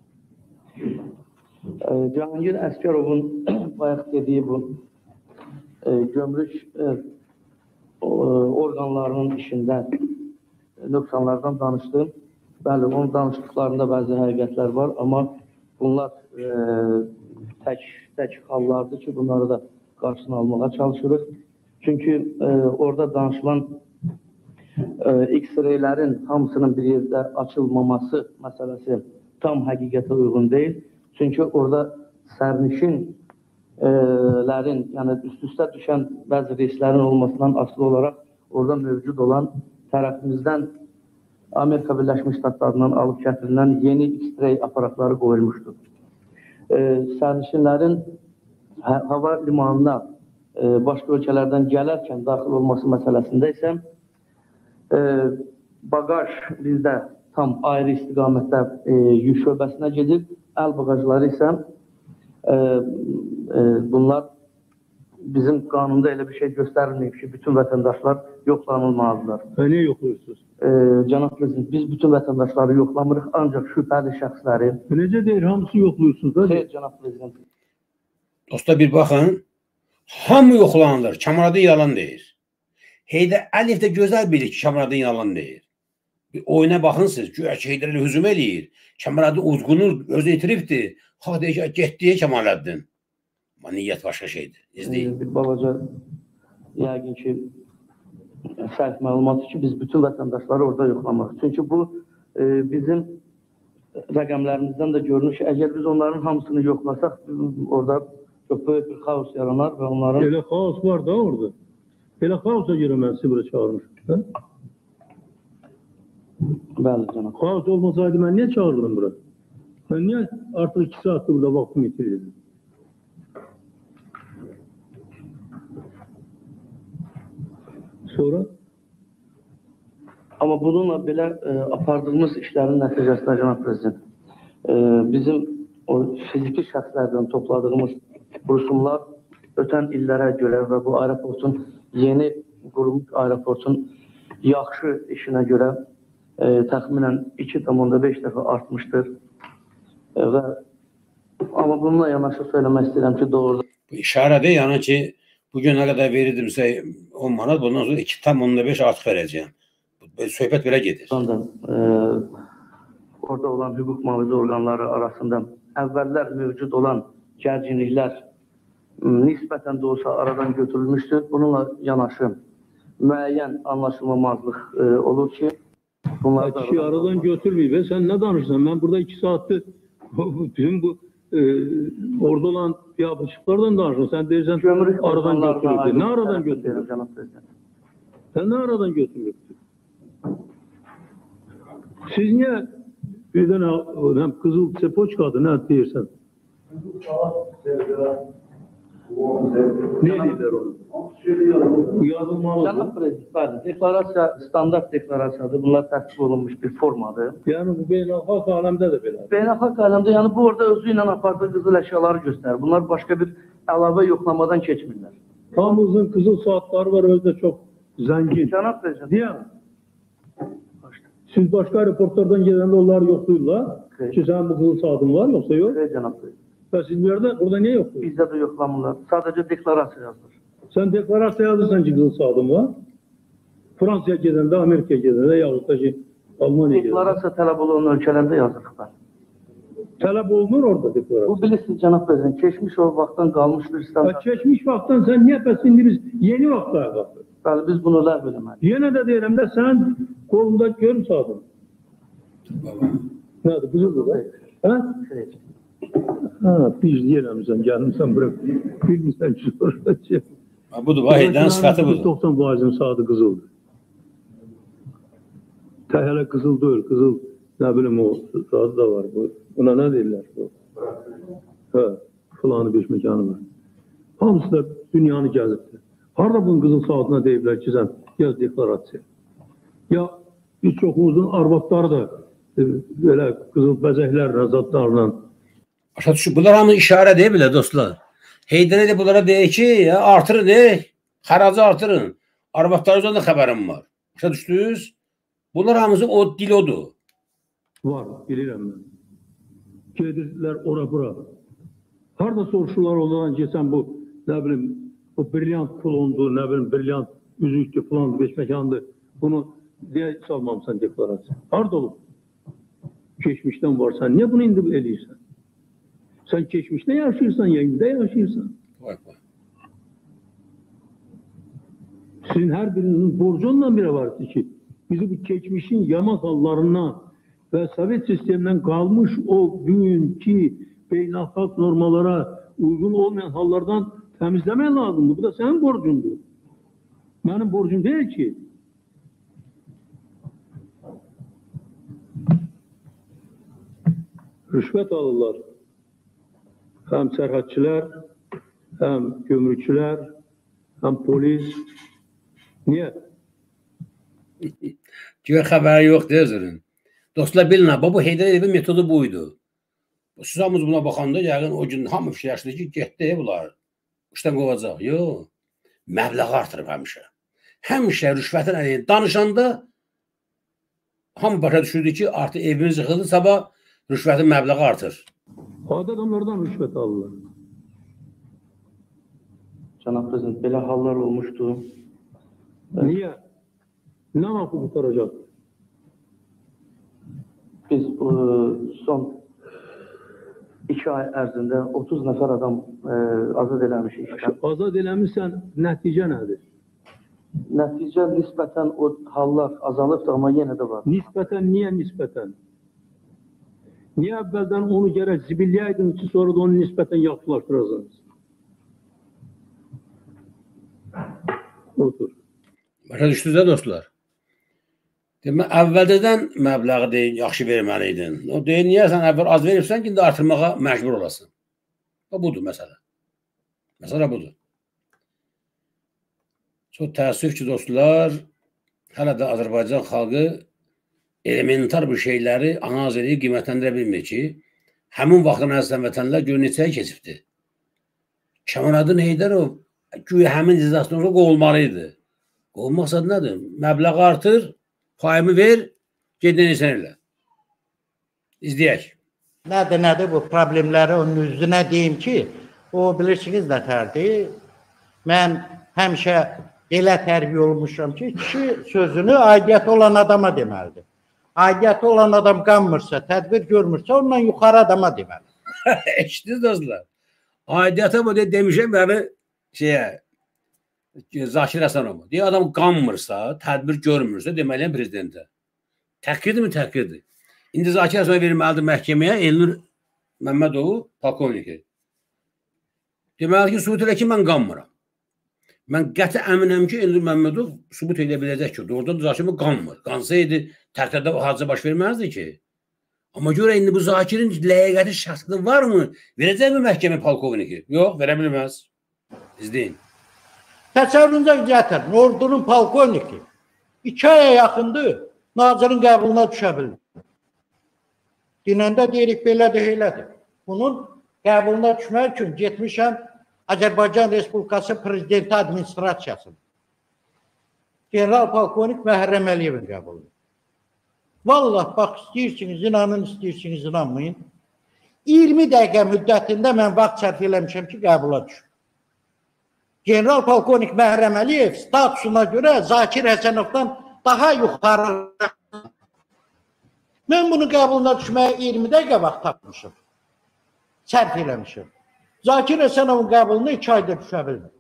Cahangir Əsgərovun bayaq dediyi bu e, gömrük e, orqanlarının işində nöqsanlardan danışdım. Bəli, onun danışdıqlarında bəzi həqiqətlər var, amma bunlar e, tək, tək hallardır ki, bunları da qarşısını almağa çalışırıq. Çünki e, orada danışılan e, X-raylərin hamısının bir yerdə açılmaması məsələsi tam həqiqətə uyğun deyil. Çünki orada sərnişinlərin, yəni üst-üstə düşən bəzi reyslərin olmasından asılı olaraq orada mövcud olan tərəfimizdən Amerika Birləşmiş Ştatlarından alıb gətirilən yeni X-ray aparatları qoyulmuşdur. E, sərnişinlərin hava limanına e, başqa ölkələrdən gələrkən daxil olması məsələsində isə e, bagaj bizdə tam ayrı istiqamətdə e, yük şöbəsinə gedib, əl bagajları isə e, e, bunlar bizim qanunda elə bir şey göstərilməyib ki, bütün vətəndaşlar yoxlanılmalıdırlar. Niyə yoxlayırsınız? E, Cənab Prezident, biz bütün vətəndaşları yoxlamırıq, ancaq şübhəli şəxsləri... Necə deyir, hamısı yoxlayırsınız? Xeyr, Cənab Prezident. Dostlar bir baxın, hamı yoxlanılır, Kəmaləddin yalan deyir. Heydər Əliyev də gözəl bilir ki, Kəmaləddin yalan deyir. Bir oyuna baxın siz, güya ki, Heydər Əliyev hücum eləyir. Kəmaləddin uzğunur, özü itiribdir. Xalq deyir ki, getdiyə Kəmaləddin. Amma niyyət başqa şeydir. İzləyin. Bir balaca, yəqin ki, səhv məlumatdır ki, biz bütün vətəndaşları orada yoxlamaq. Çünki bu e, bizim rəqəmlərimizdən də görünür ki, əgər biz onların hamısını yoxlasaq, orada çox böyük bir xaos yaranar və onların... Elə xaos var da orada. Elə xaosa görə mən sizi bura çağırmışım. Bəli, cənab. Xaos olmasaydı mən niyə çağırdım bura? Mən niyə artıq iki saatdır burada vaxtımı itirirdim? Sonra? Amma bununla belə e, apardığımız işlərin nəticəsində, cənab Prezident, e, bizim o fiziki şəxslərdən topladığımız rüsumlar ötən illərə görə və bu aeroportun yeni qurulmuş aeroportun yaxşı işinə görə e, təxminən iki nöqtə beş dəfə artmışdır. E, və amma bununla yanaşı söyləmək istəyirəm ki, doğrudan... Bu işarədir, yəni ki, bugün nə qədər verirdimsə on manat, bundan sonra iki nöqtə beş artıq verəcəyəm. Söhbət belə gedir. E, orada olan hüquq mühafizə orqanları arasında əvvəllər mövcud olan gərginliklər nisbətən də olsa aradan götürülmüşdür. Bununla yanaşı müəyyən anlaşılmamazlıq e, olur ki, bunlar da... Kişi aradan götürmeyip, sen ne danışsan? Ben burada iki saattir bütün bu e, orada olan yapışıklardan danışıyorum. Sen deyirsən Gömrük aradan götürüldü. Ne aradan götürüldü? götürüldü? Sen ne aradan götürüldü? Siz niye birden hem kızıl sepoçkadı ne deyirsən? Ne dediler onu? Yazılmalı. Cənab Prezident, deklarasiya standart deklarasiyadır. Bunlar təsdiq olunmuş bir formadır. Yani bu beynəlxalq aləmdə də belə. Beynəlxalq aləmdə, yəni bu orada özü ilə apardığı qızıl əşyaları göstərir. Bunlar başqa bir əlavə yoxlamadan keçmirlər. Hamımızın kızıl saatları var, özü də çox zəngin. Cənab Prezident. Deyəm. Siz başqa reportlardan gələndə onlar yoxdurlar. Okay. Ki sənin bu kızıl saatin var, yoxsa yox? Evet, Cənab Prezident. Və sizin yerdə, orada niyə yoxdur? Bizdə də yoxlamırlar. Sadəcə deklarasiya yazılır. Sen deklarasiya yazırsan ki kızıl saatin var. Fransa'ya gedəndə, Amerika'ya gedəndə, yaxud da ki Almanya'ya gedəndə. Deklarasiya tələb olan ölkələrdə yazırıq ben. Tələb olunur orada deklarasiya. Bu bilirsiniz Cənab Prezident, keçmiş o vaxtdan qalmış bir standart. Ya geçmiş vaxtdan sen niye bəs indi biz yeni vaxtaya baxır? Bəli, biz bunu ləğv eləməliyik. Yenə də deyirəm də sen kolunda görüm saatin. Nədir, kızıldır da? Hə? Xeyr. Ha, biz deyirəm sən, gəlmişsən bırak. Bilmirsən ki, soracaq. Budur, vahiddən sifəti budur. doxsan faizin saatı qızıldır. Təhələ qızıl deyil, qızıl, nə bilim o saatı da var. Bu. Buna nə deyirlər? Bu? Hə, filanı bir məkanı var. Hamısı da dünyanı gəzibdir. Harada bunun qızıl saatına deyiblər ki, sən yaz deklarasiya. Ya biz çoxumuzun arvadları da e, belə qızıl bəzəklərlə, zadlarla. Başa düşün, bunlar hamı işarə deyil bile dostlar. Heydər de bunlara deyir ki, ya, artırın deyil, xəracı artırın. Arvadlarınızdan da xəbərim var. Başa düşdünüz? Bunlar hamısı o dil odur. Var, bilirəm mən. Gedirlər ora bura. Harada soruşurlar ondan geçen bu, nə bilim, bu brilyant pulundur, nə bilim, brilyant üzüktür, filandır, beş məkandır. Bunu deyə salmamısan deklarasiya. Harada olub? Keçmişdən var. Sen niye bunu indi eləyirsən? Sen geçmişte yaşıyorsan, yenide yaşıyorsan. Vay vay. Sizin her birinizin borcundan biri var ki, bizi bu geçmişin yaman hallarından ve Sovet sisteminden kalmış o bugünkü beynəlxalq normalara uygun olmayan hallardan temizlemen lazımdı. Bu da senin borcundur. Benim borcum değil ki. Rüşvet alırlar. Hem sərhədçilər, hem gömrükçülər, hem polis. Niye? Gör xəbəri yoxdur özünün. Dostlar bilin, bu Heydər Əliyevin metodu buydu. Siz hamınız buna baxanda yəqin o gün hamı fikirləşdi ki, getdi bunlar. İşdən qovacaq. Yox. Məbləğ artırıb həmişə. Həmişə rüşvətin əleyhində danışanda hamı başa düşürdü ki, artıq evimiz yıxıldı, sabah rüşvətin məbləği artır. Adi adamlardan rüşvət alırlar. Cənab Prezident, belə hallar olmuşdu. Niyə? Nə vaxt qutaracaq? Biz e, son iki ay ərzində otuz nəfər adam e, azad eləmişik işdən. Azad eləmişsən, nəticə nədir? Nəticə nisbətən o hallar azalıbdır, amma yenə də var. Nisbətən, niyə nisbətən? Niyə əvvəldən onu gərək zibilləyəydiniz ki, sonra da onu nisbətən yaxşılaşdırasınız? Otur. Başa düşdünüz də dostlar? Demək, əvvəldən məbləği deyin, yaxşı verməliydin. O deyin, niyə sən əvvəl az veribsən ki, indi artırmağa məcbur olasın? O budur məsələ. Məsələ budur. Çox təəssüf ki, dostlar, hələ də Azərbaycan xalqı elementar bir şeyləri analiz edib qiymətləndirə bilmir ki, həmin vaxtın əzizən vətənlər gör neçəyə keçibdir. Kəmaləddin Heydərov güya həmin cəzasından sonra qovulmalıydı. Qovulmaq məqsədi nədir? Məbləği artır, payımı ver, gedin insan elə. İzləyək. Nədir, nədir bu problemləri onun üzünə deyim ki, o bilirsiniz nətərdir. Mən həmişə elə tərbiyə olmuşam ki, kişi sözünü aidiyyəti olan adama deməlidir. Aidiyyəti olan adam qanmırsa, tədbir görmürsə, ondan yuxarı adama deməlidir. Eşitdiniz dostlar. Aidiyyata bu de demişəm yani şeye Zakir Həsənova. Diye adam qanmırsa, tədbir görmürsə deməliyəm prezidentə. Təhqirdir mi? Təhqirdir. İndi Zakir Həsənova verilməlidir məhkəməyə Elnur Məmmədovu polkovniki. Deməli ki, sübut elə ki, mən qanmıram. Mən qəti əminəm ki, Elnur Məmmədov sübut edə biləcək ki, doğrudan Zakir Həsənova qanmır. Qansaydı tərtərdə o hadisə baş verməzdi ki. Amma görə indi bu Zakirin ləyaqəti şəxsliyi varmı? Verəcək mi məhkəmə polkovniki? Yox, verə bilməz. İzləyin. Təsəvvürünüzə gətirin, ordunun polkovniki iki aya yaxındır, nazirin qəbuluna düşə bilmir. Dinəndə deyirik, belədir, elədir. Bunun qəbuluna düşmək üçün getmişəm Azərbaycan Respublikası Prezidenti Administrasiyasıdır. General polkovnik Məhərrəm Əliyevin qəbulunu. Vallahi bax, istəyirsiniz, inanın, istəyirsiniz, inanmayın. iyirmi dəqiqə müddətində mən vaxt sərf eləmişəm ki, qəbula düşüm. General polkovnik Məhərrəm Əliyev statusuna görə Zakir Həsənovdan daha yuxarı. Mən bunu qəbuluna düşməyə iyirmi dəqiqə vaxt tapmışım. Sərf eləmişim. Zakir Həsənovun qəbulunu iki ayda düşə bilmir.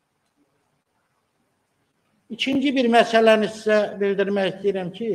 İkinci bir məsələni sizə bildirmək istəyirəm ki,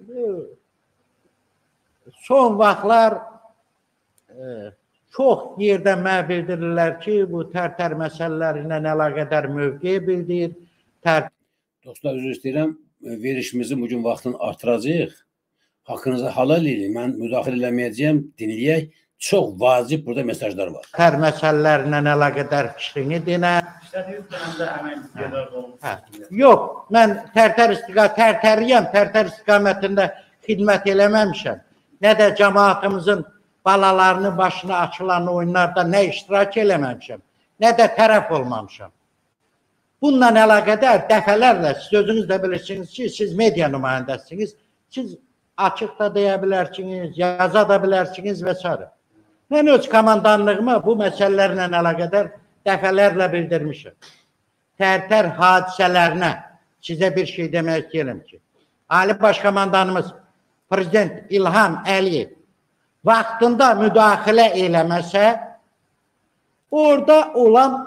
son vaxtlar e, çox yerdən mənə bildirirlər ki, bu tərtər məsələləri ilə əlaqədar mövqe bildir. Tər... Dostlar, üzr istəyirəm, verişimizi bugün vaxtını artıracaq. Haqqınızı halal edin. Mən müdaxilə eləməyəcəyəm, dinləyək. Çox vacib burada mesajlar var. Tər məsələləri ilə əlaqədar fikrini dinə. İstədiyiniz dönəmdə əmək istəyirlər olmuş. Yox, mən tərtər istiqamət, tərtəriyəm, tərtər istiqamətində xidmət eləməmişəm. Nə də cəmaatımızın balalarının başına açılan oyunlarda nə iştirak eləməmişəm, nə də tərəf olmamışam. Bununla əlaqədar dəfələrlə siz özünüz də bilirsiniz ki, siz media nümayəndəsiniz, siz açıq da deyə bilərsiniz, yaza da bilərsiniz və s. Mən öz komandanlığıma bu məsələlərlə əlaqədar dəfələrlə bildirmişəm. Tərtər hadisələrinə sizə bir şey demək istəyirəm ki, Ali Baş Komandanımız Prezident İlham Əliyev vaxtında müdaxilə eləməsə, orada olan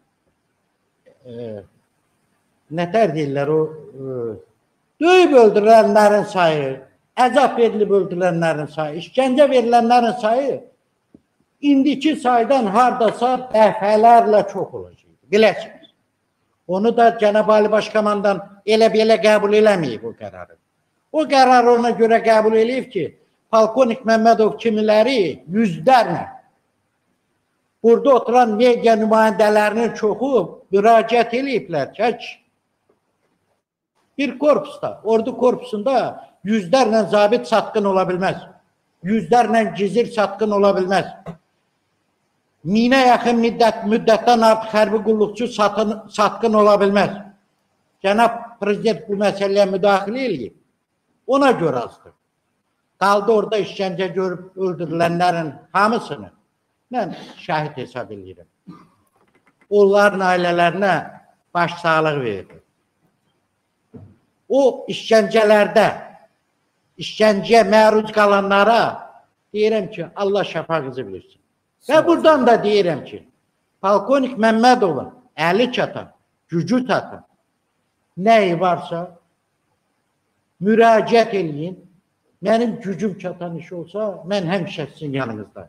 e, nətər deyirlər o e, döyüb öldürülənlərin sayı, əzab verilib öldürülənlərin sayı, işgəncə verilənlərin sayı indiki saydan hardasa dəfələrlə çox olacaq. Biləsiniz. Onu da Cənab Ali Baş Komandan elə belə qəbul eləməyib o qərarı. O qərarı ona görə qəbul eləyib ki, polkovnik Məmmədov kimiləri yüzlərlə burada oturan media nümayəndələrinin çoxu müraciət eləyiblər ki, bir korpusda, ordu korpusunda yüzlərlə zabit satqın ola bilməz. Yüzlərlə gizir satqın ola bilməz. Minə yaxın müddət, müddətdən artıq hərbi qulluqçu satın, satqın ola bilməz. Cənab Prezident bu məsələyə müdaxilə eləyib. Ona görə azdır. Qaldı orada işgəncə görüb öldürülənlərin hamısını mən şəhid hesab edirəm. Onların ailələrinə baş sağlıq verir. O işgəncələrdə, işgəncəyə məruz qalanlara deyirəm ki, Allah şəfaqınızı bilirsin. Və buradan da deyirəm ki, polkovnik Məmmədovun əli çatan, gücü çatan, nəyi varsa müraciət eləyin. Mənim gücüm çatan iş olsa, mən həmişə sizin yanınızdayım.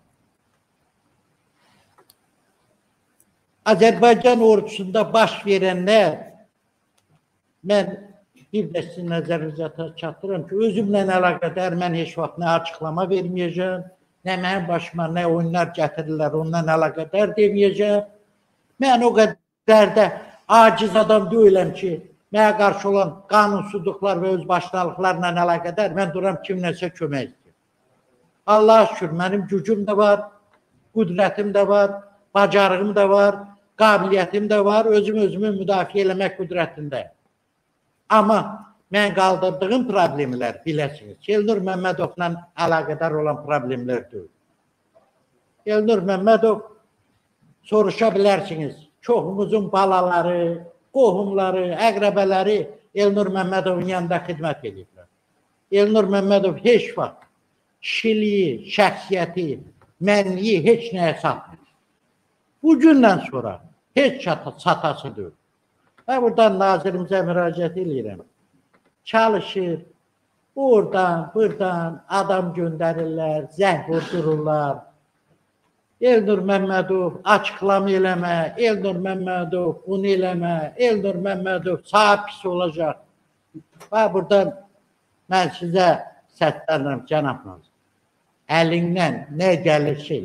Azərbaycan ordusunda baş verənlər, mən bir də sizin nəzərinizə çatdırıram ki, özümlə əlaqədar mən heç vaxt nə açıqlama verməyəcəm, nə mənim başıma nə oyunlar gətirirlər, ondan əlaqədar deməyəcəm. Mən o qədər də aciz adam deyiləm ki, mənə qarşı olan qanunsuzluqlar və özbaşınalıqlarla əlaqədar mən duram kimləsə kömək istəyir. Allah'a şükür, mənim gücüm də var, qüdrətim də var, bacarığım da var, qabiliyyətim də var, özüm özümü müdafiə eləmək qüdrətindəyim. Amma mən qaldırdığım problemlər biləsiniz. Elnur Məmmədovla əlaqədar olan problemlər deyil. Elnur Məmmədov soruşa bilərsiniz. Çoxumuzun balaları, qohumları, əqrəbələri Elnur Məmmədovun yanında xidmət edirlər. Elnur Məmmədov heç vaxt kişiliyi, şəxsiyyəti, mənliyi heç nəyə satmır. Bu gündən sonra heç çata, çatası deyil. Və buradan nazirimizə müraciət edirəm. Çalışır, oradan, buradan adam göndərirlər, zəng vurdururlar. Elnur Məmmədov açıqlama eləmə, Elnur Məmmədov bunu eləmə, Elnur Məmmədov sağ pis olacaq. Və buradan mən sizə səslənirəm, cənab nazir. Əlindən nə gəlirsə,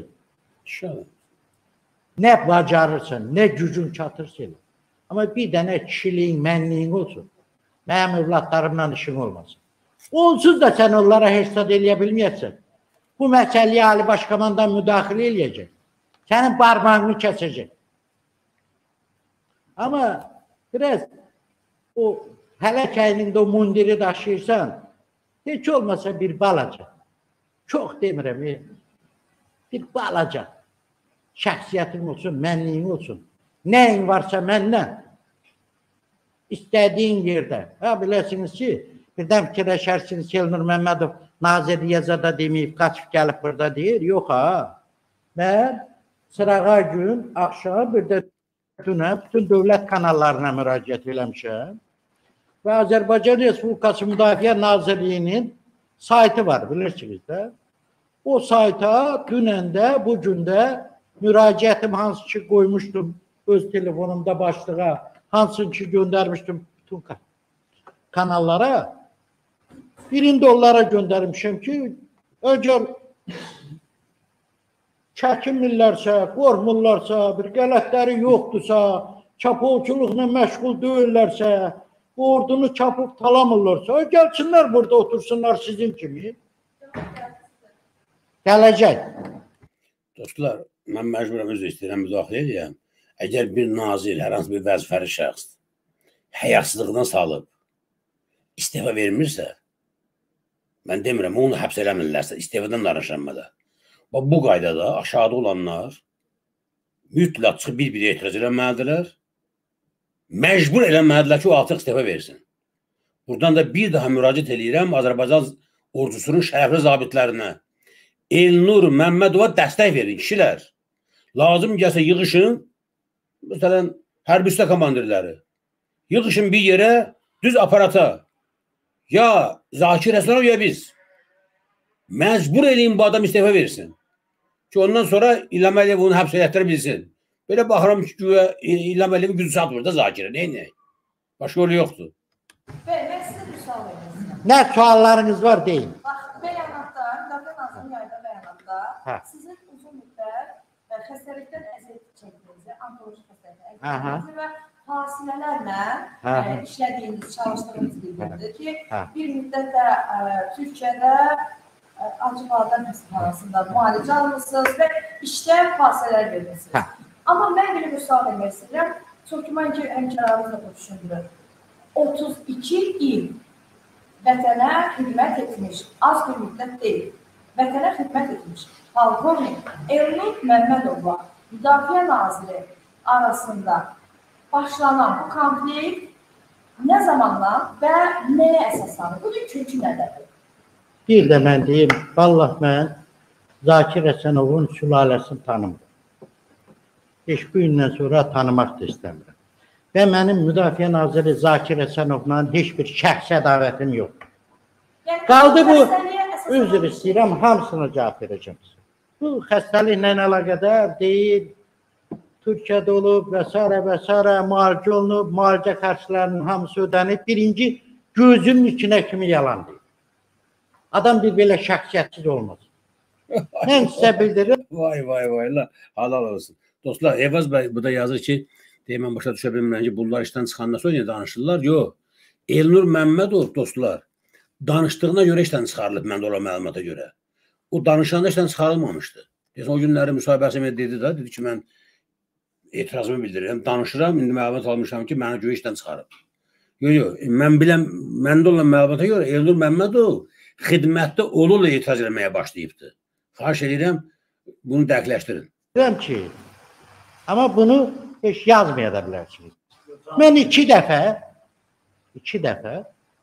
nə bacarırsan, nə gücün çatırsa elə. Amma bir dənə kişiliyin, mənliyin olsun. Mənim övladlarımla işin olmasın. Onsuz da sən onlara hesab eləyə bilməyəsən. Bu məsələyə Ali Baş Komandan müdaxilə eləyəcək. Sənin parmağını kəsəcək. Amma biraz o hələ kəynində o mundiri daşıyırsan, heç olmasa bir balaca. Çox demirəm, bir balaca. Şəxsiyyətin olsun, mənliyin olsun. Nəyin varsa məndən. İstədiyin yerdə. Ha, biləsiniz ki, birdən fikirləşərsiniz ki, Elnur Məmmədov Nazir Yazada deməyib, qaçıb gəlib burada deyir. Yox ha. Mən sırağa gün, axşam bir də dünə bütün dövlət kanallarına müraciət eləmişəm. Və Azərbaycan Respublikası Müdafiə Nazirliyinin saytı var, bilirsiniz də. O sayta dünən də, bu gündə müraciətim hansı ki qoymuşdum öz telefonumda başlığa, hansı ki göndərmişdim bütün kanallara. Birində onlara göndərmişəm ki, əgər çəkinmirlərsə, qorxmurlarsa, bir qələtləri yoxdursa, çapovçuluqla məşğul deyirlərsə, ordunu çapıb talamırlarsa, gəlsinlər burada otursunlar sizin kimi. Gələcək. Dostlar, mən məcburam özü istəyirəm müdaxilə edəyəm. Əgər bir nazir, hər hansı bir vəzifəli şəxs həyasızlıqdan salıb istifa vermirsə, mən demirəm, onu həbs eləmirlərsə, istifadan danışanmada. Bu qaydada aşağıda olanlar mütləq çıxıb bir-biri etiraz eləməlidirlər, məcbur eləməlidirlər ki, o artıq istifa versin. Buradan da bir daha müraciət edirəm Azərbaycan ordusunun şərəfli zabitlərinə. Elnur Məmmədova dəstək verin, kişilər. Lazım gəlsə yığışın, məsələn, hərbi üstə komandirləri. Yığışın bir yerə, düz aparata. Ya Zakir Həsənov ya biz. Məcbur eləyin bu adam istifa versin. Ki ondan sonra İlham Əliyev onu həbs elətdirə bilsin. Belə baxıram ki, İlham Əliyevin gücü satmır da Zakirə, neyin? Başqa yolu yoxdur. Bəli, mən sizə bir sual verirəm. Nə suallarınız var deyin. Bax, bəyanatda, Müdafiə Nazirinin yayında bəyanatda sizin uzun müddət xəstəlikdən əziyyət çəkdiyinizi, onkoloji xəstəlikdən əziyyət çəkdiyinizi və fasilələrlə işlədiyiniz, çalışdığınız bildirir ki, bir müddət də Türkiyədə Acıbadem Həstəxanasında müalicə almışsınız və işdən fasilələr verirsiniz. Amma mən belə bir sual vermək istəyirəm. Çox güman ki, həmkarlarınız da düşündürür. otuz iki il vətənə xidmət etmiş, az bir müddət deyil, vətənə xidmət etmiş polkovnik Elnur Məmmədova Müdafiə Naziri arasında başlanan bu konflikt nə zamandan və nəyə əsaslanır? Bunun kökü nədədir? Bir də mən deyim, vallah mən Zakir Həsənovun sülaləsini tanımıram. Heç bu gündən sonra tanımaq da istəmirəm. Və mənim Müdafiə Naziri Zakir Həsənovla heç bir şəxsi ədavətim yoxdur. Qaldı bu, üzr istəyirəm, hamısına cavab verəcəm. Bu xəstəliklə əlaqədar deyil, Türkiyədə olub və s. və s. müalicə olunub, müalicə xərclərinin hamısı ödənib. Birinci, gözünün içinə kimi yalan deyil. Adam bir belə şəxsiyyətsiz olmaz. Mən sizə bildirim. Vay, vay, vay, halal olsun. Dostlar, Evaz bəy bu da yazır ki, deyim, mən başa düşə bilmirəm ki, bunlar işdən çıxandan sonra danışırlar. Yox, Elnur Məmmədov, dostlar, danışdığına görə işdən çıxarılıb, məndə olan məlumata görə. O danışanda işdən çıxarılmamışdı. O günləri müsahibəsində dedi də, dedi ki, mən etirazımı bildirirəm, danışıram, indi məlumat almışam ki, mənə görə işdən çıxarıb. Yox, yox, mən biləm, məndə olan məlumata görə Elnur Məmmədov xidmətdə olurla etiraz eləməyə başlayıbdır. Xahiş edirəm, bunu dəqiqləşdirin. Bilirəm ki, amma bunu heç yazmaya da bilərsiniz. Mən iki dəfə, iki dəfə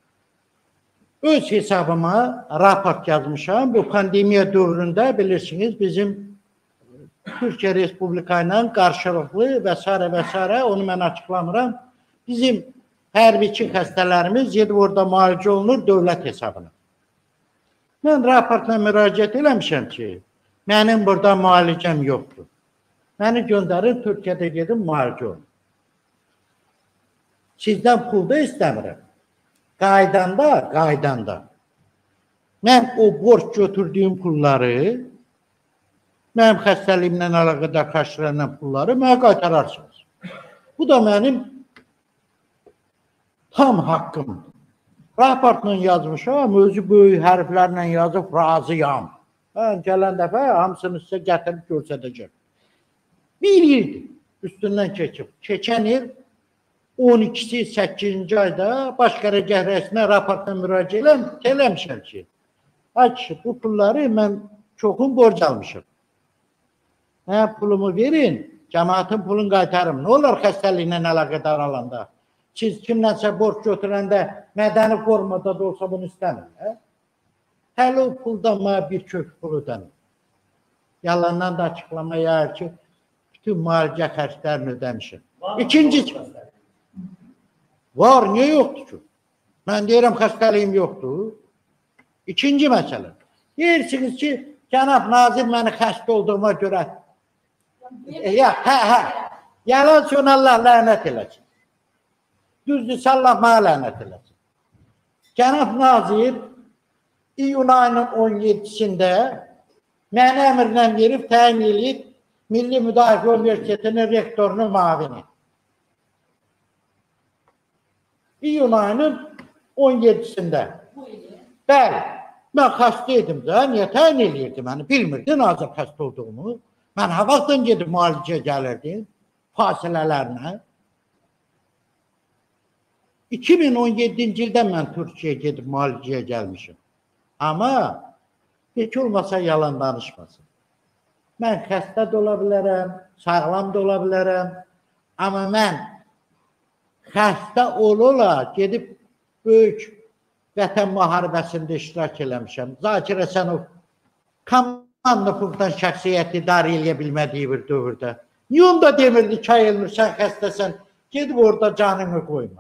öz hesabıma raport yazmışam. Bu pandemiya dövründə bilirsiniz, bizim Türkiye Respublika ilə qarşılıqlı və s. və s. onu mən açıqlamıram. Bizim hərbiçi xəstələrimiz gedib orada müalicə olunur dövlət hesabına. Mən raportla müraciət eləmişəm ki, mənim burada müalicəm yoxdur. Məni göndərin Türkiyədə gedib müalicə olun. Sizdən pul da istəmirəm. Qaydanda, qaydanda. Mən o borç götürdüyüm pulları, mənim xəstəliyimlə əlaqədar xərclənən pulları mənə qaytararsınız. Bu da mənim tam haqqımdır. Raportla yazmışam, özü böyük hərflərlə yazıb razıyam. Mən gələn dəfə hamısını sizə gətirib göstərəcəm. Bir ildir üstündən keçib. Keçən il on ikisi səkkizinci ayda baş qərargah rəisinə raportla müraciət eləmişəm ki, ay kişi, bu pulları mən çoxun borc almışım. Hə, pulumu verin, cəmaatın pulunu qaytarım. Nə olar xəstəliklə əlaqədar alanda? Siz kimlənsə borc götürəndə mədəni formada da olsa bunu istəmir. Hə? Hələ o puldan mənə bir kök pul ödənir. Yalandan da açıqlama yayır ki, bütün müalicə xərclərini ödəmişim. İkinci, var, niyə yoxdur ki? Mən deyirəm, xəstəliyim yoxdur. İkinci məsələ. Deyirsiniz ki, cənab nazir məni xəstə olduğuma görə ya, hə, hə. Yalan sonra Allah lənət eləsin. Düzdür, Allah mənə lənət eləsin. Cənab nazir iyun ayının on yeddisində mənə əmrlə verib təyin edib Milli Müdafiə Universitetinin rektorunun mavini. İyun ayının on yeddisində. Bəli, mən xəstə idim də, niyə təyin edirdim? Məni bilmirdi nazir xəstə olduğumu. Mən ha vaxtdan gedib müalicəyə gəlirdim, fasilələrinə. iki min on yeddinci ildə mən Türkiyəyə gedib müalicəyə gəlmişim. Amma heç olmasa yalan danışmasın. Mən xəstə də ola bilərəm, sağlam da ola bilərəm. Amma mən xəstə ola gedib böyük vətən müharibəsində iştirak eləmişəm. Zakir Həsənov komandopovdan şəxsiyyəti idarə eləyə bilmədiyi bir dövrdə. Niyə onda demirdi ki, ay Elmir, sən xəstəsən, gedib orada canını qoyma.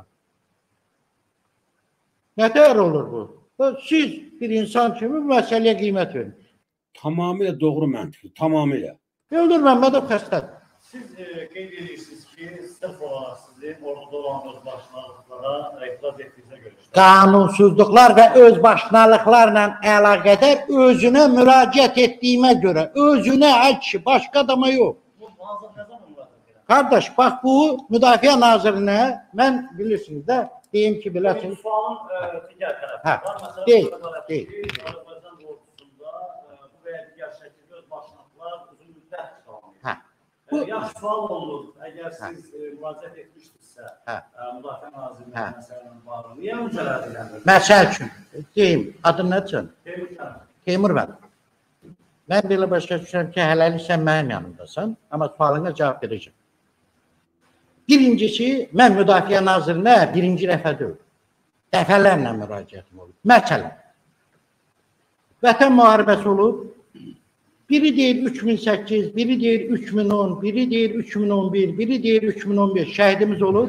Nə dəyər olur bu? Siz bir insan kimi məsələyə qiymət verin. Tamamilə doğru məntiqdir, tamamilə. Öldürməm, mənim xəstədir. Siz e, qeyd edirsiniz ki, sırf olaraq sizin orduda olan özbaşınalıqlara etiraz etdiyinizə görə. Qanunsuzluqlar və özbaşınalıqlarla əlaqədar özünə müraciət etdiyimə görə, özünə ay kişi, başqa adama yox. Bu nazir nə zaman müraciət edir? Qardaş, bax bu Müdafiə Nazirinə, mən bilirsiniz də, deyim ki, biləsiniz. Sualın digər tərəfi Hə, var. Məsələn, deyil, burada deyil. Azərbaycan ordusunda bu və ya digər şəkildə özbaşınalıqlar uzun müddət davam edir. Hə. Bu yaxşı sual olur. Əgər siz müraciət etmişsinizsə, Hə. Müdafiə Nazirinə Hə. məsələnin bağlı, niyə mücərrəd edəmir? Məsəl üçün, deyim, adın nədir? Teymur Kərim. Teymur mən. Mən belə başa düşürəm ki, hələlik sən mənim yanımdasan, amma sualına cavab verəcəm. Birincisi, mən Müdafiə Nazirinə birinci dəfə deyil, dəfələrlə müraciətim olub. Məsələn, vətən müharibəsi olub, biri deyir üç min səkkiz, biri deyir üç min on, biri deyir üç min on bir, biri deyir üç min on beş şəhidimiz olub.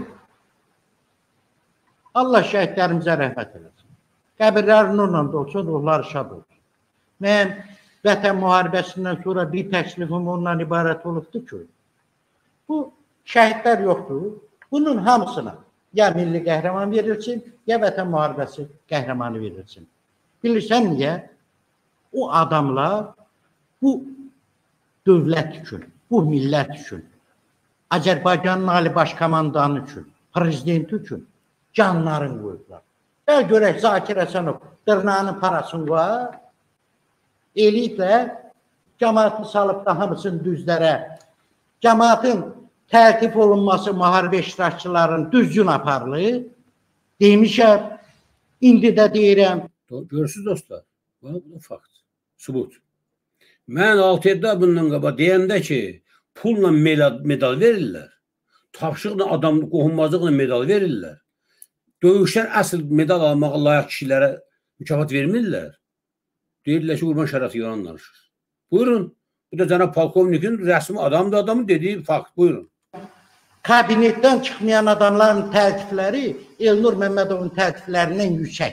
Allah şəhidlərimizə rəhmət eləsin. Qəbirlər nurla dolsun, ruhlar şad olsun. Mən vətən müharibəsindən sonra bir təklifim ondan ibarət olubdur ki, bu şəhidlər yoxdur. Bunun hamısına ya milli qəhrəman verilsin, ya vətən müharibəsi qəhrəmanı verilsin. Bilirsən niyə? O adamlar bu dövlət üçün, bu millət üçün, Azərbaycanın Ali Baş Komandanı üçün, prezidenti üçün canlarını qoyublar. Gəl görək Zakir Həsənov dırnağının parasını var, eləyiblər, cəmaatı salıb da hamısını düzlərə, cəmaatın tərtib olunması müharibə iştirakçılarının düzgün aparılır. Demişəm, indi də deyirəm. Görürsünüz dostlar, bu fakt, sübut. Mən altı yeddi ay bundan qabaq deyəndə ki, pulla medal verirlər, tapşıqla adam qohunmazlıqla medal verirlər, döyüşdən əsl medal almağa layiq kişilərə mükafat vermirlər. Deyirlər ki, Qurban Şərəfi yalan danışır. Buyurun, bu Bu da cənab polkovnikin rəsmi adamdır, adamın dediyi fakt. Buyurun. Kabinetdən çıxmayan adamların təltifləri Elnur Məmmədovun təltiflərindən yüksək.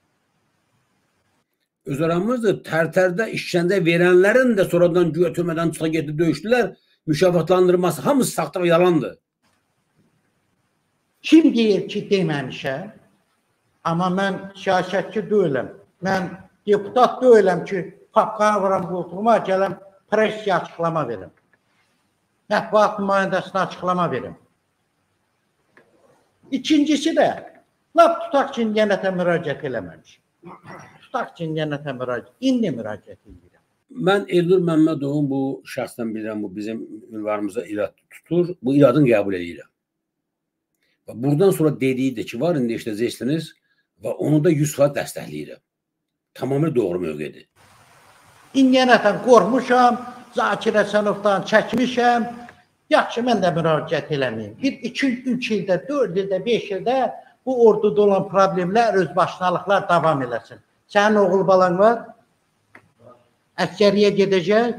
Öz aramızdır. Tərtərdə işgəncə verənlərin də sonradan götürmədən çıxa getdi döyüşdülər. Mükafatlandırması hamısı saxta və yalandır. Kim deyir ki, deməmişəm? Amma mən siyasətçi deyiləm. Mən deputat deyiləm ki, papqanı vuram qoltuğuma, gələm presiya açıqlama verim. Mətbuat nümayəndəsinə açıqlama verim. İkincisi də, laf tutaq ki, yenətə müraciət eləməmişim. Tutaq ki, yenətə müraciət, indi müraciət edirəm. Mən Elnur Məmmədovun bu şəxsdən bilirəm, bu bizim ünvanımıza irad tutur, bu iradını qəbul edirəm. Buradan sonra dediyi de ki, var indi işləyəcəksiniz və onu da yüz faiz dəstəkləyirəm. Tamamilə doğru mövqedir. İngenətən qorxmuşam, Zakir Həsənovdan çəkmişəm. Yaxşı, mən də müraciət eləməyim. Bir, iki, üç ildə, dörd ildə, beş ildə bu orduda olan problemlər, özbaşınalıqlar davam eləsin. Sənin oğul balan var? Əskəriyə gedəcək?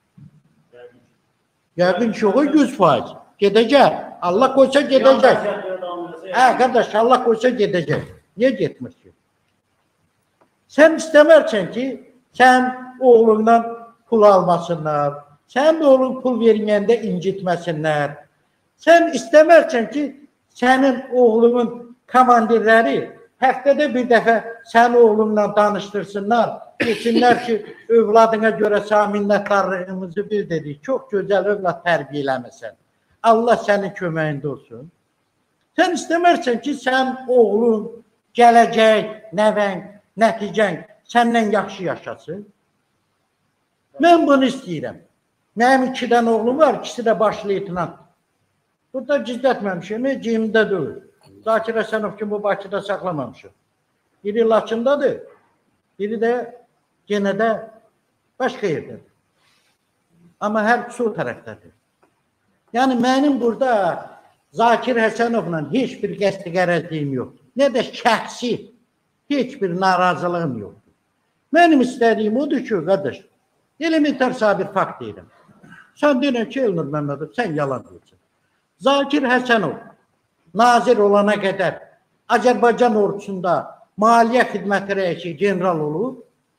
Yəqin ki, o yüz faiz gedəcək. Allah qoysa gedəcək. Hə, qardaş, Allah qoysa gedəcək. Niyə getmir ki? Sən istəmərsən ki, sən oğlundan pul almasınlar, sən də oğlun pul verməyəndə incitməsinlər. Sən istəmərsən ki, sənin oğlunun komandirləri həftədə bir dəfə sənin oğlunla danışdırsınlar, desinlər ki, övladına görə sağ minnətdarlığımızı bildirdik, çox gözəl övlad tərbiyə eləməsən. Allah sənin köməyində olsun. Sən istəmərsən ki, sən oğlun, gələcək, nəvən, nəticən səndən yaxşı yaşasın. Mən bunu istəyirəm. Mənim iki dənə oğlum var, ikisi də baş leytenant. Burada gizlətməmişim, cimdə deyil. Zakir Həsənov ki, bu Bakıda saxlamamışım. Biri Laçındadır, biri də yenə də başqa yerdədir. Amma hər sol tərəfdədir. Yəni, mənim burada Zakir Həsənovla heç bir qəsdi qərəzliyim yoxdur. Nə də şəxsi heç bir narazılığım yoxdur. Mənim istədiyim odur ki, qardaş, elementar sabir fakt deyirəm. Sən deyirəm ki, Elnur Məmmədov, sən yalan deyirsən. Zakir Həsənov nazir olana qədər Azərbaycan ordusunda maliyyə xidməti rəisi general olub.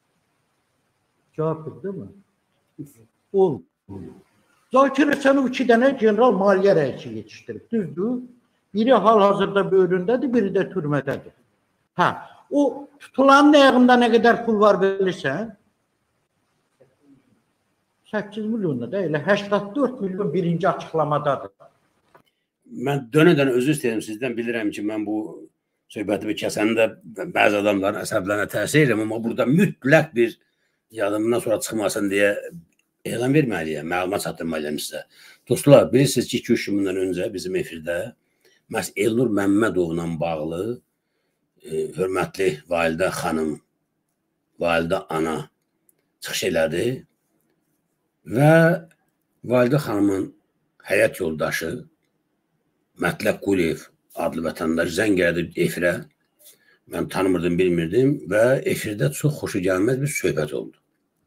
Cavab bildi mi? Olub. Zakir Həsənov iki dənə general maliyyə rəisi yetişdirib. Düzdür. Biri hal-hazırda böyründədir, biri də türmədədir. Hə, o tutulanın ayağında nə qədər pul var bilirsən? səkkiz milyonda da elə səksən dörd milyon birinci açıqlamadadır. Mən dönədən özür istəyirəm sizdən, bilirəm ki, mən bu söhbətimi kəsəndə bəzi adamların əsəblərinə təsir edirəm, amma burada mütləq bir yadımdan sonra çıxmasın deyə elan verməliyəm, məlumat çatdırmalıyam sizə. Dostlar, bilirsiniz ki, iki üç gündən öncə bizim efirdə məhz Elnur Məmmədovla bağlı e, hörmətli validə xanım, validə ana çıxış elədi və validə xanımın həyat yoldaşı Mətləb Quliyev adlı vətəndaş zəng gəldi efirə. Mən tanımırdım, bilmirdim və efirdə çox xoşu gəlməz bir söhbət oldu.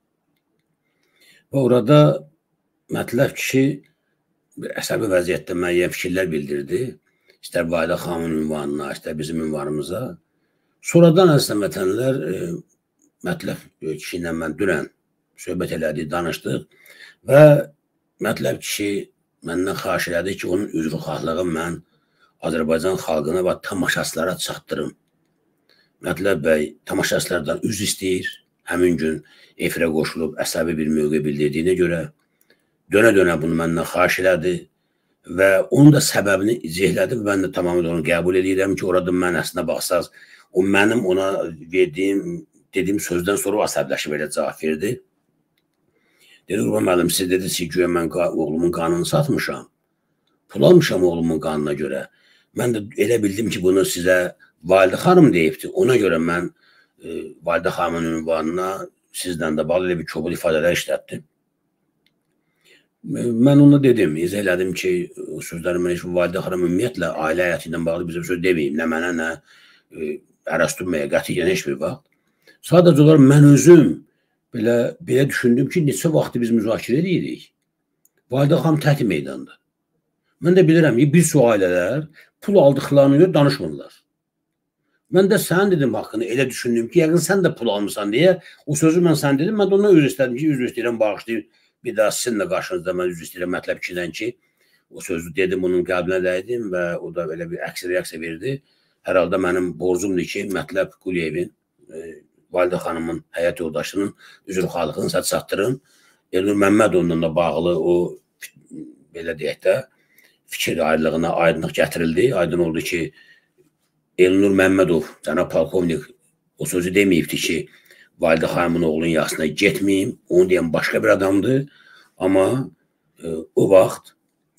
Və orada Mətləb kişi əsəbi vəziyyətdə müəyyən fikirlər bildirdi. İstər validə xanımın ünvanına, istər bizim ünvanımıza. Sonradan əzizən vətənlər e, Mətləb kişi ilə mən dünən söhbət elədik, danışdıq və Mətləb kişi məndən xahiş elədi ki, onun üzvxahlığını mən Azərbaycan xalqına və tamaşaçılara çatdırım. Mətləb bəy tamaşaçılardan üzr istəyir. Həmin gün efirə qoşulub əsəbi bir mövqe bildirdiyinə görə dönə-dönə bunu məndən xahiş elədi və onun da səbəbini izahlədi və mən də tamamilə onu qəbul edirəm ki, orada mən əslində baxsaz, o mənim ona verdiyim, dediyim sözdən sonra o əsəbləşib elə cavab verdi. Dedi, Qurban müəllim, siz dediniz ki, güya mən oğlumun qanını satmışam. Pul almışam oğlumun qanına görə. Mən də elə bildim ki, bunu sizə validə xanım deyibdir. Ona görə mən e, validə xanımın ünvanına sizdən də bağlı elə bir kobul ifadələr işlətdim. Mən ona dedim, izah elədim ki, o sözləri mən heç validə xanım ümumiyyətlə ailə həyatı ilə bağlı bizə söz deməyim. Nə mənə, nə e, ərəstürməyə qətiyyən heç bir vaxt. Sadəcə olaraq mən özüm belə, belə düşündüm ki, neçə vaxtı biz müzakirə edirik. Validə xanım təti meydanda. Mən də bilirəm ki, bir su ailələr pul aldıqlarını görə danışmırlar. Mən də sən dedim haqqını elə düşündüm ki, yəqin sən də pul almısan deyə o sözü mən sən dedim. Mən də ondan üzr istədim ki, üzr istəyirəm, bağışlayıb. Bir daha sizinlə qarşınızda mən üzr istəyirəm mətləb ikidən ki, o sözü dedim, onun qəlbinə dəydim və o da belə bir əks reaksiya verdi. Hər halda mənim borcumdur ki, Mətləb Quliyevin, e, Validə xanımın, həyat yoldaşının üzrxahlığını sət çatdırım. Elnur Məmmədovla da bağlı o, belə deyək də, fikir ayrılığına aydınlıq gətirildi. Aydın oldu ki, Elnur Məmmədov, cənab polkovnik o sözü deməyibdi ki, Validə xanımın oğlunun yasına getməyim, onu deyən başqa bir adamdır. Amma e, o vaxt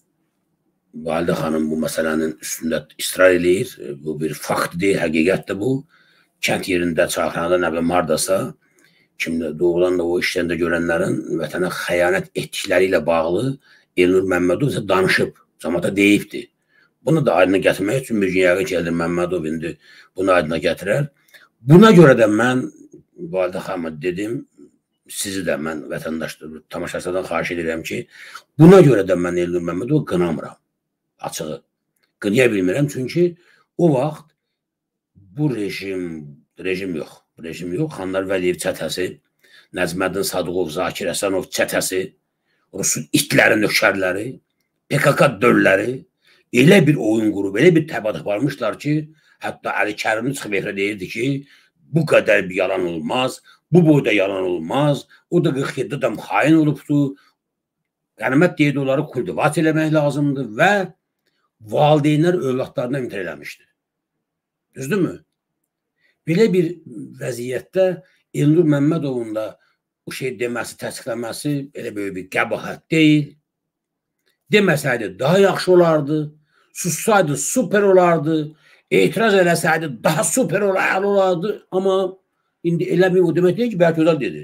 Validə xanım bu məsələnin üstündə israr eləyir. Bu bir fakt deyil, həqiqətdir bu. Kənd yerində, çayxanada, nə bilim, hardasa, kimdə doğulan da o işlərində görənlərin vətənə xəyanət etdikləri ilə bağlı Elnur Məmmədov isə danışıb, cəmaata deyibdir. Bunu da aydına gətirmək üçün bir gün yəqin ki, Elnur Məmmədov indi bunu aydına gətirər. Buna görə də mən Validə xanıma dedim, sizi də mən vətəndaşdır, tamaşaçılardan xahiş edirəm ki, buna görə də mən Elnur Məmmədovu qınamıram, açığı. Qınaya bilmirəm, çünki o vaxt bu rejim, rejim yox, rejim yox, Xanlar Vəliyev çətəsi, Nəcməddin Sadıqov, Zakir Həsənov çətəsi, Rusun itləri, nökərləri, P K K dölləri elə bir oyun qrubu, elə bir təbadıq varmışlar ki, hətta Əli Kərimli çıxıb efirə deyirdi ki, bu qədər bir yalan olmaz, bu boyda yalan olmaz, o da qırx yeddi adam xain olubdur, qənimət deyirdi, onları kultivat eləmək lazımdır və valideynlər övladlarına imtir eləmişdir. Düzdür mü? Belə bir vəziyyətdə Elnur Məmmədovun da o şey deməsi, təsdiqləməsi elə böyük bir qəbahət deyil. Deməsəydi daha yaxşı olardı, sussaydı super olardı, etiraz eləsəydi daha super olardı, amma indi eləməyib o demək deyil ki, bəlkə özəl dedi.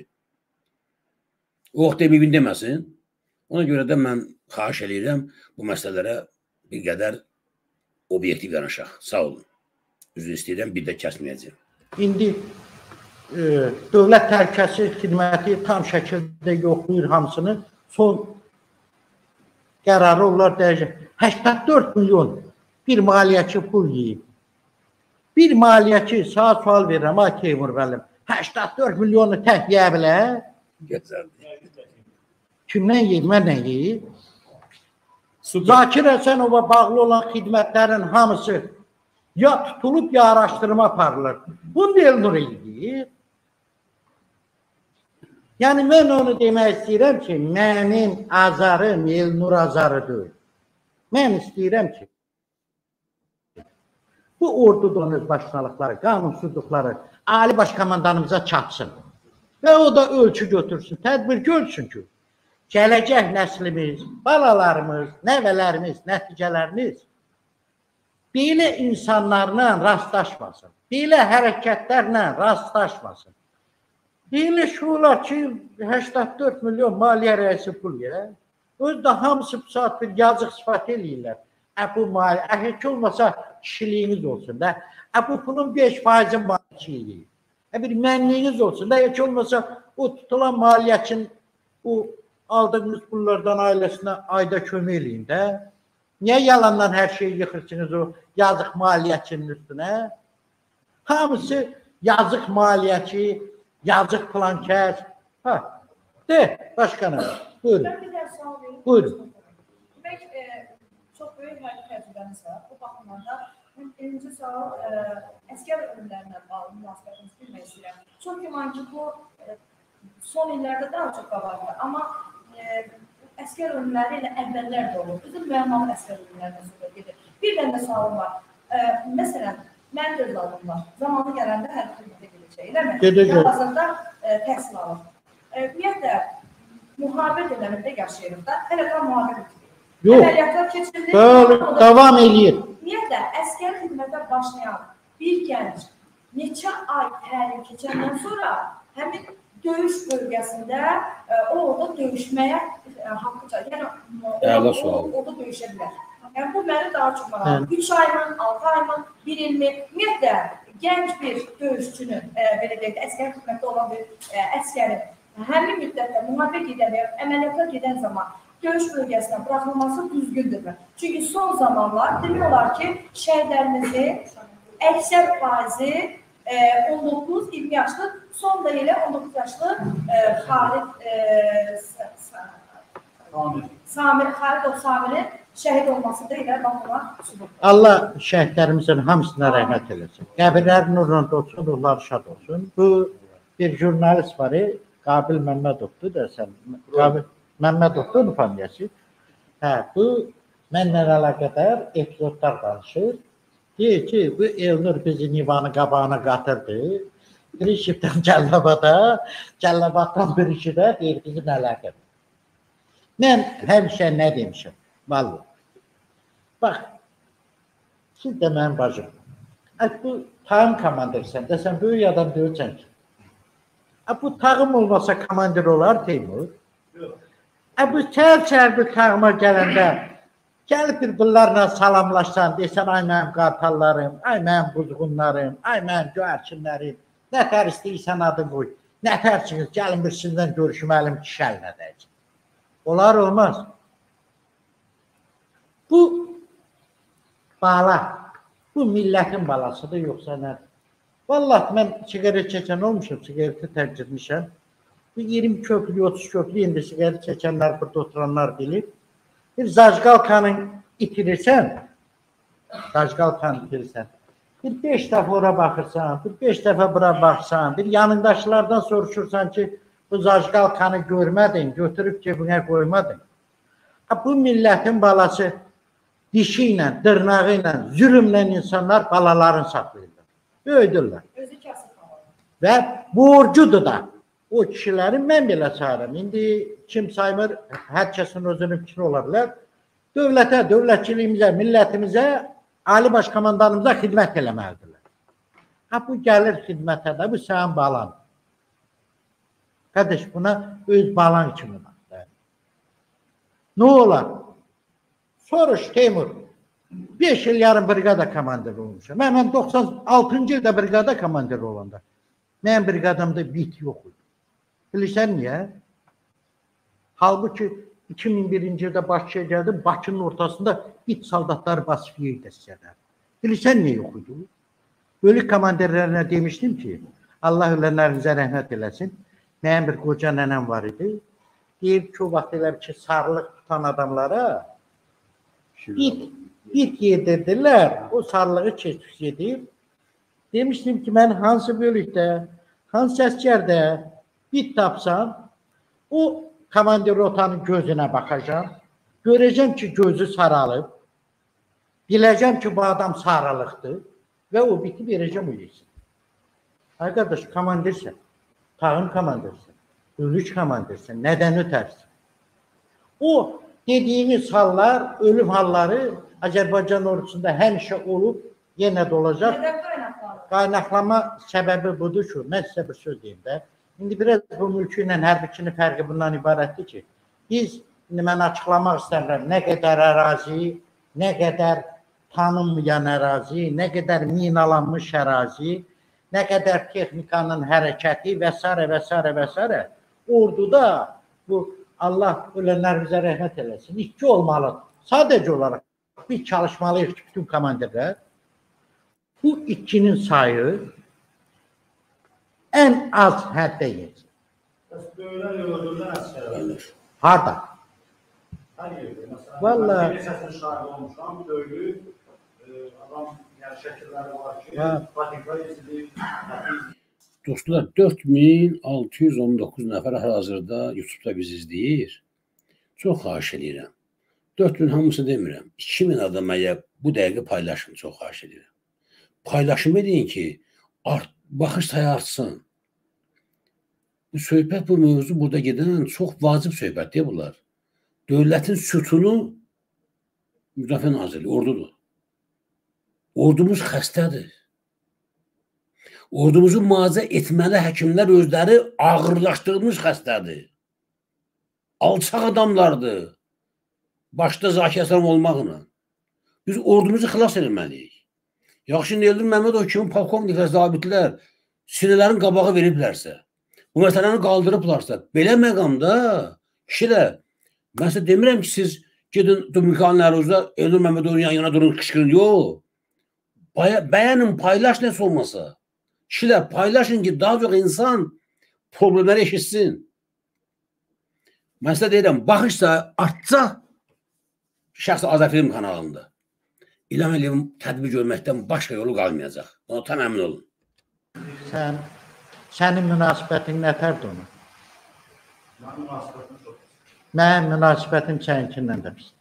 O vaxt deməyibin deməsin. Ona görə də mən xahiş edirəm bu məsələlərə bir qədər obyektiv yanaşaq. Sağ olun. Üzr istəyirəm, bir də kəsməyəcəm. İndi e, dövlət təhlükəsizlik xidməti tam şəkildə yoxlayır hamısını. Son qərarı onlar dəyəcək. səksən dörd milyon bir maliyyəçi pul yiyib. Bir maliyyəçi, saat sual verirəm, ay Teymur bəlim, səksən dörd milyonu tək yeyə bilər? Kimdən yiyib, mənlə yiyib? Zakir Həsənova bağlı olan xidmətlərin hamısı ya tutulub, ya araşdırma aparılır. Bunu Elnur yiyib. Yəni, mən onu demək istəyirəm ki, mənim azarım Elnur azarıdır. Mən istəyirəm ki, bu ordudan öz başçılıqları, qanunsuzluqları Ali Başkomandanımıza çatsın. Və o da ölçü götürsün, tədbir görsün ki, gələcək nəslimiz, balalarımız, nəvələrimiz, nəticələrimiz belə insanlarla rastlaşmasın, belə hərəkətlərlə rastlaşmasın. Belə şuurlar ki, səksən dörd milyon maliyyə rəisi pul yer, öz də hamısı bu saat bir yazıq sifat eləyirlər. Ə, bu maliyyə, ə, heç olmasa kişiliyiniz olsun da, ə, bu pulun beş faizi maliyyəçiliyi, ə, bir mənliyiniz olsun da, heç olmasa o tutulan maliyyəçin o aldığınız pullardan ailəsinə ayda kömək eləyin də. Niyə yalandan hər şeyi yıxırsınız o yazıq maliyyəçinin üstünə? Hamısı yazıq maliyyəçi, yazıq plankəs. Ha, de, başqana, buyurun. Ben bir de sual vereyim. Buyurun. Demek e, çok büyük hayli tecrübeniz var. Bu bakımdan birinci sual e, əskər ölümlərinə bağlı münasibətinizi bilmək istəyirəm. Çox güman ki, bu e, son illərdə daha çox qabardı. Amma e, əskər ölümləri ilə əvvəllər də olur. Bizim müəmmalı əskər ölümlərinə söhbət gedir. Bir dənə sualım var. E, məsələn, mən göz alım var. Zamanı gələndə hər xidmətə gedəcək, eləmi? Gedəcək. Hal-hazırda e, təhsil alır. E, ümumiyyətlə, müharibə dövründə yaşayırıq da, hələ tam müharibə bitirir. Yox. Əməliyyatlar keçirilir. Bəli, davam eləyir. Ümumiyyətlə, əskər xidmətə başlayan bir gənc neçə ay təlim keçəndən sonra həmin döyüş bölgəsində e, o orada döyüşməyə e, haqqı çatır. Yəni, o, o, orada döyüşə bilər. Yəni, bu məni daha çox maraqlı. üç ay mı, altı ay mı, bir il mi? Ümumiyyətlə, gənc bir döyüşçünün, e, belə deyək, əskər xidmətdə olan bir e, əskərin həmin müddətdə müharibə gedən və əməliyyatlar gedən zaman döyüş bölgəsinə buraxılması düzgündürmü? Çünki son zamanlar demək olar ki, şəhidlərimizin əksər faizi on doqquz iyirmi yaşlı, son da elə on doqquz yaşlı Xalid Samir, Xalid Samirin şəhid olması da elə baxıma sübut. Allah şəhidlərimizin hamısına rəhmət eləsin. Qəbirlərin nurunda olsun, ruhları şad olsun. Bu bir jurnalist var, Qabil Məmmədovdur da sən. Qabil Məmmədovdur mu familiyası? Hə, bu mənlə əlaqədar epizodlar danışır. Deyir ki, bu Elnur bizi Nivanı qabağına qatırdı. Bir işibdən Cəllabada, Cəllabaddan bir işi də deyir bizim əlaqədir. Mən həmişə nə demişim? Vallahi. Bax, siz də mənim bacım. Bu tağım komandirsən, desən böyük adam deyirsən ki. Bu tağım olmasa komandir olar Teymur. Bu çər-çər bir tağıma gələndə gəlib bir bunlarla salamlaşsan, desən ay mənim qartallarım, ay mənim quzğunlarım, ay mənim göyərçinlərim, nətər istəyirsən adı qoy, nətər çıxız, gəlin bir sizdən görüşməlim ki, şəlinə dəyəcək. Olar olmaz. Bu bala, bu millətin balasıdır, yoxsa nədir? Vallahi mən sigaret çəkən olmuşum, sigareti tərk etmişəm. Bu iyirmi köklü, otuz köklü indi sigaret çəkənlər, burada oturanlar bilir. Bir zajqalkanı itirirsən, zajqalkanı itirirsən, bir beş dəfə ora baxırsan, bir beş dəfə bura baxsan, bir yanındaşlardan soruşursan ki, bu zajqalkanı görmədin, götürüb cebinə qoymadın. Bu millətin balası dişi ilə, dırnağı ilə, zülümlə insanlar balalarını saxlayırlar, böyüdürlər. Və borcudur da. O kişilərin mən belə çağırım. İndi kim saymır, hər kəsin özünün fikri ola bilər. Dövlətə, dövlətçiliyimizə, millətimizə, Ali Baş Komandanımıza xidmət eləməlidirlər. Ha, bu gəlir xidmətə də, bu sənin balan. Qardaş, buna öz balan kimi bax. Nə olar? Soruş Teymur. beş il yarım brigada komandir olmuşam. Mən doxsan altıncı ildə brigada komandir olanda. Mən brigadamda bit yox idi. Bilirsən niyə? Halbuki iki min birinci ildə Bakıya gəldim, Bakının ortasında bit saldatları basıb yerdə sizələr. Bilirsən niyə yox idi? Bölük komandirlərinə demişdim ki, Allah ölənlərinizə rəhmət eləsin. Mənim bir qoca nənəm var idi. Deyir ki, o vaxt elə ki, sarılıq tutan adamlara bit, bit yedirdirlər, o sarılığı keçmiş edir. Demişdim ki, mən hansı bölükdə, hansı əskərdə bit tapsam, o komandir rotanın gözünə baxacam, görəcəm ki, gözü saralıb, biləcəm ki, bu adam sarılıqdır və o biti verəcəm öyleysin. Ay qardaş, komandirsən, tağın komandirsən, bölük komandirsən, nədən ötərsin? O dediyiniz hallar, ölüm halları Azərbaycan ordusunda həmişə olub, yenə də olacaq. Qaynaqlama səbəbi budur ki, mən sizə bir söz deyim də. İndi biraz bu mülkü ilə hərbçinin fərqi bundan ibarətdir ki, biz, indi mən açıqlamaq istəmirəm, nə qədər ərazi, nə qədər tanınmayan ərazi, nə qədər minalanmış ərazi, nə qədər texnikanın hərəkəti və s. və s. və s. Orduda bu Allah ölənlərimizə rəhmət eləsin, iki olmalıdır. Sadəcə olaraq biz çalışmalıyıq ki, bütün komandirlər bu ikinin sayı ən az həddə yesin. Böyüklər öldürülən əsgərlər. Harada? Hər yerdə. Məsələn, Vallahi bir səsin şahid olmuşam, böyük adam, yəni şəkilləri var ki, Batiklar esilir. Dostlar, dörd min altı yüz on doqquz nəfər hazırda YouTube'da bizi izləyir. Çox xahiş edirəm. dörd min hamısı demirəm. iki min adama ya bu dəqiqə paylaşın, çox xahiş edirəm. Paylaşım edin ki, art, baxış sayı artsın. Bu söhbət, bu mövzu burada gedən çox vacib söhbətdir bunlar. Dövlətin sütunu Müdafiə Nazirliyi, ordudur. Ordumuz xəstədir. Ordumuzu müalicə etməli həkimlər özləri ağırlaşdırılmış xəstədir. Alçaq adamlardır. Başda Zaki Əsələm olmaqla. Biz ordumuzu xilas edilməliyik. Yaxşı, Elnur Məmmədov kimi polkovniklər, zabitlər sinələrin qabağı veriblərsə, bu məsələni qaldırıblarsa, belə məqamda kişilər, mən sizə demirəm ki, siz gedin Dominikan Nəruzda Elnur Məmmədovun yan yana durun, qışqırın. Yox. Bəyənin, paylaş nəsə olmasa. Kişilər, paylaşın ki, daha çox insan problemləri eşitsin. Mən sizə deyirəm, baxışsa artsa şəxsi Azərfilm kanalında İlham Əliyevin tədbir görməkdən başqa yolu qalmayacaq. Ona tam əmin olun. Sən, sənin münasibətin nətərdir ona? Mənim münasibətim səninkindən də pis.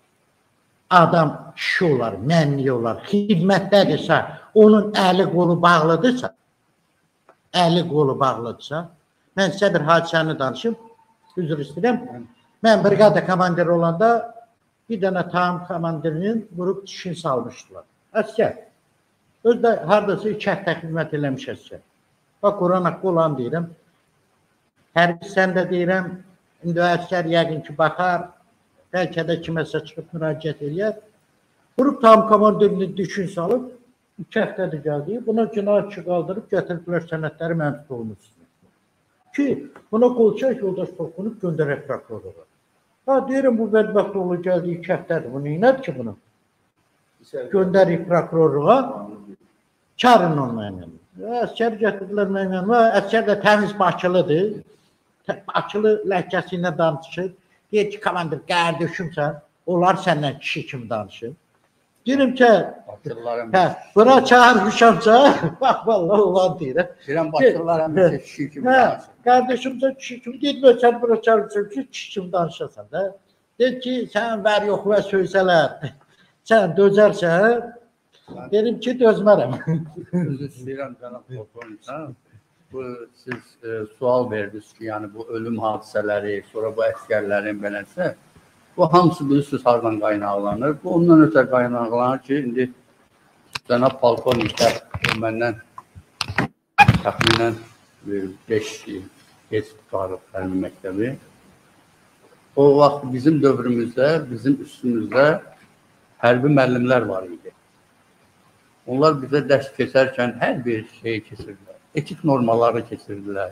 Adam kişi olar, mənli olar, xidmətdədirsə, onun əli qolu bağlıdırsa, əli qolu bağlıdırsa, mən sizə bir hadisəni danışım, üzr istəyirəm. Mən briqada komandir olanda bir dənə tam komandirinin vurub dişini salmışdılar. Əskər, özdə haradasa iki həftə xidmət eləmiş əskər. Bax, Quran haqqı olan deyirəm, hərbi səndə deyirəm, indi əskər yəqin ki, baxar, bəlkə də kiməsə çıxıb müraciət eləyər. Vurub tam komandirini düşün salıb, iki həftədir gəldi. Buna günah ki qaldırıb, gətiriblər sənədləri mənim tutulmuşsunuz. Ki, buna qol çək, yoldaş toxunub, göndərək prokurora. Ha, deyirəm, bu bədbəxt oğlu gəldi, iki həftədir. Bu neynədir ki bunu? Göndərik prokurora, çarın onunla. Əskər gətirdilər mənim. Əskər də təmiz Bakılıdır. Bakılı ləhkəsi ilə danışır. Deyir ki, komandir, qardaşımsan, onlar səndən kişi kimi danışır. Deyirəm ki, hə, buna çağırmışamsa, bax, vallahi olan deyirəm. Deyirəm, Bakılılar həmişə kişi kimi danışır. Qardaşımsa kişi kimi, deyir, sən buna çağırmışam ki, kişi kimi danışasan da. Deyir ki, sən ver yox və söysələr, sən dözərsən, dedim ki, dözmərəm. Üzr istəyirəm, cənab Polkovnik. Bu, siz e, sual verdiniz ki, yani bu ölüm hadisələri, sonra bu əskərlərin beləsə, bu hamısı bilirsiniz hardan qaynaqlanır. Bu ondan ötə qaynaqlanır ki, indi cənab Polkovniklər məndən təxminən beş il geç tutarıq hərbi məktəbi. O vaxt bizim dövrümüzdə, bizim üstümüzdə hərbi müəllimlər var idi. Onlar bizə dərs keçərkən hər bir şeyi keçirdilər. Etik normaları keçirdilər.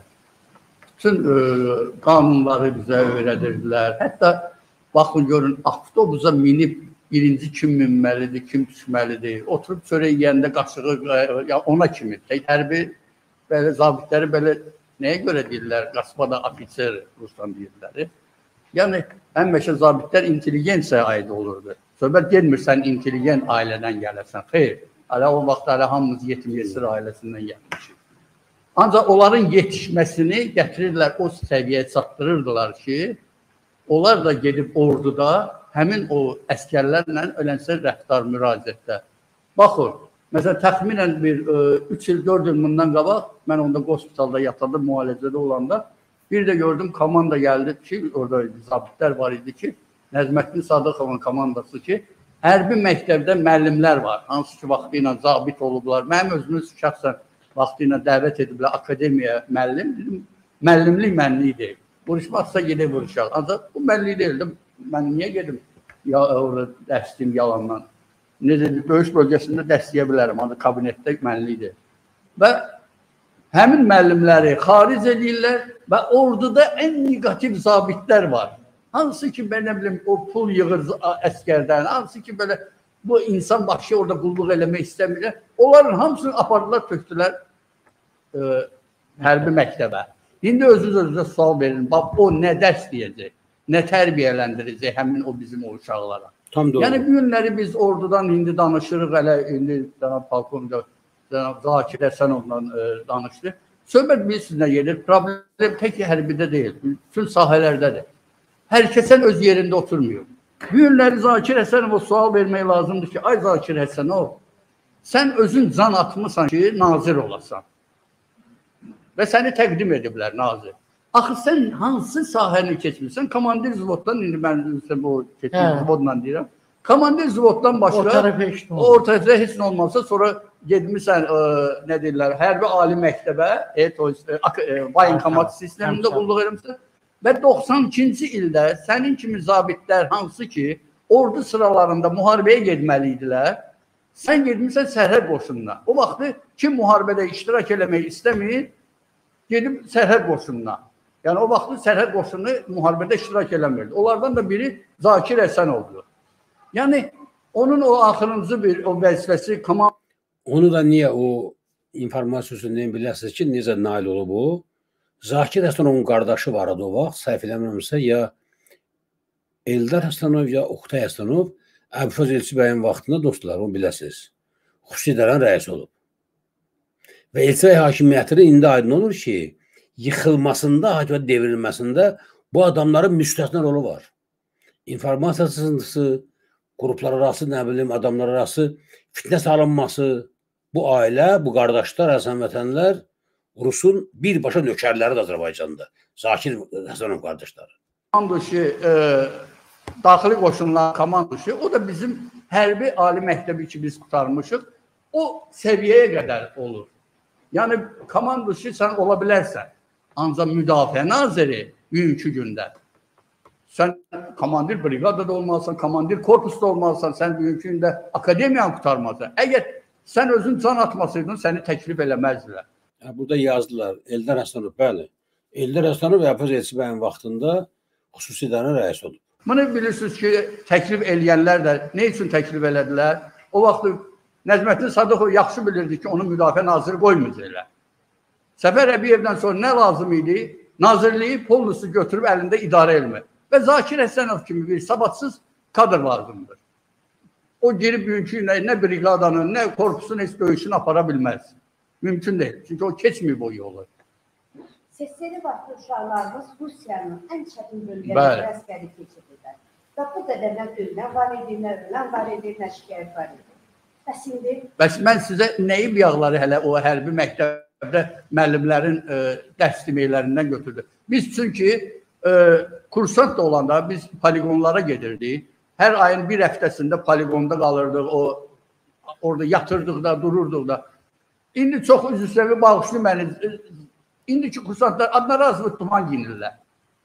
Bütün e, qanunları bizə öyrədirdilər. Hətta baxın görün, avtobusa minib birinci kim minməlidir, kim düşməlidir. Oturub çörək yeyəndə qaşığı ya ona kimi. Hərbi belə zabitləri belə nəyə görə deyirlər? Qasbada ofitser Ruslan deyirlər. Yəni həmişə zabitlər intelligensiya aid olurdu. Söhbət gelmir sən intelligent ailədən gələrsən. Xeyr. Hələ o vaxt hələ hamımız yetim yesir ailəsindən gəlmişik. Ancaq onların yetişməsini gətirirlər, o səviyyəyə çatdırırdılar ki, onlar da gedib orduda həmin o əskərlərlə ölənsə rəftar müraciətdə. Baxın, məsələn, təxminən bir üç il, dörd il bundan qabaq, mən onda hospitalda yatadım, müalicədə olanda, bir də gördüm, komanda gəldi ki, orada zabitlər var idi ki, Nəzməddin Sadıqovun komandası ki, hərbi məktəbdə müəllimlər var, hansı ki, vaxtı ilə zabit olublar. Mənim özümüz şəxsən vaxtı ilə dəvət ediblər akademiyaya müəllim, dedim, müəllimlik mənlik deyil. Vuruşmazsa gedib vuruşaq. Ancaq bu mənlik deyildim. Mən niyə gedim ya, orada dərsdiyim yalandan? Necə, döyüş bölgəsində dərsləyə bilərəm, ancaq kabinetdə mənlik deyil. Və həmin müəllimləri xaric edirlər və orduda ən negativ zabitlər var. Hansı ki, mən nə bilim, o pul yığır əskərdən, hansı ki, belə bu insan başı orada qulluq eləmək istəmirlər. Onların hamısını apardılar, tökdülər e, hərbi məktəbə. İndi özünüz-özünüzə sual verin, bax, o nə dərs deyəcək, nə tərbiyələndirəcək həmin o bizim o uşaqlara. Yəni, bu günləri biz ordudan indi danışırıq, hələ indi cənab Polkovnik, cənab Zakir Həsənovla e, danışdı. Söhbət bilirsiniz nə gedir, problem tək hərbidə deyil, bütün sahələrdədir. Hər kəsən öz yerində oturmuyor. Bu günləri Zakir Həsənova sual vermək lazımdır ki, ay Zakir Həsənov, sən özün can atmısan ki, nazir olasan. Və səni təqdim ediblər nazir. Axı sən hansı sahəni keçmirsən? Komandir zvoddan, indi mən o keçmiş zvodla deyirəm. Komandir zvoddan başqa, ortada heç nə olmazsa, sonra gedmirsən, nə deyirlər, hərbi ali məktəbə, voyenkomat sistemində qulluq eləmişsən. Və doxsan ikinci ildə sənin kimi zabitlər hansı ki, ordu sıralarında müharibəyə getməli idilər, sən gedmirsən sərhəd qoşununa. O vaxtı kim müharibədə iştirak eləmək istəmir, gedib sərhəd qoşununa. Yəni o vaxtı sərhəd qoşunu müharibədə iştirak eləmirdi. Onlardan da biri Zakir Həsənovdur. Yəni onun o axırıncı bir o vəzifəsi komand. Onu da niyə o informasiyasından bilirsiniz ki, necə nail olub o? Zakir Həsənovun qardaşı var adı o vaxt, səhv eləmirəmsə, ya Eldar Həsənov ya Oktay Həsənov Əbülfəz Elçi bəyin vaxtında dostlar, onu biləsiniz. Xüsusi idarənin rəisi olub. Və Elçi bəy hakimiyyətinin indi aydın olur ki, yıxılmasında, hakimiyyət devrilməsində bu adamların müstəsna rolu var. İnformasiya sızıntısı, qruplar arası, nə bilim, adamlar arası fitnə salınması, bu ailə, bu qardaşlar, Həsən vətənlər Rusun birbaşa nökərləri də Azərbaycanda. Zakir Həsənov qardaşları. Komanduşu, e, daxili qoşunlar komanduşu, o da bizim hərbi ali məktəbi ki biz qutarmışıq, o səviyyəyə qədər olur. Yəni komanduşu sən ola bilərsən, ancaq müdafiə naziri bugünkü gündə. Sən komandir briqadada olmalısan, komandir korpusda olmalısan, sən bugünkü gündə akademiyanı qutarmalısan. Əgər sən özün can atmasaydın, səni təklif eləməzdilər. Burada yazdılar, Eldar Həsənov, bəli. Eldar Həsənov Əbülfəz Elçi bəyin vaxtında xüsusi idarənin rəisi olub. Bunu bilirsiniz ki, təklif eləyənlər də nə üçün təklif elədilər? O vaxt Nəcməddin Sadıqov yaxşı bilirdi ki, onu müdafiə naziri qoymayacaqlar. Səfər Əbiyevdən sonra nə lazım idi? Nazirliyi polnusu götürüb əlində idarə elmə. Və Zakir Həsənov kimi bir sabatsız kadr lazımdır. O girib bugünkü nə briqadanın, nə korpusun heç döyüşünü apara bilməz. Mümkün deyil. Çünki o keçməyib o yolu. Sesleri vaxtı uşaqlarımız Rusiyanın ən çətin bölgələrində əskəri keçirirlər. Və bu qədərdən döyülən var idi, nə ölən var idi, nə şikayət var idi. Bəs indi? Bəs mən sizə nəyi biyaqları hələ o hərbi məktəbdə müəllimlərin e, dərs deməklərindən götürdü. Biz çünki e, kursant da olanda biz poligonlara gedirdik. Hər ayın bir həftəsində poligonda qalırdıq, o orada yatırdıq da, dururduq da. İndi çox üzrəvi bağışlı məni, indiki kursantlar adına razılıq duman giyinirlər.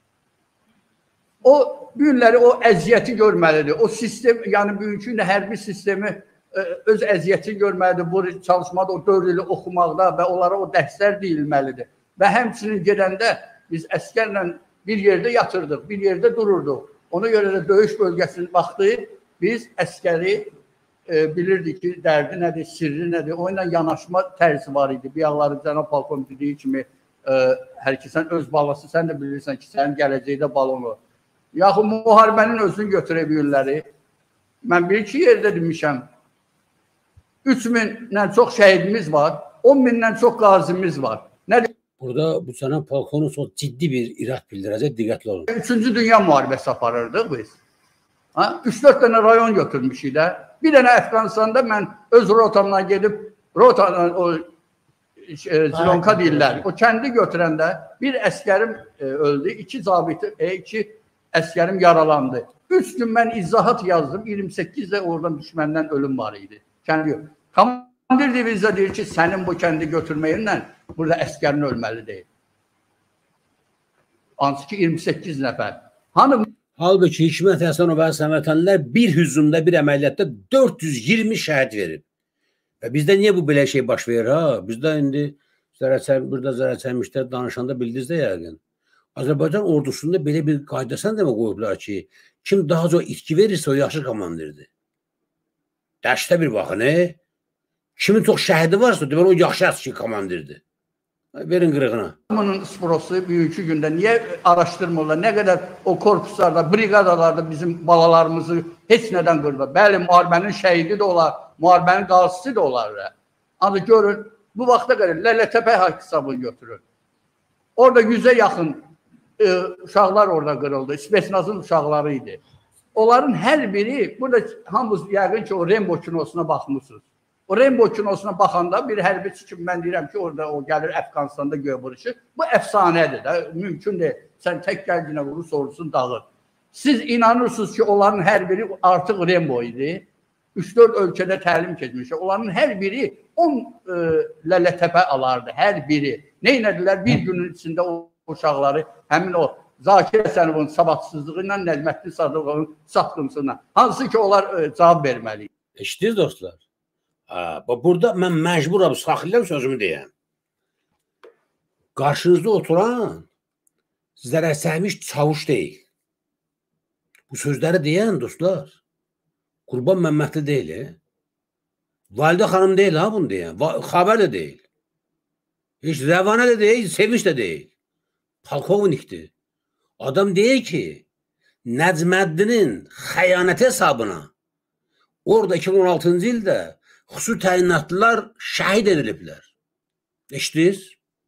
O günləri o əziyyəti görməlidir. O sistem, yəni bugünkü də hərbi sistemi öz əziyyəti görməlidir. Bu çalışmada o dörd ili oxumaqda və onlara o dərslər deyilməlidir. Və həmçinin gedəndə biz əskərlə bir yerdə yatırdıq, bir yerdə dururduq. Ona görə də döyüş bölgəsinin vaxtı biz əskəri e, bilirdik ki, dərdi nədir, sirri nədir. O ilə yanaşma tərzi var idi. Biyaqları cənab polkovnik dediyi kimi e, hər ki sən öz balası, sən də bilirsən ki, sənin gələcəkdə balonu. Yaxud müharibənin özünü götürə bilirləri. Mən bir-iki yerdə demişəm, üç mindən çox şəhidimiz var, on mindən çox qazimiz var. Nədir? Burada bu sənə polkovnik çox ciddi bir irad bildirəcək, diqqətli olun. Üçüncü dünya müharibəsi aparırdıq biz. Üç-dörd dənə rayon götürmüşük də. Bir dənə Əfqanistanda mən öz rotamdan gedib, rotanın o e, Zilonka deyirlər, o kəndi götürəndə bir əskərim e, öldü, iki zabiti, e, iki əskərim yaralandı. Üç gün mən izahat yazdım, iyirmi səkkiz də oradan düşməndən ölüm var idi. Kəndi yox. Komandir divizya deyir ki, sənin bu kəndi götürməyinlə burada əskərin ölməli deyil. Hansı ki iyirmi səkkiz nəfər. Hanım? Halbuki Hikmət Həsənov və Həsən vətənlər bir hücumda, bir əməliyyatda dörd yüz iyirmi şəhid verib. Və bizdə niyə bu belə şey baş verir ha? Bizdə indi Zərəçəm, burada Zərəçəmişlər danışanda bildiniz də yəqin. Azərbaycan ordusunda belə bir qaydasan demə qoyublar ki, kim daha çox itki verirsə o yaxşı komandirdir. Dəşdə bir baxın, e? Kimin çox şəhidi varsa, deməli o yaxşı əski komandirdir. Verin qırığına. Bunun sprosu bugünkü gündə niyə araşdırmırlar? Nə qədər o korpuslarda, briqadalarda bizim balalarımızı heç nədən qırırlar. Bəli, müharibənin şəhidi də olar, müharibənin qazisi də olar. Ancaq görün, bu vaxta qədər Lələtəpə hesabını götürür. Orada yüzə yaxın e, uşaqlar orada qırıldı. Spesnazın uşaqları idi. Onların hər biri, burada hamımız yəqin ki o Rembo kinosuna baxmışsınız. O Rembo kinosuna baxanda bir hərbiçi kimi mən deyirəm ki, orada o gəlir Əfqanistanda göyə vuruşur. Bu əfsanədir də, mümkün deyil. Sən tək gəlginə vurur, sorusun dağır. Siz inanırsınız ki, onların hər biri artıq Rembo idi. üç-dörd ölkədə təlim keçmiş. Onların hər biri on e, Lələtəpə alardı, hər biri. Nə inədilər? Bir günün içində o uşaqları, həmin o Zakir Həsənovun sabatsızlığı ilə Nəcməddin Sadıqovun satqınsına. Hansı ki, onlar e, cavab verməli. Eşitdiniz dostlar? Ha, burada mən məcburam saxlayam sözümü deyəm. Qarşınızda oturan zərərsəymiş çavuş deyil. Bu sözləri deyən dostlar, Qurban Məmmədli deyil. E? Validə xanım deyil ha bunu deyən. Xəbər də deyil. Heç Rəvanə də deyil, Sevinç də deyil. Polkovnikdir. Adam deyir ki, Nəcməddinin xəyanəti hesabına orada iki min on altıncı ildə xüsusi təyinatlılar şəhid ediliblər. Eşitdiniz?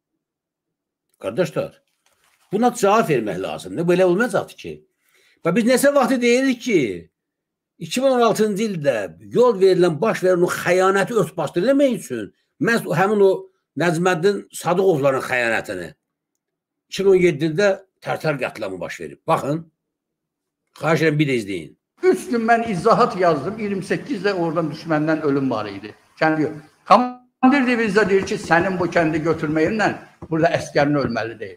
Qardaşlar, buna cavab vermək lazımdır. Belə olmayacaqdır ki. Və biz nəsə vaxtı deyirik ki, iki min on altıncı ildə yol verilən, baş verilən o xəyanəti örtbasdır eləmək üçün, məhz həmin o Nəcməddin Sadıqovların xəyanətini iki min on yeddidə Tərtər qətliamı baş verib. Baxın, xahiş edirəm bir də izləyin. Üç gün mən izahat yazdım, iyirmi səkkizdə oradan düşməndən ölüm var idi. Kəndi yox. Komandir divizya deyir ki, sənin bu kəndi götürməyinlə burada əskərin ölməli deyil.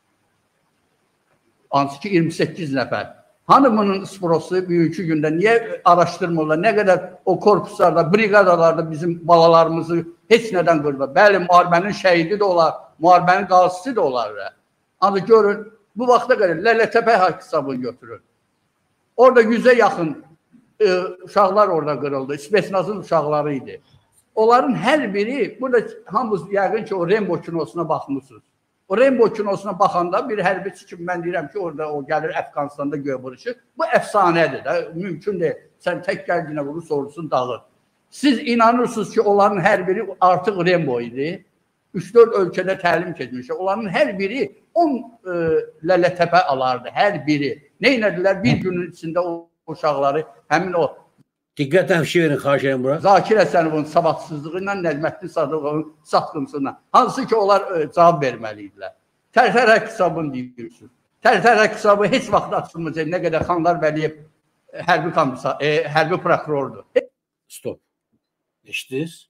Hansı ki iyirmi səkkiz nəfər. Hanımının isprosu bugünkü gündə niyə araşdırmırlar? Nə qədər o korpuslarda, briqadalarda bizim balalarımızı heç nədən qırdı. Bəli, müharibənin şəhidi də olar, müharibənin qazisi də olar. Ancaq görün, bu vaxta qədər Lələtəpə hesabını götürün. Orada yüzə yaxın e, uşaqlar orada qırıldı. Spesnazın uşaqları idi. Onların hər biri, burada hamımız yəqin ki o Rembo kinosuna baxmışsınız. O Rembo kinosuna baxanda bir hərbiçi kimi mən deyirəm ki, orada o gəlir Əfqanistanda göy vuruşu. Bu əfsanədir də, mümkün deyil. Sən tək gəldiyinə vurur, sorusun dağır. Siz inanırsınız ki, onların hər biri artıq Rembo idi. üç dörd ölkədə təlim keçmiş. Onların hər biri on e, Lələtəpə alardı, hər biri. Nə inədilər? Bir günün içində o uşaqları, həmin o diqqət təmşi verin, xahiş edirəm bura. Zakir Əsənovun savadsızlığı ilə Nəcməddin Sadıqovun satqınsına. Hansı ki, onlar e, cavab verməli idilər. Tərtər hesabını deyirsiniz. Tərtər hesabı heç vaxt açılmayacaq. Nə qədər Xanlar Vəliyev e, hərbi komissar, e, hərbi prokurordur. Stop. Eşitdiniz?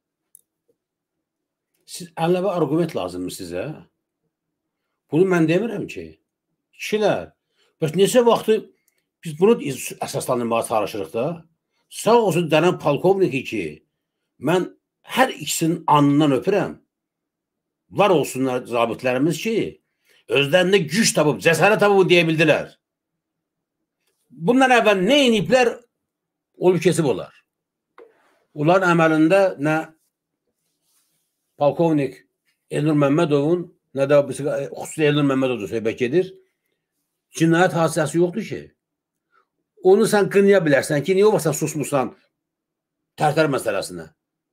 Siz əlləbə arqument lazımdır sizə. Bunu mən demirəm ki. Kişilər, bəs neçə vaxtı biz bunu əsaslandırmağa çalışırıq da. Sağ olsun dənən polkovniki ki, mən hər ikisinin anından öpürəm. Var olsunlar zabitlərimiz ki, özlərində güc tapıb, cəsarət tapıb deyə bildilər. Bundan əvvəl nə iniblər, olub kesib olar. Onların əməlində nə polkovnik Elnur Məmmədovun, nə də xüsusi Elnur Məmmədovda söhbət gedir, cinayət hadisəsi yoxdur ki. Onu sən qınaya bilərsən ki, niyə o vaxt susmursan Tərtər məsələsinə?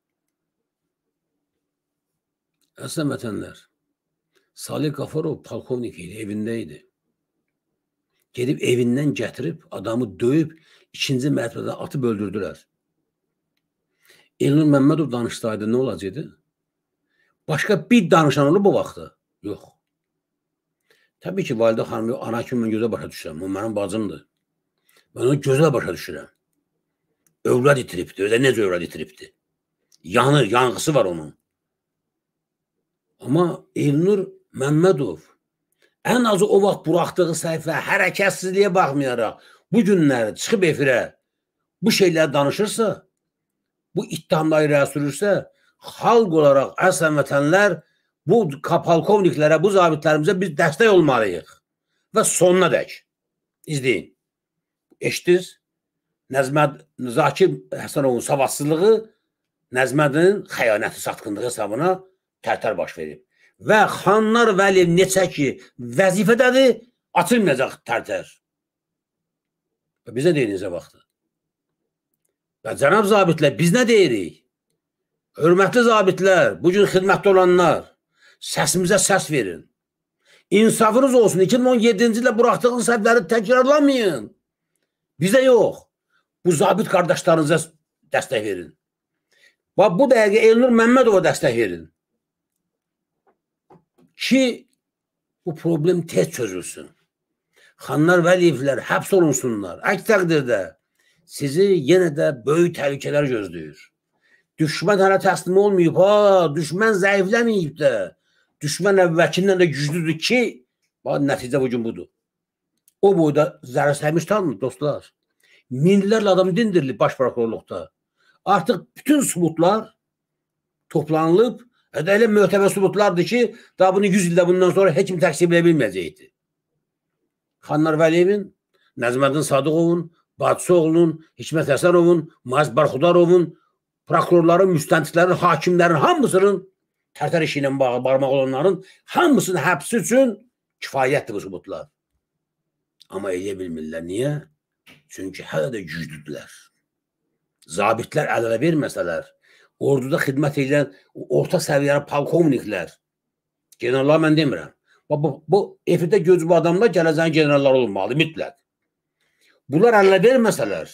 Əslən vətənlər, Salih Qafarov polkovnik idi, evində idi. Gedib evindən gətirib, adamı döyüb, ikinci mərtəbədə atıb öldürdülər. Elnur Məmmədov danışsaydı nə olacaqdı? Başqa bir danışan olur bu vaxtda? Yox. Təbii ki, Validə xanım, ana kimi mən gözə başa düşürəm. O mənim bacımdır. Mən onu gözə başa düşürəm. Övlad itiribdir. Öyle necə övlad itiribdir? Yanır, yanğısı var onun. Amma Elnur Məmmədov ən azı o vaxt buraxdığı səhifə, hərəkətsizliyə baxmayaraq bu günləri çıxıb efirə bu şeyləri danışırsa, bu ittihamları irəli sürürsə, xalq olaraq əslən vətənlər bu polkovniklərə, bu zabitlərimizə biz dəstək olmalıyıq. Və sonuna dək. İzləyin. Eşitdiniz? Nəzməd, Zakir Həsənovun savadsızlığı Nəzməddinin xəyanəti satqınlığı hesabına Tərtər baş verib. Və Xanlar Vəliyev neçə ki vəzifədədir, açılmayacaq Tərtər. Və biz nə deyirik necə vaxtı? Və cənab zabitlər, biz nə deyirik? Hörmətli zabitlər, bugün xidmətdə olanlar, səsimizə səs verin. İnsafınız olsun, iki min on yeddinci ilə buraxdığınız səhvləri təkrarlamayın. Bizə yox. Bu zabit qardaşlarınıza dəstək verin. Bax, bu dəqiqə Elnur Məmmədova dəstək verin. Ki, bu problem tez çözülsün. Xanlar Vəliyevlər həbs olunsunlar. Əks təqdirdə sizi yenə də böyük təhlükələr gözləyir. Düşmən hələ təslim olmayıb, ha, düşmən zəifləməyib də. Düşmən əvvəlkindən də güclüdür ki, bax, nəticə bugün budur. O boyda zərərsəymiş tanımır, dostlar. Minlərlə adam dindirilib baş prokurorluqda. Artıq bütün subutlar toplanılıb, Hətta elə möhtəbər sübutlardır ki, daha bunu yüz ildə bundan sonra heç kim təksib edə bilməyəcəkdir. Xanlar Vəliyevin, Nəzməddin Sadıqovun, Bacısı oğlunun, Hikmət Həsənovun, Maz Barxudarovun, prokurorların, müstəntiqlərin, hakimlərin hamısının tərtər işi ilə bağlı barmaq olanların hamısının həbsi üçün kifayətdir bu sübutlar. Amma eləyə bilmirlər. Niyə? Çünki hələ də güclüdülər. Zabitlər əl-ələ verməsələr, orduda xidmət edən orta səviyyəli polkovniklər, generallar mən demirəm. Bu, bu efirdə gözü bu adamlar gələcəyin generallar olmalı, mütləq. Bunlar əl-ələ verməsələr,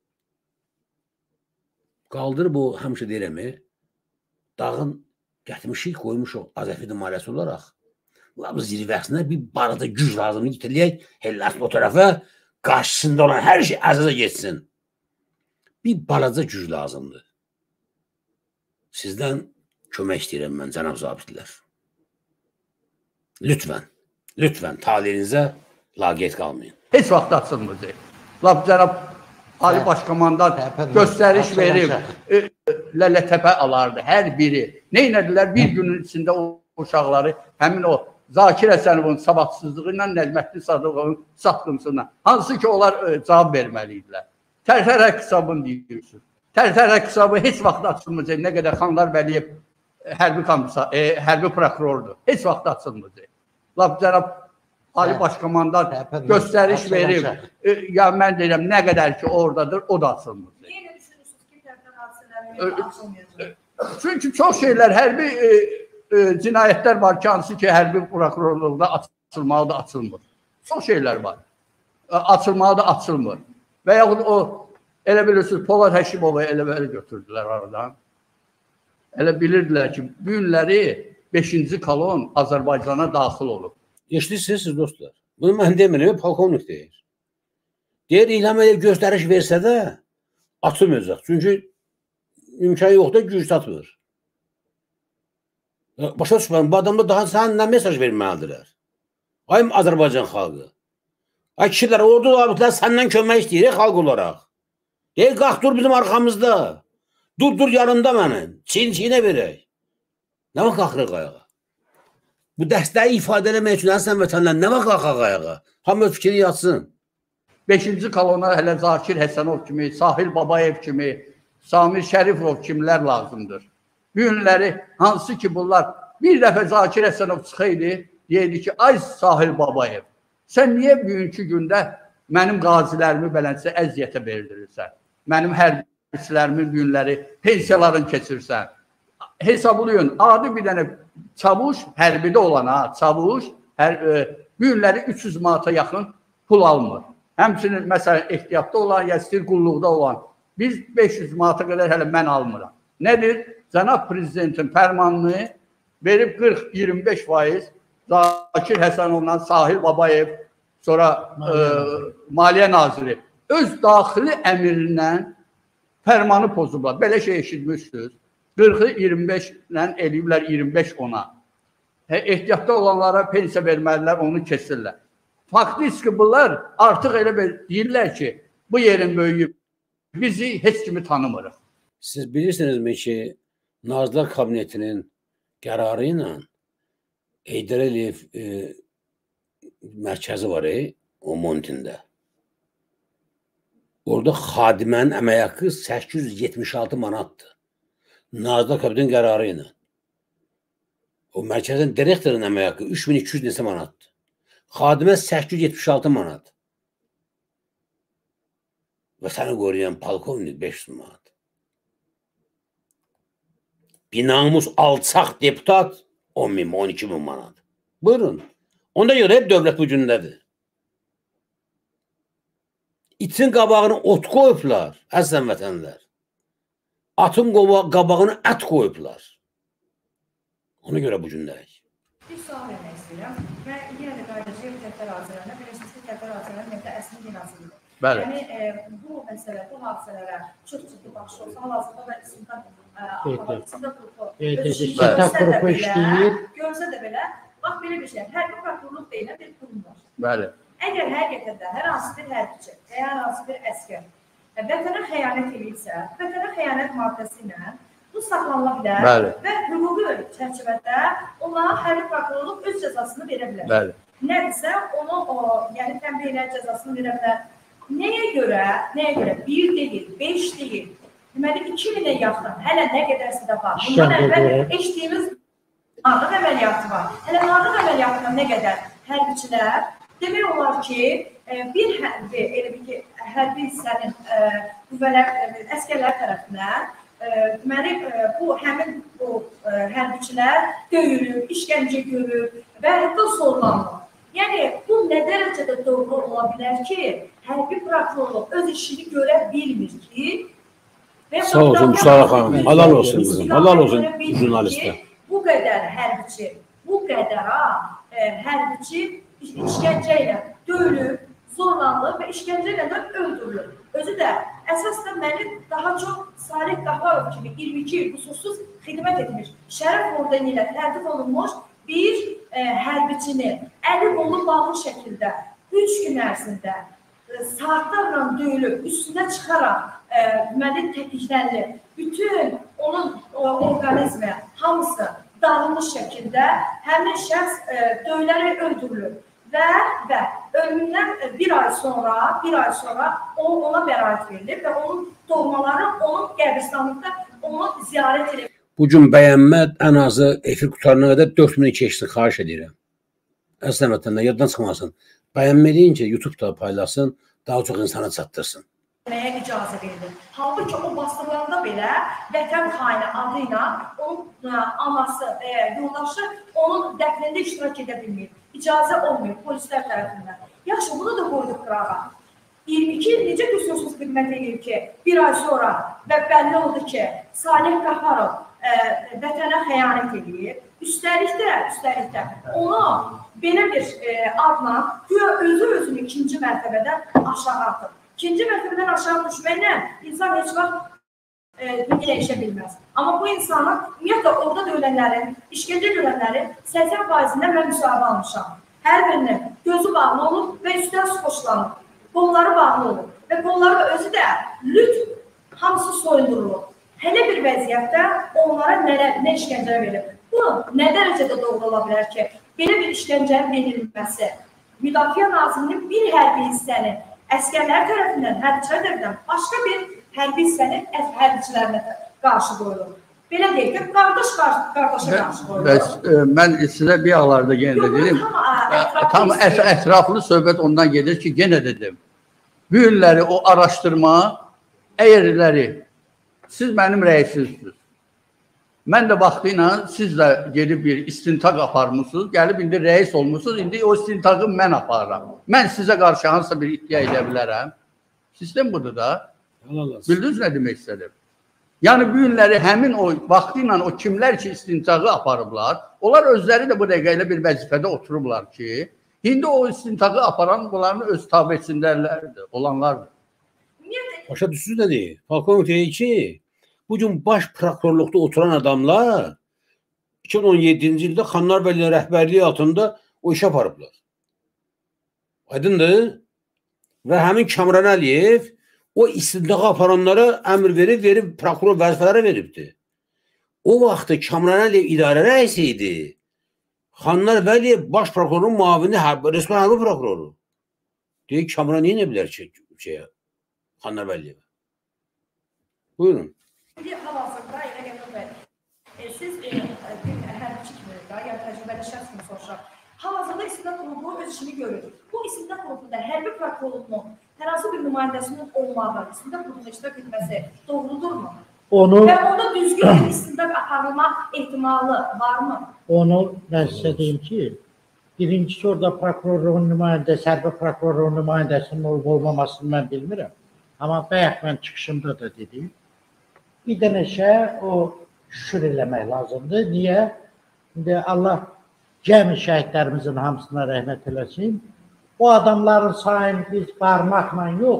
qaldır bu, həmişə deyirəm, dağın gətirmişik, qoymuşuq Azəfi imarəsi olaraq. Bu zirvəsinə bir barada güc lazımdır, getirləyək, helləsin o tərəfə, qarşısında olan hər şey əzəzə geçsin. Bir balaca güc lazımdır. Sizdən kömək istəyirəm mən, cənab zabitlər. Lütfən, lütfən taliyinizə laqeyd qalmayın. Heç vaxt açılmayacaq. Lab cənab Ali Başkomandan göstəriş verib, lələtəpə alardı hər biri. Neynədilər? Bir günün içində o uşaqları, həmin o Zakir Həsənovun savadsızlığı ilə Nəzməddin Sadıqovun satqınsına, hansı ki onlar cavab verməliydilər. Tərtərək hesabını deyirsiniz. Tərtərək hesabı heç vaxt açılmayacaq. Nə qədər Xanlar Vəliyev hərbi komissar, e, hərbi prokurordur. Heç vaxt açılmayacaq. Lab cənab Ali Başkomandan göstəriş verib, e, ya mən deyirəm, nə qədər ki oradadır, o da açılmayacaq. Yenə düşünürsünüz ki, tərtər hadisələrinin açılmayacaq. Çünki çox şeylər, hərbi e, e, cinayətlər var ki, hansı ki, hərbi prokurorluqda açılmalı da açılmır. Çox şeylər var. E, açılmalı da açılmır. Və yaxud o, elə bilirsiniz, Polad Həşimovu elə belə götürdülər aradan. Elə bilirdilər ki, bu günləri beşinci kolon Azərbaycana daxil olub. Eşidirsiniz siz dostlar. Bunu mən demirəm, polkovnik deyir. Deyir, İlham Əliyev göstəriş versə də açılmayacaq. Çünki imkan yoxdur, güc satmır. Başa düşmən, bu adamda daha sən nə mesaj verməlidirlər? Ay Azərbaycan xalqı. Ay kişilər, ordu zabitlər səndən kömək istəyir, xalq olaraq. Ey, qalx, dur bizim arxamızda. Dur, dur yanında mənim. Çiyin-çiyinə verək. Nə vaxt qalxırıq ayağa? Bu dəstəyi ifadə eləmək üçün əsən vətənlər nə vaxt qalxaq ayağa? Hamı fikri yatsın. Beşinci kolona hələ Zakir Həsənov kimi, Sahil Babayev kimi, Samir Şərifov kimlər lazımdır. Bu günləri hansı ki bunlar bir dəfə Zakir Həsənov çıxaydı, deyirdi ki, ay Sahil Babayev, sən niyə bugünkü gündə mənim qazilərimi belənsə əziyyətə verdirirsən? Mənim hərbçilərimin günləri, pensiyalarını keçirsən. Hesablayın, adi bir dənə çavuş, hərbidə olan ha, çavuş, hər, e, günləri üç yüz manata yaxın pul almır. Həmçinin, məsələn, ehtiyatda olan, ya istir qulluqda olan, biz beş yüz manata qədər hələ mən almıram. Nədir? Cənab Prezidentin fərmanını verib qırx iyirmi beş faiz Zakir Həsənovla Sahil Babayev, sonra e, Maliyyə Naziri öz daxili əmrindən fərmanı pozublar. Belə şey eşitmişsiniz. qırxı iyirmi beş ilə eləyiblər iyirmi beş ona. Hə, ehtiyatda olanlara pensiya verməlilər, onu kesirlər. Faktiki bunlar artıq elə deyirlər ki, bu yerin böyüyüb, bizi heç kimi tanımırıq. Siz bilirsinizmi ki, Nazirlər Kabinetinin qərarı ilə Heydər Əliyev e, mərkəzi var, e, o Montində. Orada xadimənin əmək haqqı səkkiz yüz yetmiş altı manatdır. Nazirlər Kabinetinin qərarı ilə. O mərkəzin direktorun əmək haqqı üç min iki yüz neçə manatdır. Xadimə səkkiz yüz yetmiş altı manat. Və səni qoruyan polkovnik beş yüz manat. Binamus alçaq deputat on min, on iki min manat. Buyurun. Onda görə hep dövlət bu gündədir. İtin qabağını ot qoyublar, əzizən vətənlər. Atın qabağını ət qoyublar. Ona görə bu gündəyik. Bir sual vermək istəyirəm və yenə də qardaşım Tərtər Azərbaycan'a, bilirsiniz ki, Tərtər Azərbaycan məndə əsli binasıdır. Bəli. Yəni e, bu məsələ, bu hadisələrə çox ciddi baxış olsa, hal-hazırda da istintaq aparatçısında qrupu görsə də belə, bax belə bir şey, hərbi prokurorluq deyilən bir kurum var. Bəli. Əgər həqiqətən də hər hansı bir hərbiçi və hər hansı bir əskər vətənə xəyanət edirsə, vətənə xəyanət maddəsi ilə bu Bu saxlanıla bilər Bəli. və hüquqi çərçivədə ona hərbi prokurorluq öz cəzasını verə bilər. Bəli. Nədirsə, onu o, yəni tənbih elə cəzasını verə bilər. Nəyə görə, nəyə görə? Bir deyil, beş deyil. Deməli, iki minə yaxın, hələ nə qədərsə də var. Bundan əvvəl eşitdiyimiz narlıq əməliyyatı var. Hələ narlıq əməliyyatına nə qədər hərbiçilər, demək olar ki, bir hərbi, elə bir ki, hərbi hissənin qüvvələr, əskərlər tərəfindən deməli, bu həmin bu hərbiçilər döyülür, işgəncə görür və hətta zorlanır. Yəni, bu nə dərəcədə doğru ola bilər ki, hərbi prokurorluq öz işini görə bilmir ki, sağ olsun Müstara xanım, halal olsun bizim, halal olsun jurnalistə. Bu qədər hərbiçi, bu qədər hərbiçi işgəncə ilə döyülür, zorlanır və işgəncə ilə də öldürülür. Özü də əsasında məni daha çox Salih Qafarov kimi iyirmi iki il qusursuz xidmət etmiş, şərəf ordeni ilə tərtib olunmuş bir hərbiçini əli qolu bağlı şəkildə üç gün ərzində saatlarla döyülüb, üstünə çıxaraq deməli tətiklərilir. Bütün onun orqanizmi hamısı dağılmış şəkildə həmin şəxs döyülərək öldürülür. Və, və ölümündən bir ay sonra, bir ay sonra o, ona bəraət verilir və onun doğmaları onun qəbristanlıqda onu ziyarət edir. Bugün bəyənmə ən azı efir qutarına qədər dörd min keçsin, xahiş edirəm. Əslən vətənlər, yaddan çıxmasın. Bəyənmə deyincə YouTube-da paylasın, daha çox insana çatdırsın. Nəyə icazə verilir? Halbuki o bastırılanda belə vətən xaini adı ilə onun anası və yoldaşı onun dəfnində iştirak edə bilmir. İcazə olmuyor polislər tərəfindən. Yaxşı, bunu da qoyduq qırağa. iyirmi iki il necə qüsursuz xidmət edir ki, bir ay sonra və bəlli oldu ki, Salih Qafarov vətənə xəyanət edir. Üstəlik də, üstəlik də onu belə bir adla güya özü özünü ikinci mərtəbədən aşağı atır. İkinci mərtəbədən aşağı düşməklə insan heç vaxt dəyişə bilməz. Amma bu insanın, ümumiyyətlə orada da ölənlərin, işgəncə görənlərin səksən faizindən mən müsahibə almışam. Hər birinin gözü bağlı olub və üstdən su qoşulanıb. Qolları bağlı olub və qolları özü də lüt hamısı soyundurulub. Hələ bir vəziyyətdə onlara nə işgəncə verir. Bu nə dərəcədə doğru ola bilər ki, belə bir işgəncənin verilməsi Müdafiə Nazirinin bir hərbi hissənin əskərlər tərəfindən, hərbçilər tərəfindən başqa bir hərbi hissənin hərbçilərinə qarşı qoyulur. Belə deyil ki, qardaş qardaşa qarşı qoyulur. Bəs mən sizə bir ağlarda yenə də dedim, tam ətraflı söhbət ondan gedir ki, yenə dedim, bu günləri o araşdırma əyərləri, siz mənim rəisimsiniz. Mən də vaxtı ilə siz də gedib bir istintaq aparmışsınız, gəlib indi rəis olmuşsunuz, indi o istintaqı mən aparıram. Mən sizə qarşı hansısa bir iddia edə bilərəm. Sistem budur da. Bildiniz nə demək istədim? Yəni bu günləri həmin o vaxtı ilə o kimlər ki istintağı aparıblar, onlar özləri də bu dəqiqə ilə bir vəzifədə oturublar ki, indi o istintağı aparan bunların öz tabesindələrdir, olanlardır. Başa düşsünüz nə deyir? Polkovnik deyir ki, bugün baş prokurorluqda oturan adamlar iki min on yeddinci ildə Xanlar-Bəyli rəhbərliyi altında o iş aparıblar. Aydındır? Və həmin Kamran Əliyev o istintağı aparanlara əmr verib, verib prokuror vəzifələrə veribdir. O vaxtı Kamran Əliyev idarə rəisi idi. Xanlar-Bəyli baş prokurorun muavini, resmi hərbi prokuroru. Deyir, Kamran niyə bilər ki, şeyə, Xanlar-Bəyliyevə? Buyurun. Hal-hazırda elə Qədir bəy, siz hərbiçi kimi, yəni təcrübəli şəxs kimi soruşaq. Hal-hazırda istintaq qrupu öz işini görür. Bu istintaq qrupunda hərbi prokurorluğun hər hansı bir nümayəndəsinin olmağı, istintaq qrupunda iştirak etməsi doğrudurmu? Onu, və onda düzgün bir istintaq aparılma ehtimalı varmı? Onu mən sizə deyim ki, birincisi orada prokurorluğun nümayəndəsi, hərbi prokurorluğun nümayəndəsinin olub olmamasını mən bilmirəm. Amma bayaq mən çıxışımda da dedim. Bir dənə şey o şükür eləmək lazımdır. Niyə? İndi Allah cəmi şəhidlərimizin hamısına rəhmət eləsin. O adamların sayını biz barmaqla yox,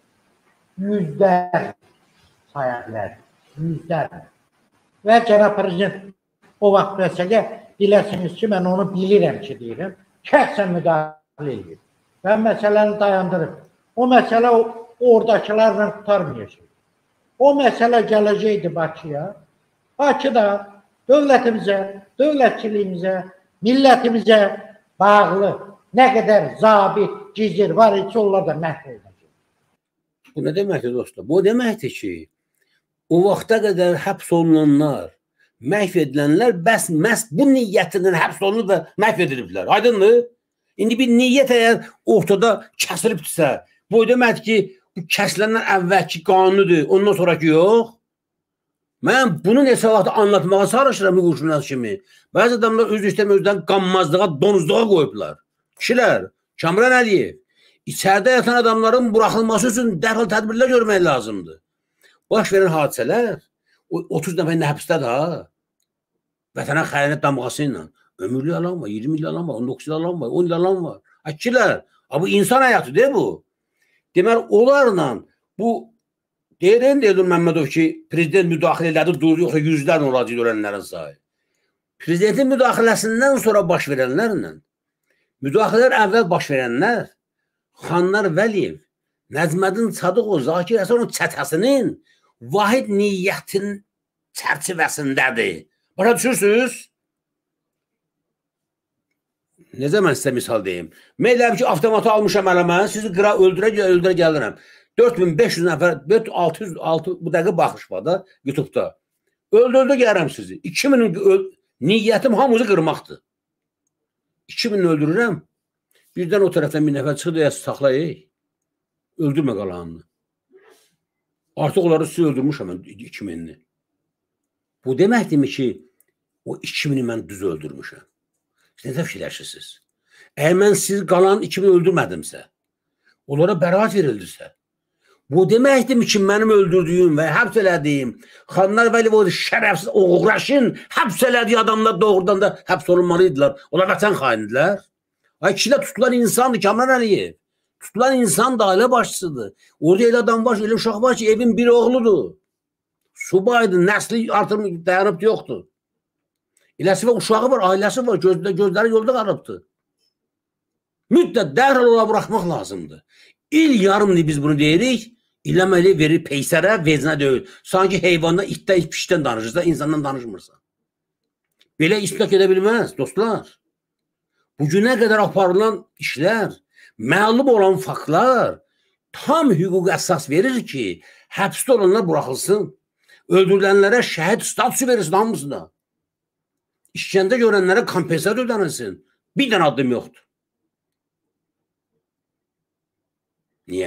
yüzlər saya bilərik. Yüzlər. Və cənab prezident o vaxt məsələ biləsiniz ki, mən onu bilirəm ki, deyirəm. Şəxsən müdaxilə edir. Və məsələni dayandırır. O məsələ oradakılarla tutarmayacaq. O məsələ gələcəkdi Bakıya. Bakıda dövlətimizə, dövlətçiliyimizə, millətimizə bağlı nə qədər zabit, gizir var isə onlar da məhv olacaq. Bu nə deməkdir dostlar? Bu deməkdir ki, o vaxta qədər həbs olunanlar, məhv edilənlər bəs məhz bu niyyətindən həbs olunub və məhv ediliblər. Aydındır? İndi bir niyyət əgər ortada kəsilibdirsə, bu deməkdir ki, bu kəsilənlər əvvəlki qanunudur, ondan sonraki yox. Mən bunu neçə vaxt anlatmağa çalışıram hüquqşünas kimi. Bəzi adamlar öz istəmə özdən qanmazlığa, donuzluğa qoyublar. Kişilər, Kamran Əliyev, içəridə yatan adamların buraxılması üçün dərhal tədbirlər görmək lazımdır. Baş verən hadisələr, otuz nəfər həbsdə da, vətənə xəyanət damğası ilə, ömürlük alan var, iyirmi il alan var, on doqquz il alan var, on il alan var. Kişilər, bu insan həyatı deyil bu. Deməli, onlarla bu deyirən Eldar Məmmədov ki, prezident müdaxilə elədi, durdu, yoxsa yüzlərlə olacaq ölənlərin sayı. Prezidentin müdaxiləsindən sonra baş verənlərlə, müdaxilələr əvvəl baş verənlər, Xanlar Vəliyev, Nəcməddin Sadıqov, Zakir Əsənovun çətəsinin vahid niyyətin çərçivəsindədir. Başa düşürsünüz? Necə mən sizə misal deyim? Mən eləm ki, avtomatı almışam ələmə, sizi qıra, öldürə, öldürə gəlirəm. dörd min beş yüz nəfər, dörd min altı yüz altı, bu dəqiqə baxış var da, YouTube'da. Öldürdü gəlirəm sizi. iki min niyyətim hamımızı qırmaqdır. iki min öldürürəm. Birdən o tərəfdən bir nəfər çıxır, deyəsi saxlayıq. Öldürmə qalanını. Artıq onları sizi öldürmüşəm mən iki minini. Bu deməkdirmi ki, o iki mini mən düz öldürmüşəm. Siz necə fikirləşirsiniz? Əgər mən siz qalan iki min öldürmədimsə, onlara bəraət verildirsə, bu deməkdirmi ki, mənim öldürdüyüm və həbs elədiyim Xanlar Vəliyev şərəfsiz oğraşın həbs elədiyi adamlar doğrudan da həbs olunmalıydılar. Onlar vətən xainidilər. Ay kişidə tutulan insandır Kamran Əliyev. Tutulan insan da ailə başçısıdır. Orada elə adam var, elə uşaq var ki, evin bir oğludur. Subaydır, nəsli artırmı dayanıbdır, yoxdur. Eləsi və uşağı var, ailəsi var, gözdə, gözləri yolda qarıbdır. Müddət dərhal ola buraxmaq lazımdır. İl yarımdır biz bunu deyirik, İləməli verir peysərə, vecinə deyil. Sanki heyvandan, itdə, pişdən danışırsa, insandan danışmırsa. Belə istilak edə bilməz, dostlar. Bugünə qədər aparılan işlər, məlum olan faktlar tam hüquq əsas verir ki, həbsdə olanlar buraxılsın. Öldürülənlərə şəhid statusu verirsin hamısına. İşkəndə görənlərə kompensat ödənilsin. Bir dənə addım yoxdur. Niyə?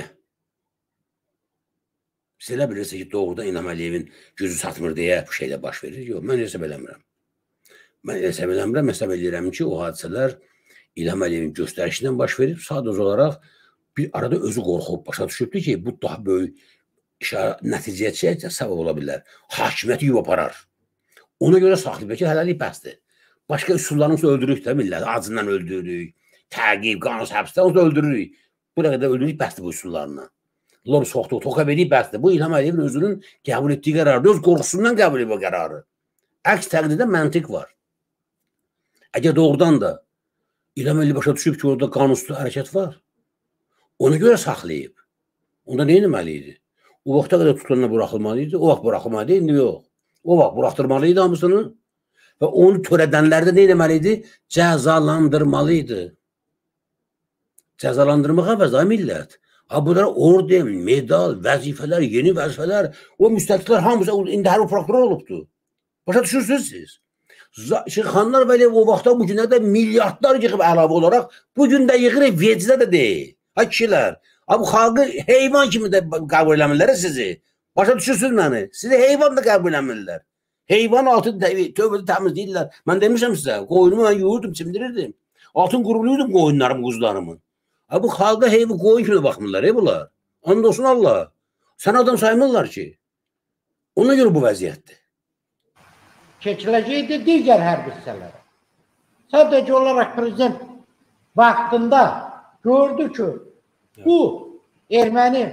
Siz elə bilirsiniz ki, doğrudan İlham Əliyevin gözü satmır deyə bu şeylə baş verir. Yox, mən hesab eləmirəm. Mən hesab eləmirəm, hesab edirəm ki, o hadisələr İlham Əliyevin göstərişindən baş verib, sadəcə olaraq bir arada özü qorxub, başa düşübdür ki, bu daha böyük nəticəyə səbəb ola bilər. Hakimiyyəti yub aparar. Ona görə saxlayıb, bəlkə hələlik bəsdir. Başqa üsullarımızı öldürürük də milləti, acından öldürürük, təqib, qanun həbsdə, onu da öldürürük. Bu qədər öldürürük bəsdir bu üsullarına. Lor soxduq, toqa verib bəsdir. Bu İlham Əliyevin özünün qəbul etdiyi qərardır, öz qorxusundan qəbul edib o qərarı. Əks təqdirdə məntiq var. Əgər doğrudan da İlham Əliyev başa düşüb ki, orada qanunsuz hərəkət var, ona görə saxlayıb. Onda nə etməliydi? O vaxta qədər tutulanlar buraxılmalıydı, o vaxt buraxılmalıydı, indi yox. O vaxt buraxdırmalıydı hamısını və onu törədənlərdə nə etməliydi? Cəzalandırmalıydı. Cəzalandırmaq əvəz, ay millət. Bunlara orden, medal, vəzifələr, yeni vəzifələr, o müstəqilər hamısı indi hər o prokuror olubdur. Başa düşürsünüz siz? Xanlar Vəliyev o vaxtda bu günə də milyardlar yığıb əlavə olaraq, bu gün də yığır vecidə də deyil. Ha kişilər, bu xalqı heyvan kimi də qəbul eləmirlər sizi. Başa düşürsünüz məni? Sizi heyvan da qəbul eləmirlər. Heyvan altı tövbədə təmizləyirlər. Mən demişəm sizə, qoyunumu mən yuyurdum, çimdirirdim. Altın quruluydum qoyunlarım, quzularımın. Bu xalqa heyvi qoyun kimi baxmırlar, ey bunlar. And olsun Allah. Sən adam saymırlar ki. Ona görə bu vəziyyətdir. Keçiləcəkdir digər hərbi hissələrə. Sadəcə olaraq prezident vaxtında gördü ki, bu erməni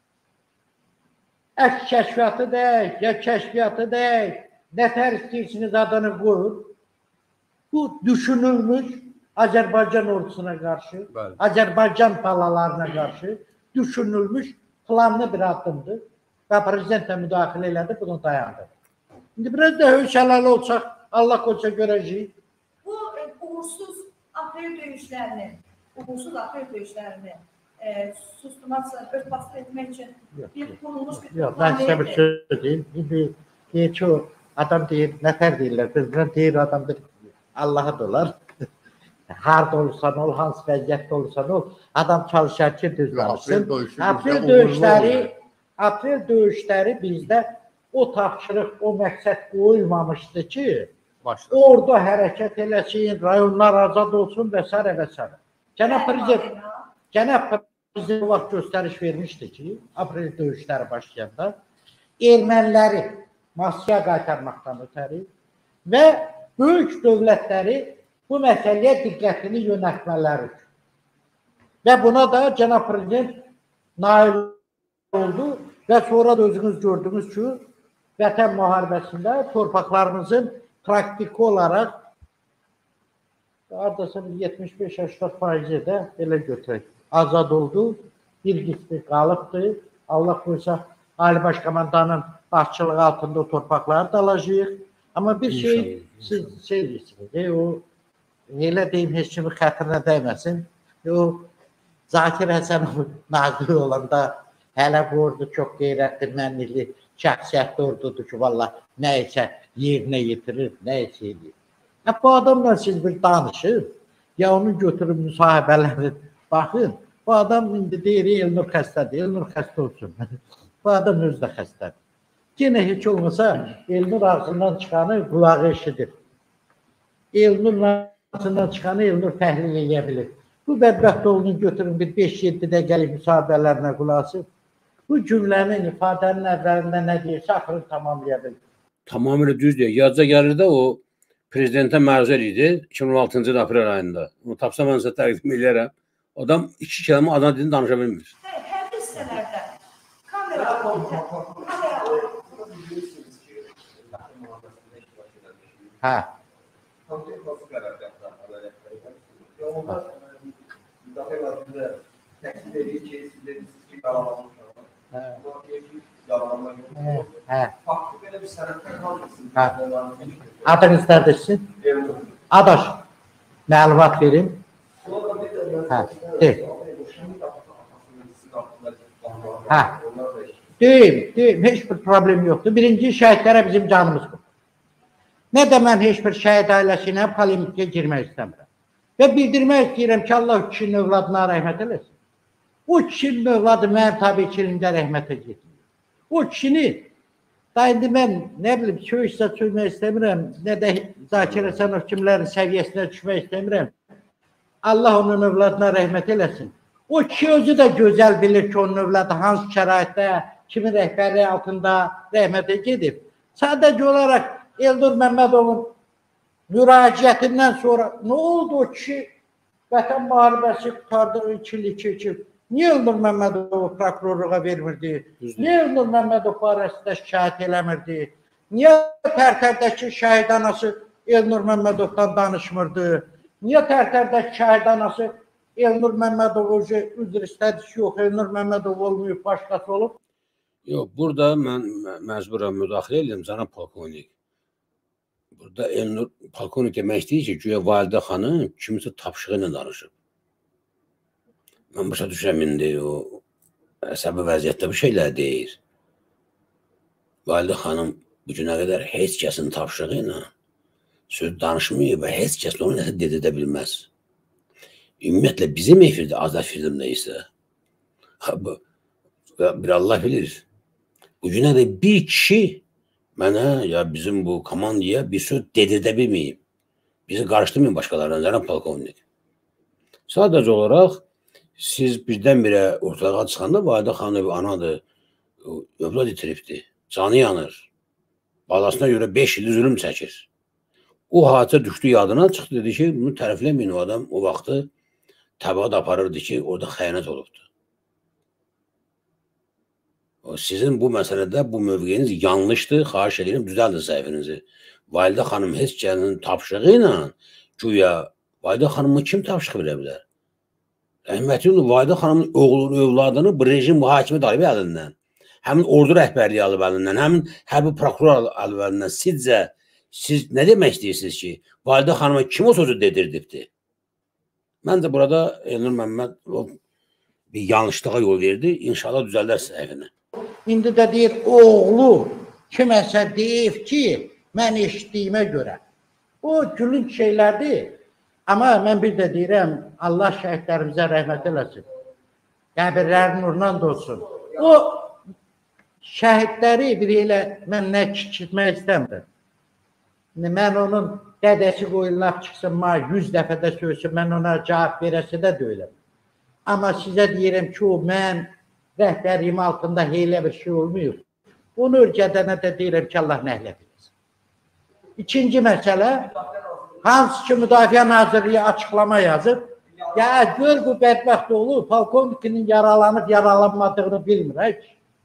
əks kəşfiyyatı deyək, ya kəşfiyyatı deyək, nə tər istəyirsiniz adını qoyur. Bu düşünülmüş Azərbaycan ordusuna qarşı, bəli, Azərbaycan balalarına qarşı düşünülmüş planlı bir addımdır və prezidentlə müdaxilə elədi, bunu dayandı. İndi biraz da hövşələrlə olsaq, Allah qoca görəcəyik. Bu uğursuz aprel döyüşlərini, uğursuz aprel döyüşlərini e, susturmaq, örtbasdır etmək üçün bir kurulmuş bir Yox, mən sizə bir söz deyim. İndi deyir ki, o adam deyir, nətər deyirlər, prezident deyir, adam deyir, Allah'a dolar. Harda olursan ol, hansı vəziyyətdə olursan ol, adam çalışar ki, düzləmişsin. Aprel döyüşləri, aprel döyüşləri bizdə o tapşırıq, o məqsəd qoyulmamışdı ki, Başlar. orada hərəkət eləsin, rayonlar azad olsun və s. və s. Cənab Prezident, Cənab Prezident vaxt göstəriş vermişdi ki, aprel döyüşləri başlayanda erməniləri Moskvaya qaytarmaqdan ötəri və böyük dövlətləri bu məsələyə diqqətini yönəltmələri üçün. Və buna da Cənab Prezident nail oldu və sonra da özünüz gördünüz ki, Vətən müharibəsində torpaqlarımızın praktiki olaraq adasın yetmiş beş səksən faizi də belə götürək. Azad oldu, bir qismi qalıbdı. Allah qoysa, Ali Başkomandanın başçılığı altında o torpaqları da alacağıq. Amma bir şey, siz şey deyirsiniz, o elə deyim, heç kimi xətrinə dəyməsin. O, Zakir Həsənov nazir olanda hələ bu ordu çox qeyrətli, mənlikli, şəxsiyyətli ordudur ki, valla nə isə yerinə yetirir, nə isə edir. Ya, bu adamla siz bir danışın, ya onu götürün müsahibələri baxın. Bu adam indi deyir, Elnur xəstədir, Elnur xəstə olsun. Bu adam özü də xəstədir. Yenə heç olmasa Elnur ağzından çıxanı qulağı eşidir. Elnur ağzından çıxanı Elnur təhlil edə bilir. Bu bədbəxt oğlunu götürün bir beş yeddi dəqiqəlik müsahibələrinə qulası. Bu cümlənin, ifadənin əvvəlində nə deyirsə, axırı tamamlaya bilir. Tamamilə düz deyir. Yadca gəlir də o prezidentə məruzə idi iki min on altıncı il aprel ayında. Onu tapsa mən sizə təqdim edərəm. Adam iki kəlmə adına dilini danışa bilmir. Hər bir hissələrdə kamera kamera Hə. Adınız nədir sizin? Adaş, məlumat verin. Hə, deyil. Hə, deyil, deyil, heç bir problem yoxdur. Birinci şəhidlərə bizim canımız var. Nə də mən heç bir şəhid ailəsi ilə polemikə girmək istəmirəm. Və bildirmək istəyirəm ki, Allah o kişinin övladına rəhmət eləsin. O kişinin övladı mənim tabii ki, ilində rəhmətə getmir. O kişini, da indi mən, nə bilim, söyüşsə söymək istəmirəm, nə də Zakir Həsənov kimlərin səviyyəsinə düşmək istəmirəm. Allah onun övladına rəhmət eləsin. O kişi özü də gözəl bilir ki, onun övladı hansı şəraitdə, kimin rəhbəri altında rəhmətə gedib. Sadəcə olaraq Elnur Məmmədovun müraciətindən sonra nə oldu o kişi Vətən müharibəsi qutardığı iki il, iki iki il? Niyə Elnur Məmmədovu prokurorluğa vermirdi? Niyə Elnur Məmmədov barəsində şikayət eləmirdi? Niyə Tərtərdəki şəhid anası Elnur Məmmədovdan danışmırdı? Niyə Tərtərdəki şəhid anası Elnur Məmmədov üzr istədi ki, yox, Elnur Məmmədov olmayıb, başqası olub? Yox, burada mən məcburam müdaxilə edirəm, cənab polkovnik. Burada Elnur polkovnik demək istəyir ki, güya Validə xanım kimisə tapşığı ilə danışıb. Mən başa düşürəm indi o əsəbi vəziyyətdə bir şeylər deyir. Validə xanım bu günə qədər heç kəsin tapşığı ilə söz danışmıyor və heç kəs onu nəsə dedə bilməz. Ümumiyyətlə bizim efirdə, azad filmdə isə bir Allah bilir. Bu günə qədər bir kişi mənə ya bizim bu komandaya bir söz dedirdə bilməyib. Bizi qarışdırmayın başqalarından, cənab polkovnik. Sadəcə olaraq siz birdən-birə ortalığa çıxanda Validə xanım anadır, övlad itiribdir, canı yanır. Balasına görə beş il zülüm çəkir. O hadisə düşdü yadına, çıxdı, dedi ki, bunu tərəfləməyin o adam o vaxtı təbəad aparırdı ki, orada xəyanət olubdur. Sizin bu məsələdə bu mövqeyiniz yanlışdır, xahiş edirəm, düzəldir səhvinizi. Validə xanım heç gəlinin tapşığı ilə güya Validə xanımı kim tapşıq verə bilər? Rəhmətli Validə xanımın oğlunu, övladını bu rejim mühakimə dalib əlindən. həmin ordu rəhbərliyi alvəlindən, həmin hərbi prokuror alvəlindən sizcə siz nə demək istəyirsiniz ki, Validə xanıma kim o sözü dedirdibdi? Məncə burada Elnur Məmməd bir yanlışlığa yol verdi. İnşallah düzəldər səhvini. İndi də deyir, oğlu kiməsə deyib ki, mən eşitdiyimə görə. O gülünç şeylərdir. Amma mən bir də deyirəm, Allah şəhidlərimizə rəhmət eləsin. Qəbirlərin nurundan da olsun. O şəhidləri bir elə mən nə kiçiltmək istəmirəm. Mən onun dədəsi qoyulub çıxsın, yüz dəfə də söylüsün, mən ona cavab verəsi də deyiləm. Amma sizə deyirəm ki, o mən rəhbərliyim altında elə bir şey olmuyor. Onu örgədənə də deyirəm ki, Allah nəhlət edəsin. İkinci məsələ, hansı ki Müdafiə Nazirliyi açıqlama yazıb, ya gör bu bədbəxt oğlu polkovnikinin yaralanıb yaralanmadığını bilmir.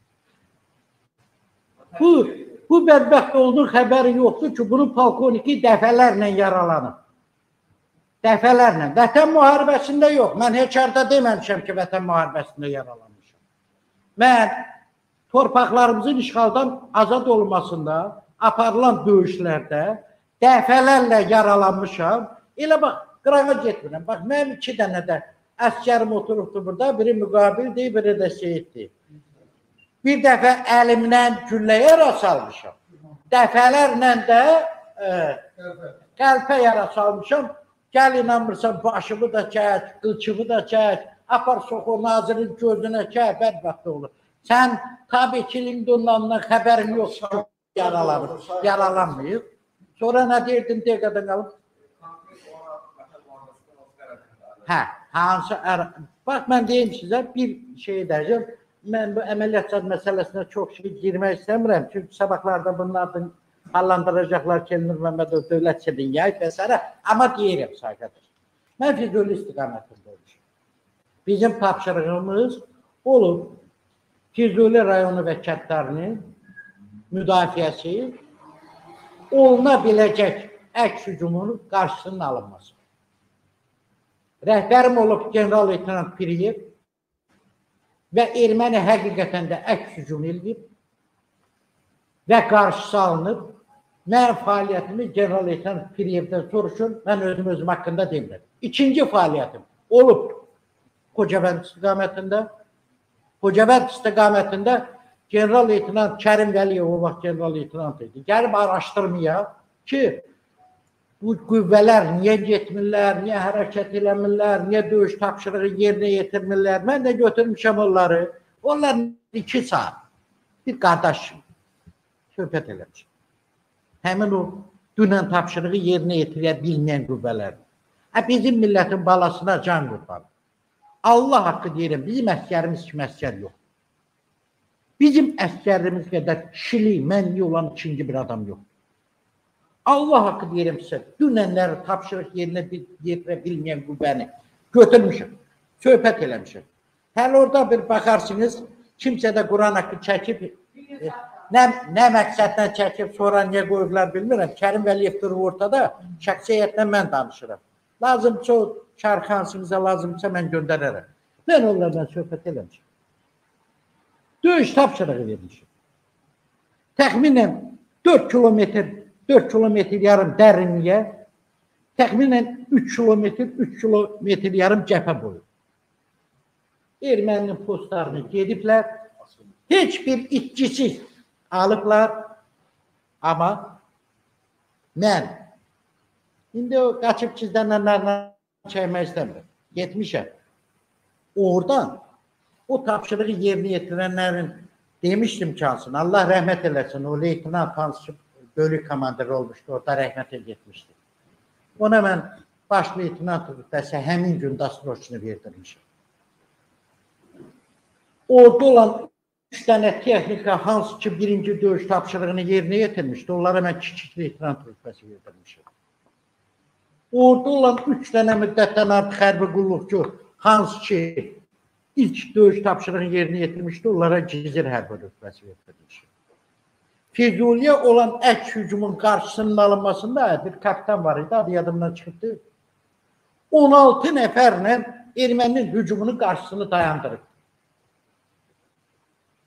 Bu, bu bədbəxt oğlunun xəbəri yoxdur ki, bunun polkovniki dəfələrlə yaralanıb. Dəfələrlə. Vətən müharibəsində yox. Mən heç arada deməmişəm ki, vətən müharibəsində yaralanmışam. Mən torpaqlarımızın işğaldan azad olmasında, aparılan döyüşlərdə dəfələrlə yaralanmışam. Elə bax, qırağa getmirəm. Bax, mənim iki dənə də əskərim oturubdur burada. Biri müqabildir, biri də seyiddir. Bir dəfə əlimdən güllə yara salmışam. Dəfələrlə də e, qəlpə yara salmışam. Gəl inanmırsan, başımı da çək, qılçımı da çək, apar soxu nazirin gözünə çək, bədbəxt olur. Sən tabii ki, Lindonlandan xəbərin yoxsa yaralanır, yaralanmayıb. Sonra nə deyirdin, dəqiqədən qalıb? Hə, hansı, bax, mən deyim sizə, bir şey edəcəm. Mən bu əməliyyatçı məsələsinə çox şey girmək istəmirəm. Çünki sabahlarda bunlardan hallandıracaqlar ki, Elnur Məmmədov dövlət çədiniyyə və s. Amma deyirəm, sayqadır. Mən Füzuli istiqamətində olmuşum. Bizim tapşırığımız olub Füzuli rayonu və kəndlərinin müdafiəsi oluna biləcək əks hücumunun qarşısının alınması. Rəhbərim olub general-leytenant Piriyev və erməni həqiqətən də əks hücum edib və qarşısı alınıb. Mən fəaliyyətimi general-leytenant Piriyevdən soruşun, mən özüm özüm haqqında demirəm. İkinci fəaliyyətim olub Xocabənd istiqamətində. Xocabənd istiqamətində general-leytenant Kərim Vəliyev o vaxt general-leytenant idi. Gəlib araşdırmaya ki, bu qüvvələr niyə getmirlər, niyə hərəkət eləmirlər, niyə döyüş tapşırığı yerinə yetirmirlər. Mən də götürmüşəm onları. Onlar iki saat bir qardaş söhbət eləmişəm. Həmin o dünən tapşırığı yerinə yetirə bilməyən qüvvələr. Bizim millətin balasına can qurtarır. Allah haqqı deyirəm, bizim əskərimiz kimi əskər yox. Bizim əskərimiz qədər kişili, mənli olan ikinci bir adam yox. Allah haqqı deyirəm sizə, dünənləri tapşırıq yerinə yetirə bilməyən qüvvəni götürmüşəm, söhbət eləmişəm. Hələ orada bir baxarsınız, kimsə də Quran haqqı çəkib, Nə, nə məqsədlə çəkib, sonra niyə qoyublar bilmirəm. Kərim Vəliyev durur ortada, şəxsiyyətlə mən danışıram. Lazımsa o çarxansınıza lazımsa mən göndərərəm. Mən onlarla söhbət eləmişim. Döyüş tapşırığı vermişim. Təxminən dörd kilometr, dörd kilometr yarım dərinliyə, təxminən üç kilometr, üç kilometr yarım cəbhə boyu. Erməninin postlarını gediblər, heç bir itcisiz alıblar, amma mən indi o qaçıb çizdənlərlə çəkmək istəmirəm. Getmişəm. Oradan o tapşırığı yerinə yetirənlərin demişdim kansın. Allah rəhmət eləsin. O leytenant hansı bölük komandiri olmuşdu. Orada rəhmətə getmişdi. Ona mən baş leytenant rütbəsi həmin gün dastroçunu verdirmişim. Orada olan üç dənə texnika hansı ki birinci döyüş tapşırığını yerinə yetirmişdi. Onlara mən kiçik leytenant rütbəsi verdirmişim. Orada olan üç dənə müddətdən artıq hərbi qulluqçu hansı ki ilk döyüş tapşırığını yerinə yetirmişdi. Onlara gizir hərbi rütbəsi verdirmişim. Füzuliyə olan əks hücumun qarşısının alınmasında bir kapitan var idi. Adı yadımdan çıxıbdı. on altı nəfərlə erməninin hücumunun qarşısını dayandırıb.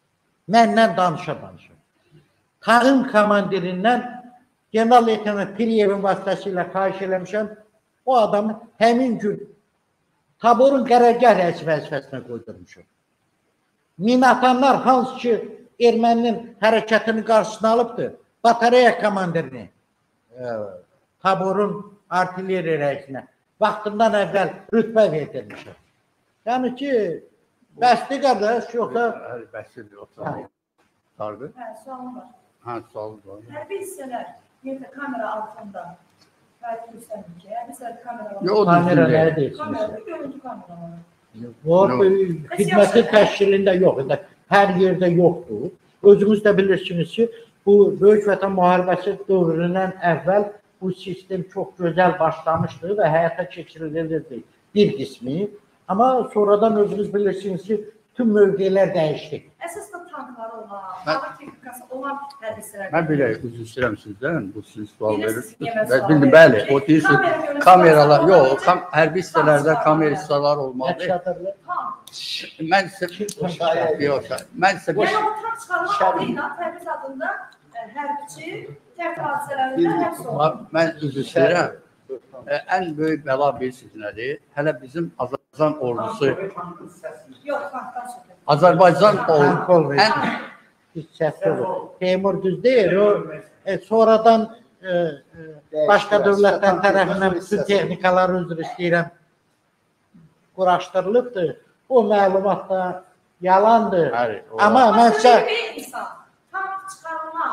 Məndən danışa danışa. Tağım komandirindən General Leytenant Piriyevin vasitəsilə xahiş eləmişəm, o adamı həmin gün taborun qərargah rəisi vəzifəsinə qoydurmuşum. Minatanlar hansı ki erməninin hərəkətini qarşısına alıbdır, batareya komandirini e, taborun artilleriya rəisinə vaxtından əvvəl rütbə verdirmişəm. Yəni ki, bəsdir qardaş, yoxsa... Bəsdir, yoxsa... Sardı? Hə, sualım var. Hə, sualım var. Hərbi hissələr, yenə kamera altında, bəlkə göstərim ki, hərbi hissələr kamera var. Yox, kamera nəyə deyirsiniz? Kamera, görüntü kamera var. Var, xidmətin təşkilində yox, hər yerdə yoxdur. Özünüz də bilirsiniz ki, bu Böyük Vətən müharibəsi dövründən əvvəl bu sistem çox gözəl başlamışdı və həyata keçirilirdi bir qismi. Amma sonradan özünüz bilirsiniz ki, tüm mövqelər dəyişdi. Əsasda tankları olan, hava texnikası olan hərbi hissələr. Mən belə üzr istəyirəm sizdən, bu siz sual verirsiniz. Bilirsiniz, Bildim, bəli, o deyirsiniz, kameralar, yox, kam, hərbi hissələrdə kamera hissələr olmalıdır. Mən sizə, yox, mən sizə bir... Yəni, o tank çıxarma adıyla təbliğ adında hərbiçi təbliğ hadisələrində həbs olunur. Mən üzr istəyirəm. Ən böyük bəla bilirsiniz nədir? Hələ bizim Azərbaycan ordusu... Yox, tankdan sonra. Azərbaycan ordusu... Hissəsi olur. Teymur düz deyir, o e, sonradan e, e, başqa dövlətlər tərəfindən bütün texnikaları üzr istəyirəm quraşdırılıbdır. O məlumat da yalandır. Amma mən sizə... Tank çıxarma,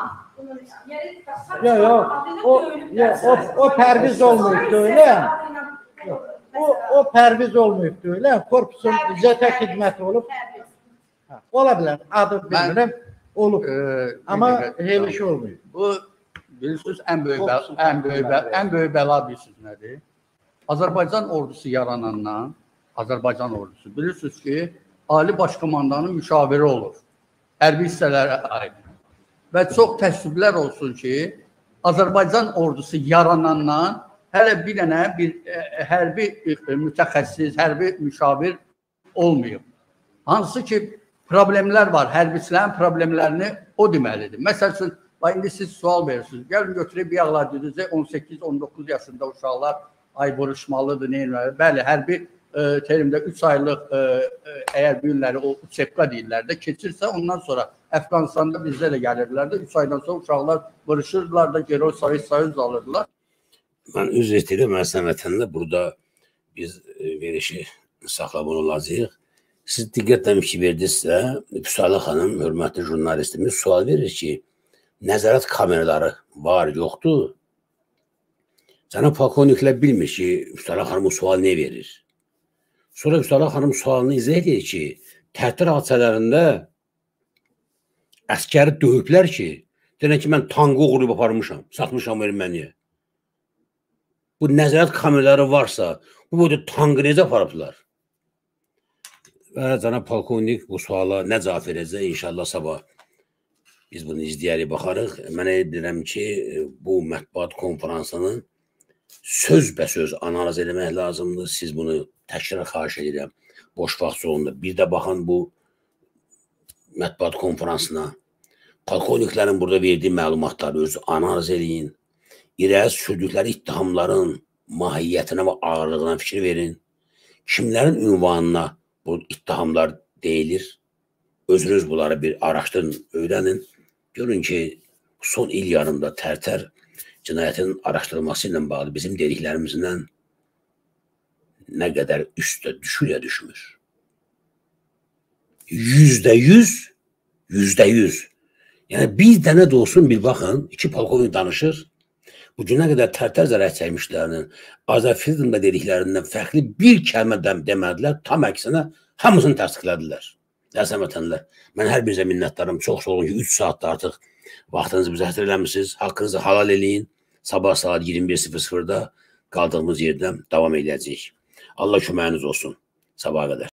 Yox, yox, o, o pərviz olmayıbdır, öyle. O, o pərviz olmayıbdır, öyle. Korpusun zətə xidməti olub. Ola bilər, adı bilmirəm, olub. Amma elə şey olmayıb. Bu, bilirsiniz, ən böyük, ən böyük, ən böyük bəla bilirsiniz nədir? Azərbaycan ordusu yaranandan, Azərbaycan ordusu, bilirsiniz ki, Ali Başkomandanın müşaviri olur. Hərbi hissələrə aid. Və çox təəssüflər olsun ki, Azərbaycan ordusu yaranandan hələ bir dənə bir e, hərbi e, mütəxəssis, hərbi müşavir olmayıb. Hansı ki, problemlər var, hərbiçilərin problemlərini o deməlidir. Məsəl üçün, indi siz sual verirsiniz, gəlin götürək bir yağladığınızda on səkkiz on doqquz yaşında uşaqlar ay vuruşmalıdır, neyinlər. Bəli, hərbi e, terimdə üç aylıq e, e, əgər bu günləri o sepqa deyirlər də keçirsə, ondan sonra Əfqanistanda bizdə də gəlirdilər də, üç aydan sonra uşaqlar vuruşurdular da, geri o sayı sayız alırdılar. Mən üzr istəyirəm, Əsən vətəndə burada biz verişi saxlamaq olacaq. Siz diqqətlə fikir verdinizsə, Füsulə xanım, hörmətli jurnalistimiz sual verir ki, nəzarət kameraları var, yoxdur. Cənab polkovniklər bilmir ki, Füsulə xanım sual nə verir. Sonra Füsulə xanım sualını izah edir ki, təhdid hadisələrində əskəri döyüblər ki, deyən ki, mən tankı uğurub aparmışam, satmışam erməniyə. Bu nəzarət kameraları varsa, bu boyda tankı necə aparıblar? Və cənab polkovnik bu suala nə cavab verəcək? İnşallah sabah biz bunu izləyərik, baxarıq. Mən edirəm ki, bu mətbuat konferansını sözbəsöz analiz eləmək lazımdır. Siz bunu təkrar xahiş edirəm. Boş vaxt sonunda. Bir də baxın bu mətbuat konferansına. Polkovniklərin burada verdiyi məlumatları özü analiz eləyin. İrəli sürdükləri ittihamların mahiyyətinə və ağırlığına fikir verin. Kimlərin ünvanına bu ittihamlar deyilir? Özünüz bunları bir araşdırın, öyrənin. Görün ki, son il yarımda Tərtər cinayətin araşdırılması ilə bağlı bizim dediklərimizdən nə qədər üstə düşür ya düşmür. Yüzdə yüz, yüzdə yüz. Yəni, bir dənə də olsun bir baxın, iki polkovnik danışır. Bu günə qədər Tərtər zərər çəkmişlərinin, Azərfilmdə dediklərindən fərqli bir kəlmə demədilər, tam əksinə hamısını təsdiqlədilər. Əziz vətəndaşlar, mən hər birinizə minnətdarım. Çox sağ olun ki, üç saatda artıq vaxtınızı bizə həsr eləmişsiniz. Haqqınızı halal eləyin. Sabah saat iyirmi bir sıfır sıfırda qaldığımız yerdən davam edəcəyik. Allah köməyiniz olsun. Sabaha qədər.